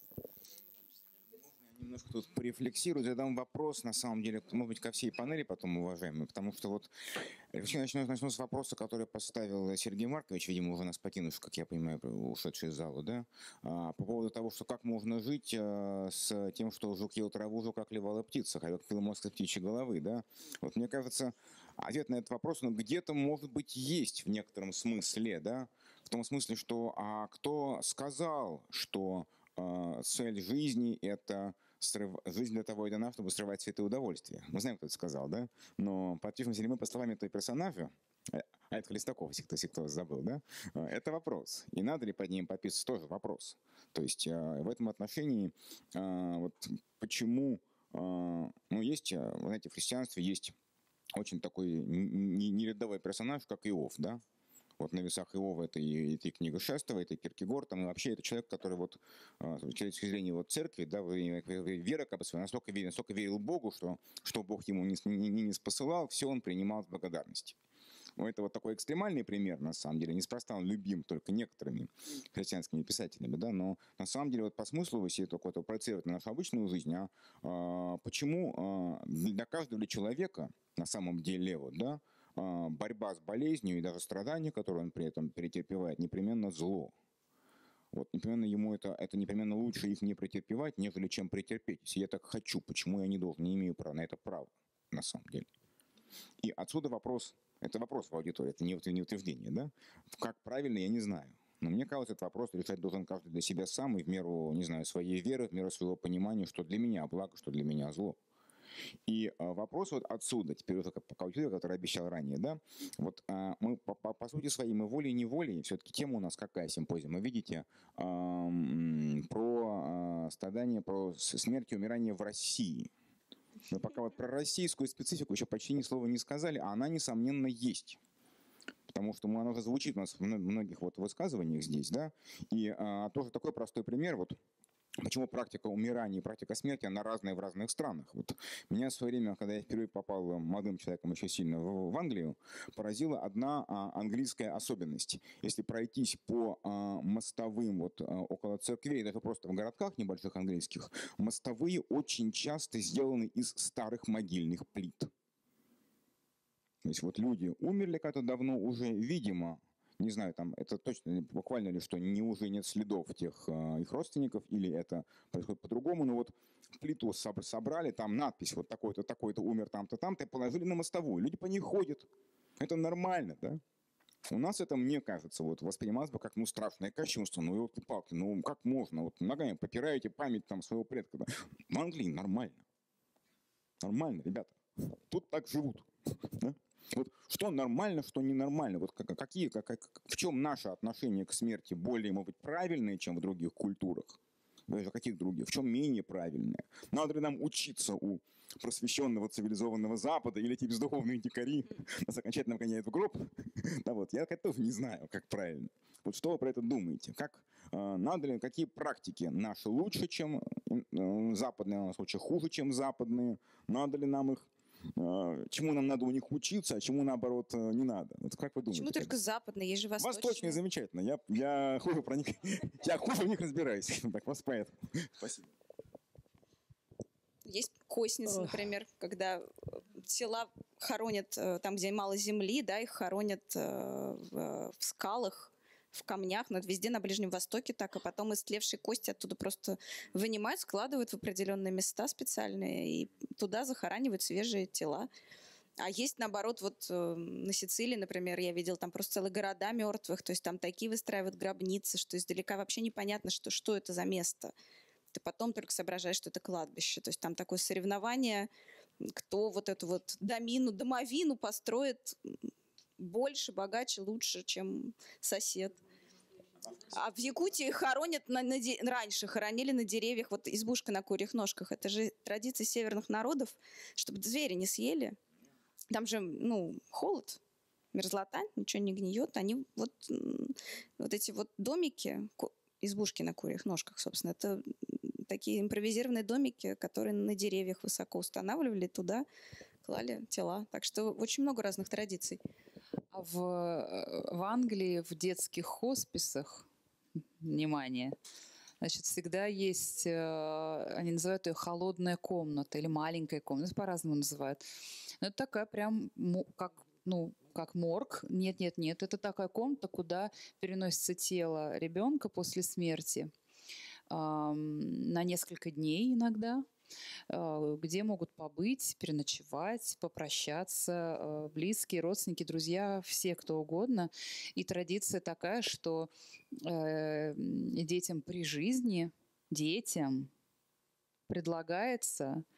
Speaker 11: Немножко тут порефлексирую, задам вопрос, на самом деле, может быть, ко всей панели потом, уважаемые, потому что вот вообще начну, начну с вопроса, который поставил Сергей Маркович, видимо, уже нас покинувший, как я понимаю, ушедший из зала, да, а, по поводу того, что как можно жить а, с тем, что жук ел траву, жук как клевала птица, как пил мозг из птичьей головы, да. Вот мне кажется, ответ на этот вопрос, ну, где-то, может быть, есть в некотором смысле, да, в том смысле, что а кто сказал, что а, цель жизни – это Срыв... жизнь для того и дана, чтобы срывать цветы удовольствия. Мы знаем, кто это сказал, да? Но подпишемся ли мы по словам этого персонажа, а это Хлестаков, если кто, если кто забыл, да? Это вопрос. И надо ли под ним подписываться, тоже вопрос. То есть в этом отношении вот почему, ну, есть, вы знаете, в христианстве есть очень такой нерядовой персонаж, как Иов, да? Вот на весах Иова это и, и книга Шестого, это и Киркегор, там, и вообще это человек, который вот с точки зрения вот церкви, да, вера как бы своя, настолько, настолько верил Богу, что, что Бог ему не, не, не спосылал, все он принимал с благодарностью. Ну, это вот такой экстремальный пример, на самом деле. Неспроста он любим только некоторыми христианскими писателями, да, но на самом деле вот по смыслу, если только это проецировать на нашу обычную жизнь, а, а почему а, для каждого человека на самом деле вот, да, борьба с болезнью и даже страдания, которые он при этом претерпевает, непременно зло. Вот непременно ему это, это непременно лучше их не претерпевать, нежели чем претерпеть. Если я так хочу, почему я не должен, не имею права на это право, на самом деле. И отсюда вопрос, это вопрос в аудитории, это не утверждение, да? Как правильно, я не знаю. Но мне кажется, этот вопрос решать должен каждый для себя сам и в меру, не знаю, своей веры, в меру своего понимания, что для меня благо, что для меня зло. И а, вопрос вот отсюда, теперь уже как по аудитории, который обещал ранее, да, вот а, мы по, по, по сути своей, мы волей-неволей, все-таки тема у нас какая симпозиум, вы видите, а, про а, страдания, про смерть и умирание в России. Мы пока вот про российскую специфику еще почти ни слова не сказали, а она, несомненно, есть. Потому что она уже звучит у нас в многих вот высказываниях здесь, да, и а, тоже такой простой пример, вот, почему практика умирания и практика смерти, она разная в разных странах. Вот меня в свое время, когда я впервые попал молодым человеком еще сильно в, в Англию, поразила одна а, английская особенность. Если пройтись по а, мостовым вот, а, около церквей, даже просто в городках небольших английских, мостовые очень часто сделаны из старых могильных плит. То есть вот люди умерли как-то давно уже, видимо, не знаю, там это точно буквально ли, что не уже нет следов тех э, их родственников, или это происходит по-другому, но вот плиту соб- собрали, там надпись вот такой-то, такой-то умер там-то, там-то, и положили на мостовую. Люди по ней ходят. Это нормально, да? У нас это, мне кажется, вот воспринималось бы как, ну, страшное кощунство, ну, елки-палки, ну, как можно, вот ногами попираете память там своего предка. Да? В Англии нормально. Нормально, ребята. Тут так живут. Да? Вот что нормально, что ненормально. Вот какие, как, как, в чем наше отношение к смерти более, может быть, правильное, чем в других культурах? Даже каких других? В чем менее правильное? Надо ли нам учиться у просвещенного цивилизованного Запада, или эти бездуховные дикари нас окончательно вгоняют в гроб? Да вот, я тоже не знаю, как правильно. Вот что вы про это думаете? Как, э, надо ли, какие практики наши лучше, чем э, западные, а в случае хуже, чем западные? Надо ли нам их, э, чему нам надо у них учиться, а чему, наоборот, э, не надо? Вот как вы думаете?
Speaker 3: Почему только западные? Есть же восточные.
Speaker 11: Восточные замечательно. Я, я хуже про них, я хуже в них разбираюсь. Так, вас поэтому. Спасибо.
Speaker 3: Есть костницы, например, когда тела хоронят там, где мало земли, да, их хоронят э, в, в скалах, в камнях, но это везде на Ближнем Востоке так, а потом истлевшие кости оттуда просто вынимают, складывают в определенные места специальные, и туда захоранивают свежие тела. А есть, наоборот, вот э, на Сицилии, например, я видела там просто целые города мертвых, то есть там такие выстраивают гробницы, что издалека вообще непонятно, что, что это за место. Ты потом только соображаешь, что это кладбище. То есть там такое соревнование, кто вот эту вот домину, домовину построит больше, богаче, лучше, чем сосед. А в Якутии хоронят на, на де... раньше хоронили на деревьях, вот избушка на курьих ножках. Это же традиция северных народов, чтобы звери не съели. Там же, ну, холод, мерзлота, ничего не гниет. Они вот, вот эти вот домики, избушки на курьих ножках, собственно, это такие импровизированные домики, которые на деревьях высоко устанавливали, туда клали тела. Так что очень много разных традиций.
Speaker 1: А в, в Англии в детских хосписах, внимание, значит, всегда есть, они называют ее холодная комната или маленькая комната, по-разному называют. Но это такая прям, как, ну, как морг. Нет, нет, нет. Это такая комната, куда переносится тело ребенка после смерти э, на несколько дней иногда, э, где могут побыть, переночевать, попрощаться э, близкие, родственники, друзья, все, кто угодно. И традиция такая, что э, детям при жизни, детям предлагается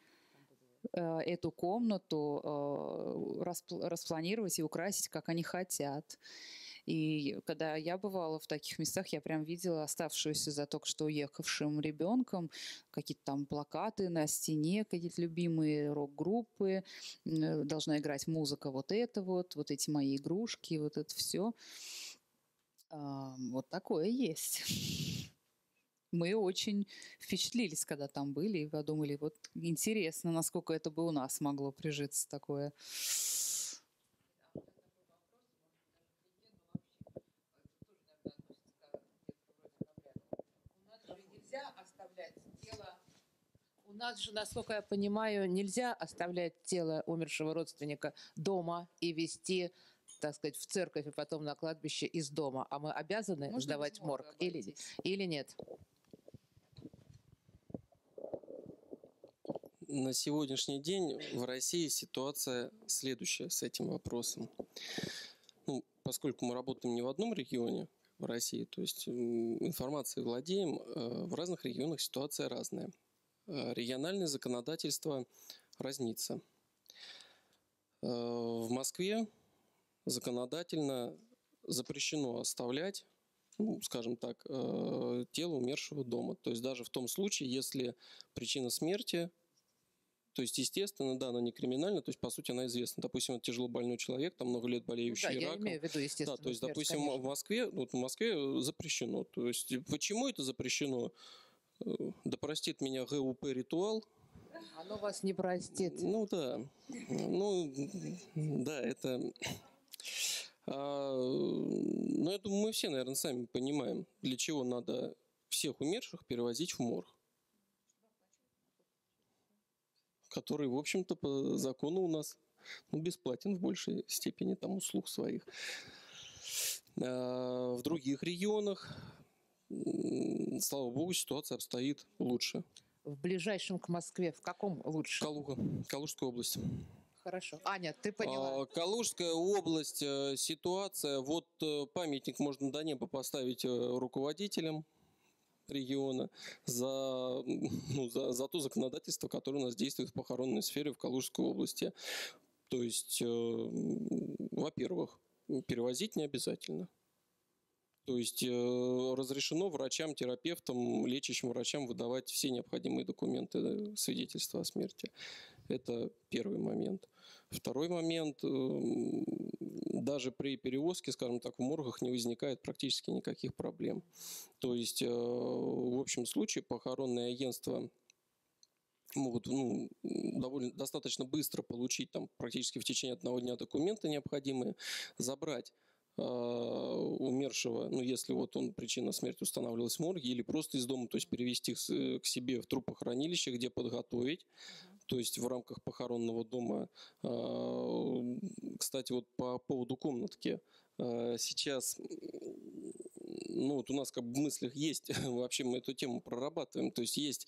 Speaker 1: эту комнату распланировать и украсить, как они хотят. И когда я бывала в таких местах, я прям видела оставшуюся за только что уехавшим ребенком какие-то там плакаты на стене, какие-то любимые рок-группы, должна играть музыка вот это вот, вот эти мои игрушки, вот это все. Вот такое есть. Мы очень впечатлились, когда там были, и подумали, вот интересно, насколько это бы у нас могло прижиться такое.
Speaker 12: У нас же, насколько я понимаю, нельзя оставлять тело умершего родственника дома и везти, так сказать, в церковь и потом на кладбище из дома. А мы обязаны Можно сдавать в морг или, или нет?
Speaker 4: На сегодняшний день в России ситуация следующая с этим вопросом. Ну, поскольку мы работаем не в одном регионе в России, то есть информацией владеем, в разных регионах ситуация разная. Региональное законодательство разнится. В Москве законодательно запрещено оставлять, ну, скажем так, тело умершего дома. То есть даже в том случае, если причина смерти, то есть, естественно, да, она не криминальна, то есть, по сути, она известна. Допустим, это тяжело больной человек, там много лет болеющий
Speaker 12: ну, да,
Speaker 4: раком.
Speaker 12: Я имею в виду, естественно,
Speaker 4: да, то есть,
Speaker 12: смерть,
Speaker 4: допустим,
Speaker 12: конечно.
Speaker 4: в Москве, вот в Москве запрещено. То есть, почему это запрещено? Да простит меня ГУП «Ритуал».
Speaker 12: Оно вас не простит.
Speaker 4: Ну да, ну да, это... А, но я думаю, мы все, наверное, сами понимаем, для чего надо всех умерших перевозить в морг, который, в общем-то, по закону у нас ну, бесплатен в большей степени там услуг своих. В других регионах, слава богу, ситуация обстоит лучше.
Speaker 12: В ближайшем к Москве в каком лучше?
Speaker 4: Калуга, Калужская область.
Speaker 12: Хорошо. Аня, ты поняла.
Speaker 4: Калужская область, ситуация, вот памятник можно до неба поставить руководителям региона за, ну, за, за то законодательство, которое у нас действует в похоронной сфере в Калужской области. То есть, э, во-первых, перевозить не обязательно. То есть э, разрешено врачам, терапевтам, лечащим врачам выдавать все необходимые документы, свидетельства о смерти. Это первый момент. Второй момент. Э, даже при перевозке, скажем так, в моргах не возникает практически никаких проблем. То есть, э, в общем случае, похоронные агентства могут, ну, довольно достаточно быстро получить там, практически в течение одного дня документы необходимые, забрать э, умершего, ну, если вот он, причина смерти устанавливалась в морге, или просто из дома, то есть перевести к себе в трупохранилище, где подготовить. То есть в рамках похоронного дома. Кстати, вот по поводу комнатки. Сейчас, ну вот у нас как бы в мыслях есть, вообще мы эту тему прорабатываем. То есть есть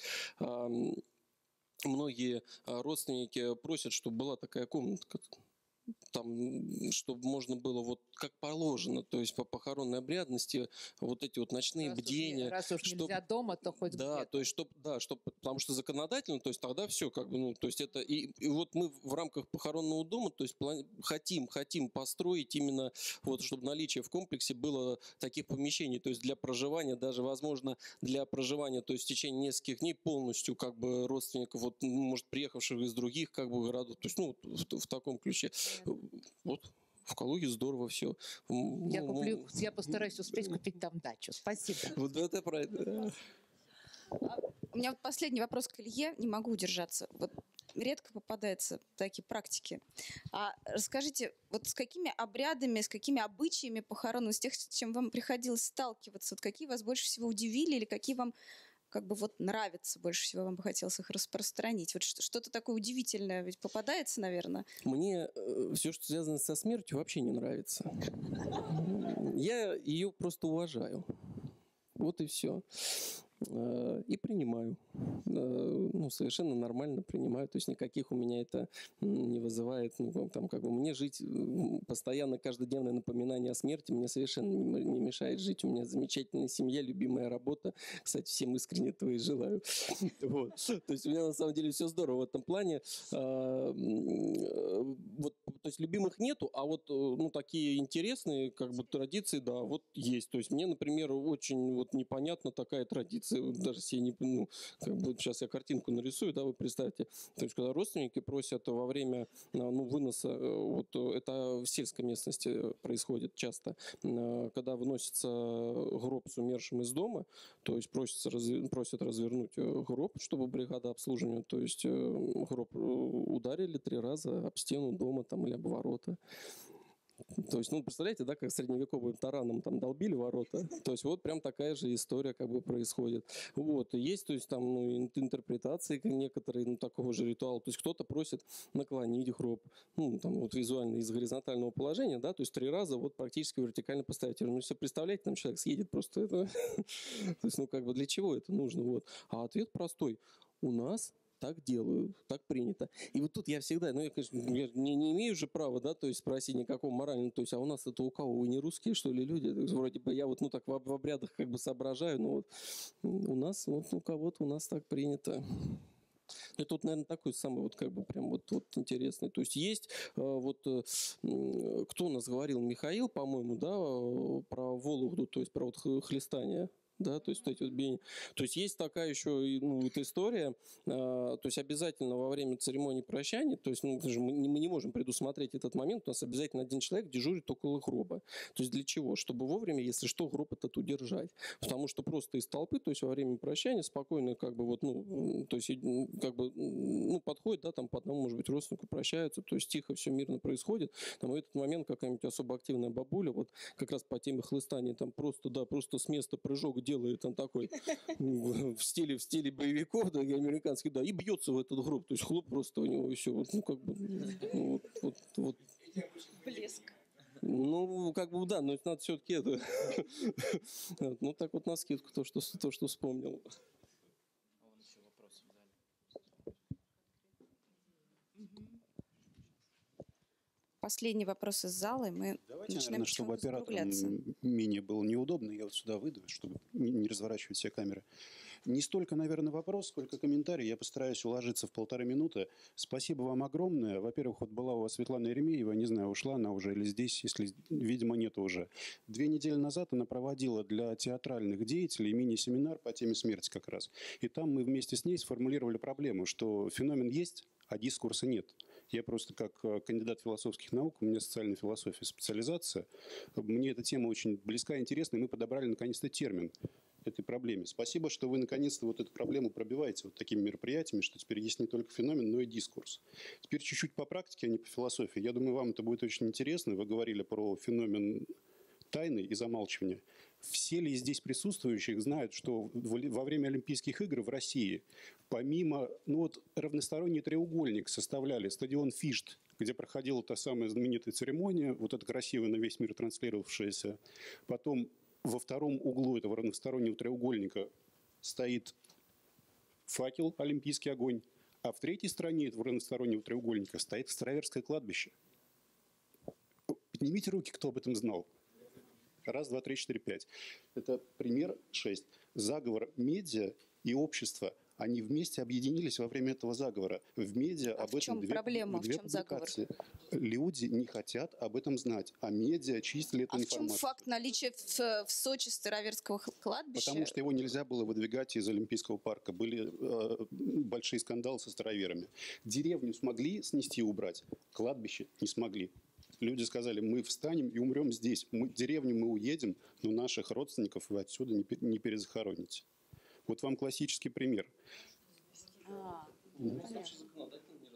Speaker 4: многие родственники просят, чтобы была такая комнатка. Там, чтобы можно было вот как положено, то есть по похоронной обрядности, вот эти вот ночные
Speaker 12: раз
Speaker 4: бдения.
Speaker 12: Уж, раз уж
Speaker 4: чтоб,
Speaker 12: нельзя дома, то хоть
Speaker 4: да,
Speaker 12: где-то.
Speaker 4: то есть, чтоб, да, чтоб, потому что законодательно, то есть тогда все как бы, ну, то есть это, и, и вот мы в рамках похоронного дома, то есть плани, хотим, хотим построить именно, вот, чтобы наличие в комплексе было таких помещений, то есть для проживания, даже, возможно, для проживания, то есть в течение нескольких дней полностью, как бы, родственников, вот, может, приехавших из других, как бы, городов, то есть, ну, в, в таком ключе. Вот. В Калуге здорово все.
Speaker 12: Я
Speaker 4: ну,
Speaker 12: куплю,
Speaker 4: ну,
Speaker 12: я постараюсь успеть купить там дачу. Спасибо.
Speaker 4: Вот это правильно.
Speaker 3: У меня вот последний вопрос к Илье. Не могу удержаться. Вот редко попадаются такие практики. А расскажите, вот с какими обрядами, с какими обычаями похоронными, с тех, с чем вам приходилось сталкиваться, вот какие вас больше всего удивили или какие вам как бы вот нравится больше всего, вам бы хотелось их распространить? Вот что-то такое удивительное ведь попадается, наверное?
Speaker 4: Мне э, все, что связано со смертью, вообще не нравится. Я ее просто уважаю. Вот и все. И принимаю. Ну, совершенно нормально принимаю. То есть никаких у меня это не вызывает. Ну, там, как бы, мне жить, постоянно каждодневное напоминание о смерти мне совершенно не мешает жить. У меня замечательная семья, любимая работа. Кстати, всем искренне этого и желаю. Вот. То есть у меня на самом деле все здорово в этом плане. Вот, то есть любимых нету, а вот ну, такие интересные как бы традиции, да, вот есть. То есть мне, например, очень вот непонятна такая традиция. Даже себе не, ну, как бы сейчас я картинку нарисую, да, вы представьте. То есть когда родственники просят во время ну, выноса, вот это в сельской местности происходит часто, когда выносится гроб с умершим из дома, то есть просится, просят развернуть гроб, чтобы бригада обслуживания, то есть гроб ударили три раза об стену дома там, или об ворота. То есть, ну, представляете, да, как средневековым тараном там долбили ворота. То есть, вот прям такая же история как бы происходит. Вот, и есть, то есть, там, ну, интерпретации некоторые, ну, такого же ритуала. То есть, кто-то просит наклонить гроб, ну, там, вот визуально из горизонтального положения, да, то есть, три раза вот практически вертикально поставить. Ну, все представляете, там человек съедет просто это. То есть, ну, как бы для чего это нужно, вот. А ответ простой. У нас так делают, так принято. И вот тут я всегда, ну я, конечно, я не, не имею же права, да, то есть спросить никакого морального, то есть, а у нас это у кого, вы не русские, что ли, люди? Вроде бы я вот, ну так в, в обрядах как бы соображаю, но вот у нас, вот у кого-то у нас так принято. Это вот, наверное, такой самый вот как бы прям вот, вот интересный. То есть есть вот, кто у нас говорил, Михаил, по-моему, да, про Вологду, то есть про вот хлестание. Да, то есть, вот эти вот биения. То есть есть такая еще ну, вот история, э, то есть обязательно во время церемонии прощания, то есть ну, мы, не, мы не можем предусмотреть этот момент, у нас обязательно один человек дежурит около гроба. То есть для чего? Чтобы вовремя, если что, гроб этот удержать. Потому что просто из толпы, то есть во время прощания спокойно как бы вот, ну, то есть как бы, ну, подходит, да, там по одному, может быть, родственнику прощаются, то есть тихо, все мирно происходит. Там в этот момент какая-нибудь особо активная бабуля, вот как раз по теме хлыстания, там просто, да, просто с места прыжок делает, он такой в стиле, в стиле боевиков, да, американских, да, и бьется в этот гроб. То есть хлоп просто у него и все. Вот, ну, как бы, ну, вот, вот, вот.
Speaker 3: Блеск.
Speaker 4: Ну, как бы, да, но надо все-таки это... Ну, так вот, на скидку, то, что, то, что вспомнил.
Speaker 3: Последний вопрос из зала, и мы
Speaker 13: Давайте,
Speaker 3: начинаем
Speaker 13: наверное, чтобы
Speaker 3: потихоньку
Speaker 13: операторам
Speaker 3: закругляться.
Speaker 13: менее было неудобно, я вот сюда выйду, чтобы не не разворачивать все камеры. Не столько, наверное, вопрос, сколько комментарий. Я постараюсь уложиться в полторы минуты. Спасибо вам огромное. Во-первых, вот была у вас Светлана Еремеева, не знаю, ушла она уже или здесь, если, видимо, нет уже. Две недели назад она проводила для театральных деятелей мини-семинар по теме смерти как раз. И там мы вместе с ней сформулировали проблему, что феномен есть, а дискурса нет. Я просто как э, кандидат философских наук, у меня социальная философия, специализация. Мне эта тема очень близка и интересна, и мы подобрали наконец-то термин этой проблеме. Спасибо, что вы наконец-то вот эту проблему пробиваете вот такими мероприятиями, что теперь есть не только феномен, но и дискурс. Теперь чуть-чуть по практике, а не по философии. Я думаю, вам это будет очень интересно. Вы говорили про феномен тайны и замалчивания. Все ли здесь присутствующих знают, что во время Олимпийских игр в России, помимо, ну вот, равносторонний треугольник составляли стадион Фишт, где проходила та самая знаменитая церемония, вот эта красивая на весь мир транслировавшаяся. Потом во втором углу этого равностороннего треугольника стоит факел, олимпийский огонь, а в третьей стороне этого равностороннего треугольника стоит Староверское кладбище. Поднимите руки, кто об этом знал. Раз, два, три, четыре, пять. Это пример шесть. Заговор медиа и общества, они вместе объединились во время этого заговора. В медиа
Speaker 3: А
Speaker 13: об
Speaker 3: в
Speaker 13: этом
Speaker 3: чем
Speaker 13: две,
Speaker 3: проблема?
Speaker 13: две
Speaker 3: В чем заговор?
Speaker 13: публикации. Люди не хотят об этом знать, а медиа чистили эту
Speaker 3: А в чем
Speaker 13: информацию.
Speaker 3: факт наличия в, в Сочи Староверского х- кладбища?
Speaker 13: Потому что его нельзя было выдвигать из Олимпийского парка. Были э, большие скандалы со староверами. Деревню смогли снести и убрать, кладбище не смогли. Люди сказали, мы встанем и умрем здесь. Мы, деревню мы уедем, но наших родственников вы отсюда не, пе- не перезахороните. Вот вам классический пример.
Speaker 3: А,
Speaker 13: Мгм.
Speaker 3: понятно.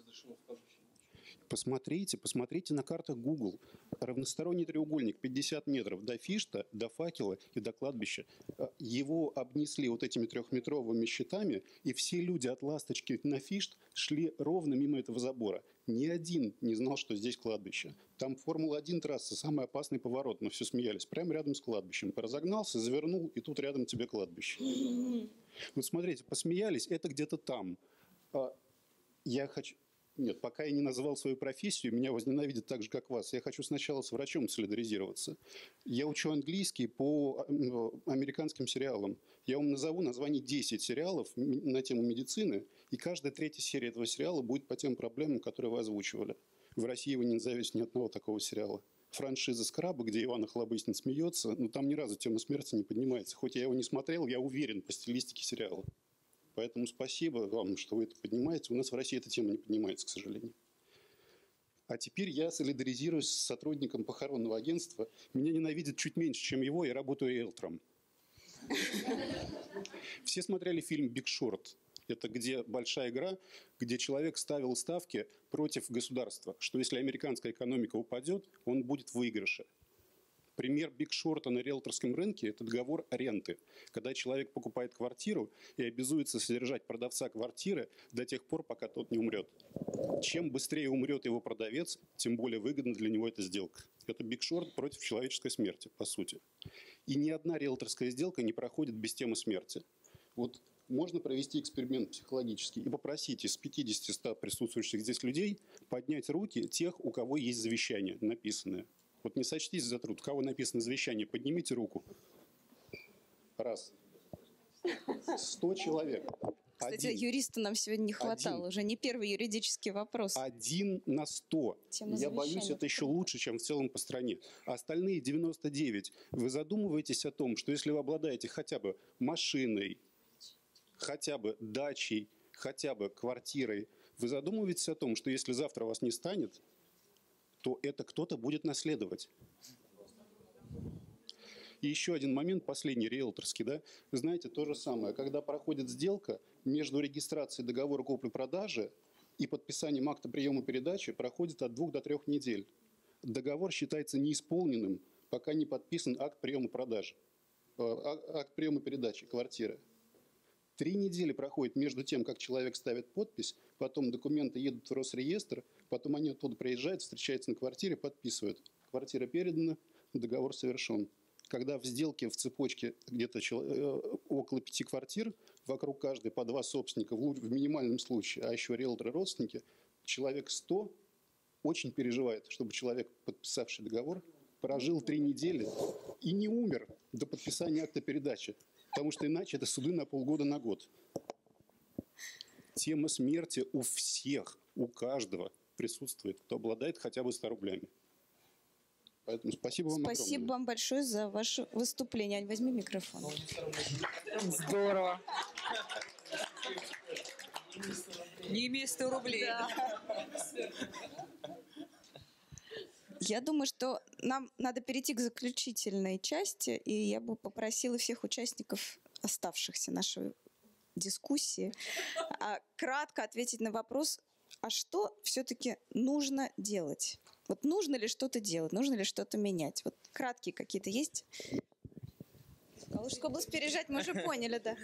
Speaker 13: Посмотрите, посмотрите на картах Google. Равносторонний треугольник пятьдесят метров до Фишта, до факела и до кладбища. А, Его обнесли вот этими трехметровыми щитами, и все люди от Ласточки на Фишт шли ровно мимо этого забора. Ни один не знал, что здесь кладбище. Там Формула один трасса, самый опасный поворот. Мы все смеялись. Прямо рядом с кладбищем. Разогнался, завернул, и тут рядом тебе кладбище. Вот смотрите, посмеялись, это где-то там. А, Я хочу... Нет, пока я не назвал свою профессию, меня возненавидят так же, как вас. Я хочу сначала с врачом солидаризироваться. Я учу английский по э, американским сериалам. Я вам назову название десять сериалов м- на тему медицины, и каждая третья серия этого сериала будет по тем проблемам, которые вы озвучивали. В России вы не назовете ни одного такого сериала. Франшиза «Скраба», где Иван Охлобыстин смеется, но там ни разу тема смерти не поднимается. Хоть я его не смотрел, я уверен по стилистике сериала. Поэтому спасибо вам, что вы это поднимаете. У нас в России эта тема не поднимается, к сожалению. А теперь я солидаризируюсь с сотрудником похоронного агентства. Меня ненавидят чуть меньше, чем его, я работаю риэлтором. Все смотрели фильм «Биг Шорт». Это где большая игра, где человек ставил ставки против государства, что если американская экономика упадет, он будет в выигрыше. Пример Биг Шорта на риэлторском рынке – это договор ренты. Когда человек покупает квартиру и обязуется содержать продавца квартиры до тех пор, пока тот не умрет. Чем быстрее умрет его продавец, тем более выгодна для него эта сделка. Это Биг Шорт против человеческой смерти, по сути. И ни одна риэлторская сделка не проходит без темы смерти. Вот можно провести эксперимент психологический и попросить из пятидесяти-ста присутствующих здесь людей поднять руки тех, у кого есть завещание написанное. Вот не сочтите за труд. У кого написано завещание, поднимите руку. Раз. Сто человек.
Speaker 3: Кстати,
Speaker 13: Один.
Speaker 3: юриста нам сегодня не хватало.
Speaker 13: Один.
Speaker 3: Уже не первый юридический вопрос.
Speaker 13: Один на сто.
Speaker 3: Тема
Speaker 13: Я боюсь,
Speaker 3: завещания,
Speaker 13: это
Speaker 3: это
Speaker 13: еще
Speaker 3: круто.
Speaker 13: лучше, чем в целом по стране. А остальные девяносто девять. Вы задумываетесь о том, что если вы обладаете хотя бы машиной, хотя бы дачей, хотя бы квартирой, вы задумываетесь о том, что если завтра вас не станет, то это кто-то будет наследовать. И еще один момент, последний, риэлторский, да, знаете, то же самое. Когда проходит сделка, между регистрацией договора купли-продажи и подписанием акта приема передачи проходит от двух до трех недель. Договор считается неисполненным, пока не подписан акт приема продажи. акт приема передачи квартиры. Три недели проходит между тем, как человек ставит подпись, потом документы едут в Росреестр, потом они оттуда приезжают, встречаются на квартире, подписывают. Квартира передана, договор совершен. Когда в сделке, в цепочке где-то около пяти квартир, вокруг каждой по два собственника, в минимальном случае, а еще риэлторы-родственники, человек сто очень переживает, чтобы человек, подписавший договор, прожил три недели и не умер до подписания акта передачи. Потому что иначе это суды на полгода, на год. Тема смерти у всех, у каждого присутствует, кто обладает хотя бы ста рублями. Поэтому спасибо вам
Speaker 3: Спасибо
Speaker 13: огромное.
Speaker 3: вам большое за ваше выступление. Ань, возьми микрофон.
Speaker 1: Здорово. Не имей сто рублей.
Speaker 3: Я думаю, что нам надо перейти к заключительной части, и я бы попросила всех участников оставшихся нашей дискуссии а, кратко ответить на вопрос, а что все-таки нужно делать? Вот нужно ли что-то делать, нужно ли что-то менять? Вот краткие какие-то есть? Калужскую область переезжать мы уже поняли, да.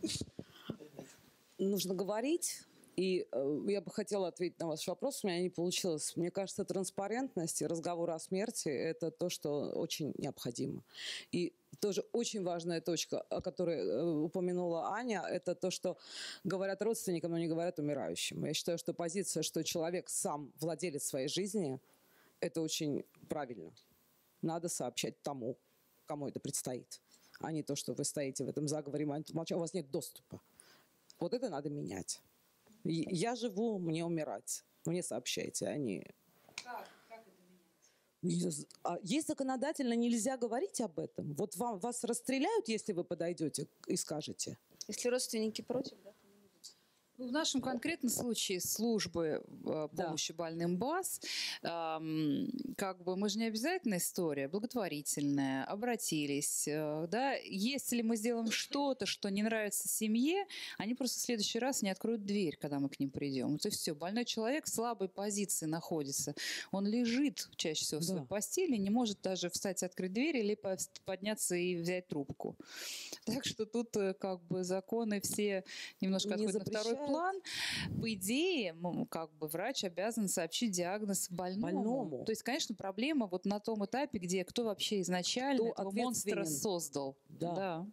Speaker 7: Нужно говорить. И э, я бы хотела ответить на ваш вопрос, у меня не получилось. Мне кажется, транспарентность и разговор о смерти – это то, что очень необходимо. И тоже очень важная точка, о которой э, упомянула Аня, это то, что говорят родственникам, но не говорят умирающим. Я считаю, что позиция, что человек сам владелец своей жизни, это очень правильно. Надо сообщать тому, кому это предстоит, а не то, что вы стоите в этом заговоре, у вас нет доступа. Вот это надо менять. Я живу, мне умирать. Мне сообщайте, а не...
Speaker 1: Как? Как это менять?
Speaker 7: Есть законодательно, нельзя говорить об этом. Вот вам, вас расстреляют, если вы подойдете и скажете.
Speaker 3: Если родственники против, да?
Speaker 1: Ну, в нашем конкретном случае службы э, помощи да. больным БАС, э, как бы мы же не обязательно история, благотворительная, обратились, э, да, если мы сделаем что-то, что не нравится семье, они просто в следующий раз не откроют дверь, когда мы к ним придем. Это все. Больной человек в слабой позиции находится. Он лежит чаще всего в своей да. постели, не может даже встать, открыть дверь или подняться и взять трубку. Так что тут э, как бы законы все немножко отходят на второй план. По идее, как бы врач обязан сообщить диагноз больному.
Speaker 7: больному.
Speaker 1: То есть, конечно, проблема вот на том этапе, где кто вообще изначально кто этого монстра создал.
Speaker 7: Да.
Speaker 1: да.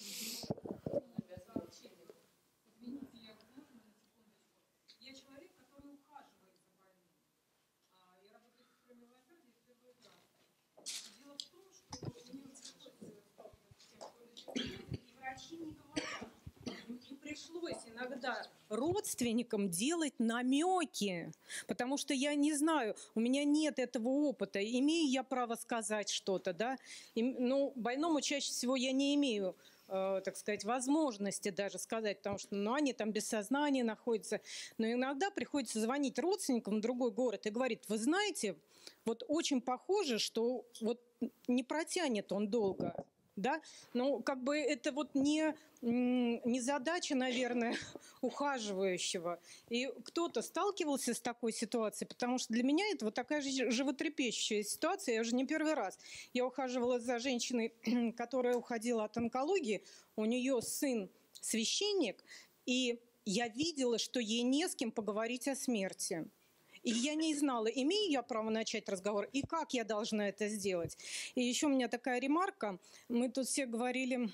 Speaker 14: Пришлось иногда родственникам делать намеки, потому что я не знаю, у меня нет этого опыта, имею я право сказать что-то, да, и, ну, больному чаще всего я не имею, э, так сказать, возможности даже сказать, потому что, ну, они там без сознания находятся, но иногда приходится звонить родственникам в другой город и говорить, вы знаете, вот очень похоже, что вот не протянет он долго. Да? Ну, как бы это вот не, не задача, наверное, ухаживающего. И кто-то сталкивался с такой ситуацией, потому что для меня это вот такая же животрепещущая ситуация. Я уже не первый раз. Я ухаживала за женщиной, которая уходила от онкологии. У нее сын священник, и я видела, что ей не с кем поговорить о смерти. И я не знала, имею я право начать разговор и как я должна это сделать. И еще у меня такая ремарка. Мы тут все говорили...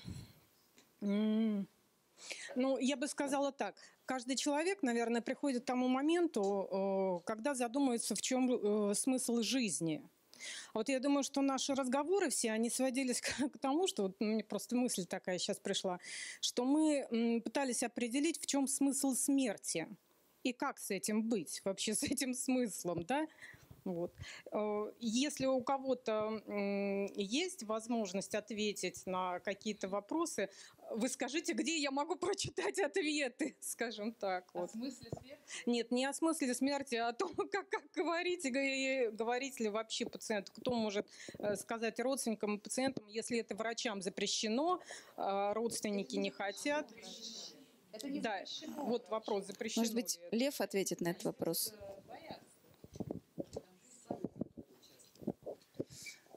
Speaker 14: Ну, я бы сказала так. Каждый человек, наверное, приходит к тому моменту, когда задумается, в чем смысл жизни. Вот я думаю, что наши разговоры все, они сводились к тому, что вот мне просто мысль такая сейчас пришла, что мы пытались определить, в чем смысл смерти. И как с этим быть, вообще с этим смыслом, да? Вот. Если у кого-то есть возможность ответить на какие-то вопросы, вы скажите, где я могу прочитать ответы, скажем так.
Speaker 1: О
Speaker 14: вот.
Speaker 1: смысле смерти?
Speaker 14: Нет, не о смысле смерти, а о том, как, как говорить, и говорить ли вообще пациенту. Кто может сказать родственникам и пациентам, если это врачам запрещено, родственники не хотят. Это не да, вот вопрос, запрещено.
Speaker 3: Может быть, Лев ответит на этот вопрос?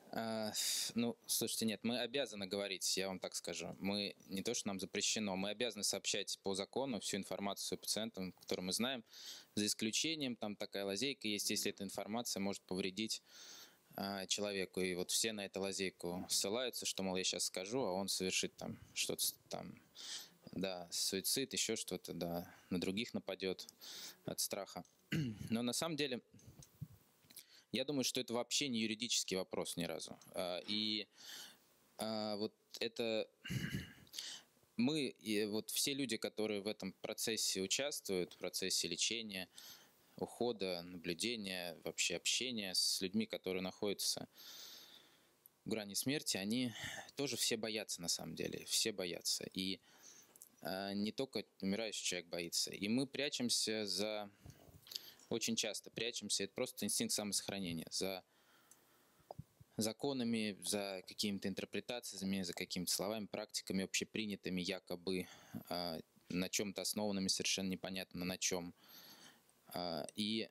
Speaker 5: А, ну, слушайте, нет, мы обязаны говорить, я вам так скажу. Мы не то, что нам запрещено, мы обязаны сообщать по закону всю информацию пациентам, которую мы знаем, за исключением, там такая лазейка есть, если эта информация может повредить а, человеку. И вот все на эту лазейку ссылаются, что, мол, я сейчас скажу, а он совершит там что-то там, да, суицид, еще что-то, да, на других нападет от страха. Но на самом деле... Я думаю, что это вообще не юридический вопрос ни разу. И вот это мы, и вот все люди, которые в этом процессе участвуют, в процессе лечения, ухода, наблюдения, вообще общения с людьми, которые находятся в грани смерти, они тоже все боятся на самом деле, все боятся. И не только умирающий человек боится. И мы прячемся за... Очень часто прячемся, это просто инстинкт самосохранения, за законами, за какими-то интерпретациями, за какими-то словами, практиками общепринятыми, якобы э, на чем-то основанными, совершенно непонятно на чем. Э, и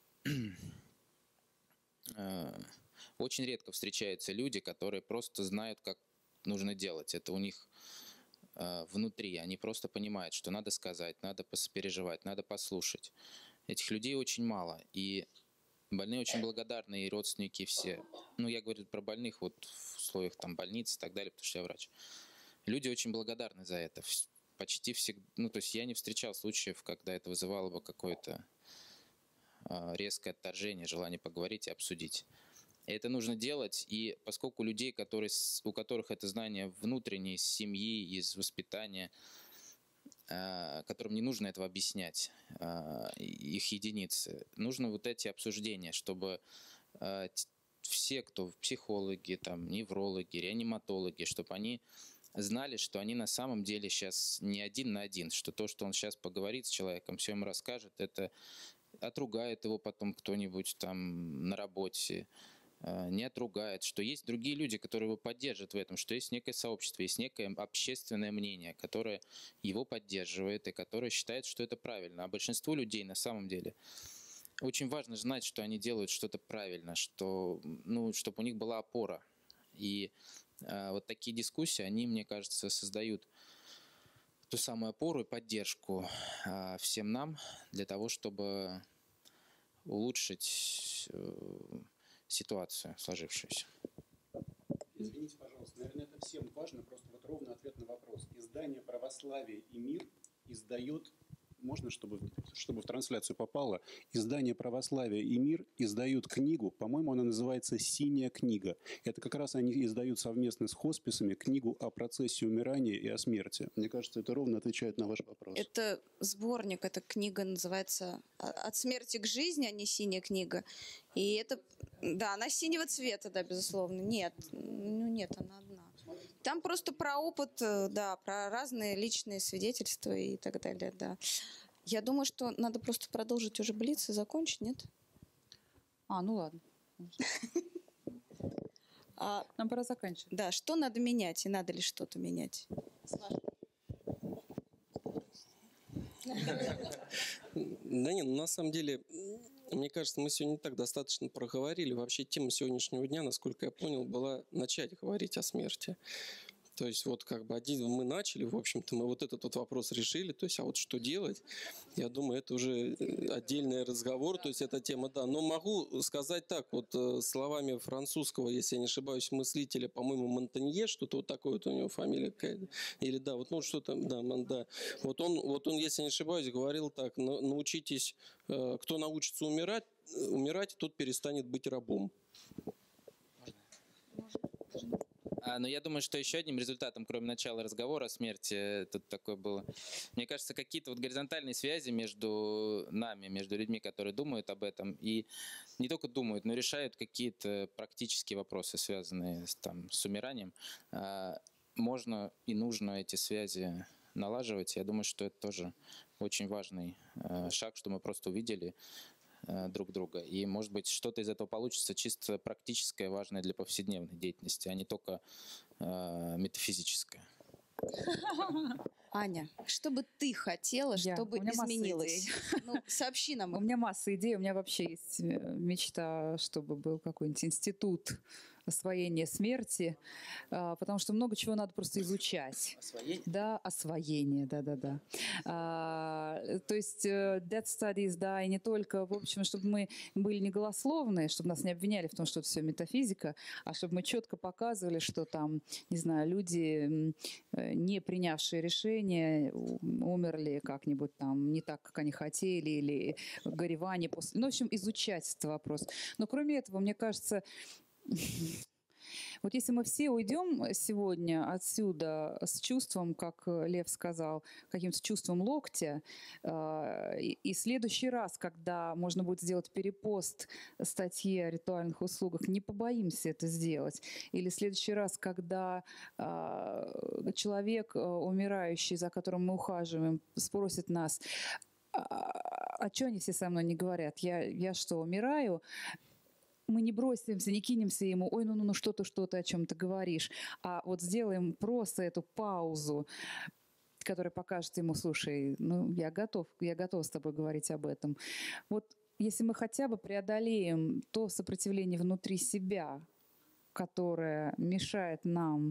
Speaker 5: э, очень редко встречаются люди, которые просто знают, как нужно делать. Это у них э, внутри. Они просто понимают, что надо сказать, надо посопереживать, надо послушать. Этих людей очень мало, и больные очень благодарны, и родственники все. Ну, я говорю про больных вот в условиях там больниц и так далее, потому что я врач. Люди очень благодарны за это. Почти всегда, ну, то есть я не встречал случаев, когда это вызывало бы какое-то э, резкое отторжение, желание поговорить и обсудить. И это нужно делать, и поскольку людей, которые, у которых это знание внутреннее, из семьи, из воспитания, которым не нужно этого объяснять, их единицы. Нужно вот эти обсуждения, чтобы все, кто психологи, там, неврологи, реаниматологи, чтобы они знали, что они на самом деле сейчас не один на один, что то, что он сейчас поговорит с человеком, все ему расскажет, это отругает его потом кто-нибудь там на работе, не отругает, что есть другие люди, которые его поддержат в этом, что есть некое сообщество, есть некое общественное мнение, которое его поддерживает и которое считает, что это правильно. А большинству людей на самом деле очень важно знать, что они делают что-то правильно, что, ну, чтобы у них была опора. И э, вот такие дискуссии, они, мне кажется, создают ту самую опору и поддержку э, всем нам для того, чтобы улучшить э, ситуацию сложившуюся.
Speaker 13: Извините, пожалуйста, наверное, это всем важно, просто вот ровно ответ на вопрос. Издание «Православие и мир» издает, можно, чтобы, чтобы в трансляцию попало, издание «Православие и мир» издают книгу, по-моему, она называется «Синяя книга». Это как раз они издают совместно с хосписами книгу о процессе умирания и о смерти. Мне кажется, это ровно отвечает на ваш вопрос.
Speaker 3: Это сборник, эта книга называется «От смерти к жизни», а не «Синяя книга». И это, да, она синего цвета, да, безусловно. Нет, ну нет, она одна. Там просто про опыт, да, про разные личные свидетельства и так далее, да. Я думаю, что надо просто продолжить уже блиц и закончить, нет?
Speaker 1: А, ну ладно. Нам пора заканчивать.
Speaker 3: Да, что надо менять и надо ли что-то менять?
Speaker 4: Да нет, ну, на самом деле, мне кажется, мы сегодня не так достаточно проговорили. Вообще тема сегодняшнего дня, насколько я понял, была начать говорить о смерти. То есть вот как бы один мы начали, в общем-то, мы вот этот вот вопрос решили, то есть а вот что делать, я думаю, это уже отдельный разговор, то есть эта тема, да. Но могу сказать так, вот словами французского, если я не ошибаюсь, мыслителя, по-моему, Монтанье, что-то вот такое вот у него фамилия какая-то, или да, вот ну что-то, да, да. Вот он, вот он, если я не ошибаюсь, говорил так, научитесь, кто научится умирать, умирать, тот перестанет быть рабом.
Speaker 5: А, но я думаю, что еще одним результатом, кроме начала разговора о смерти, тут такое было, мне кажется, какие-то вот горизонтальные связи между нами, между людьми, которые думают об этом, и не только думают, но решают какие-то практические вопросы, связанные с, там, с умиранием. А, можно и нужно эти связи налаживать. Я думаю, что это тоже очень важный а, шаг, что мы просто увидели друг друга. И, может быть, что-то из этого получится чисто практическое, важное для повседневной деятельности, а не только э, метафизическое.
Speaker 3: Аня, что бы ты хотела,
Speaker 1: Я.
Speaker 3: чтобы изменилось? Ну, сообщи нам.
Speaker 1: У меня масса идей. У меня вообще есть мечта, чтобы был какой-нибудь институт освоение смерти, а, потому что много чего надо просто изучать.
Speaker 5: Освоение?
Speaker 1: Да, освоение, да-да-да. А, то есть э, death studies, да, и не только, в общем, чтобы мы были не голословные, чтобы нас не обвиняли в том, что это все метафизика, а чтобы мы четко показывали, что там, не знаю, люди, не принявшие решение, умерли как-нибудь там не так, как они хотели, или горевание после... Ну, в общем, изучать этот вопрос. Но кроме этого, мне кажется, вот если мы все уйдем сегодня отсюда с чувством, как Лев сказал, каким-то чувством локтя, э, и, и в следующий раз, когда можно будет сделать перепост статьи о ритуальных услугах, не побоимся это сделать. Или в следующий раз, когда э, человек, э, умирающий, за которым мы ухаживаем, спросит нас, а, а что они все со мной не говорят? Я, я что, умираю? Мы не бросимся, не кинемся ему, ой, ну-ну-ну, что-то, что ты о чем ты говоришь. А вот сделаем просто эту паузу, которая покажет ему, слушай, ну, я готов, я готов с тобой говорить об этом. Вот если мы хотя бы преодолеем то сопротивление внутри себя, которое мешает нам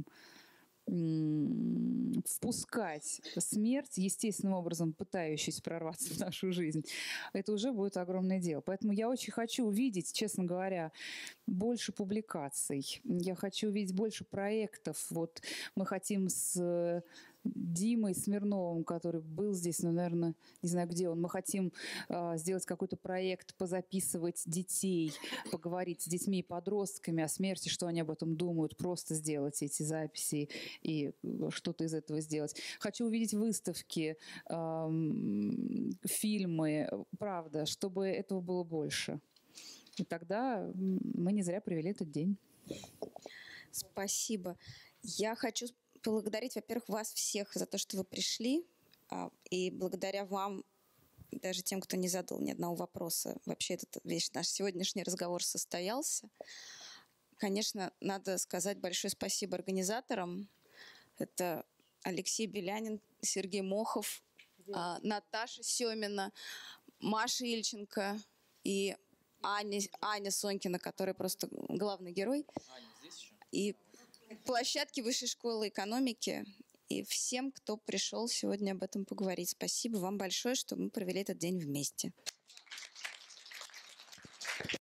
Speaker 1: впускать смерть, естественным образом пытающись прорваться в нашу жизнь, это уже будет огромное дело. Поэтому я очень хочу увидеть, честно говоря, больше публикаций. Я хочу увидеть больше проектов. Вот мы хотим с Димой Смирновым, который был здесь, но, наверное, не знаю, где он. Мы хотим э, сделать какой-то проект, позаписывать детей, поговорить с детьми и подростками о смерти, что они об этом думают, просто сделать эти записи и что-то из этого сделать. Хочу увидеть выставки, э, фильмы, правда, чтобы этого было больше. И тогда мы не зря провели этот день.
Speaker 3: Спасибо. Я хочу поблагодарить, во-первых, вас всех за то, что вы пришли. И благодаря вам, даже тем, кто не задал ни одного вопроса, вообще этот весь наш сегодняшний разговор состоялся. Конечно, надо сказать большое спасибо организаторам. Это Алексей Белянин, Сергей Мохов, Наташа Семина, Маша Ильченко и Аня, Аня Сонькина, которая просто главный герой.
Speaker 5: Аня здесь еще?
Speaker 3: И площадки Высшей школы экономики и всем, кто пришел сегодня об этом поговорить. Спасибо вам большое, что мы провели этот день вместе.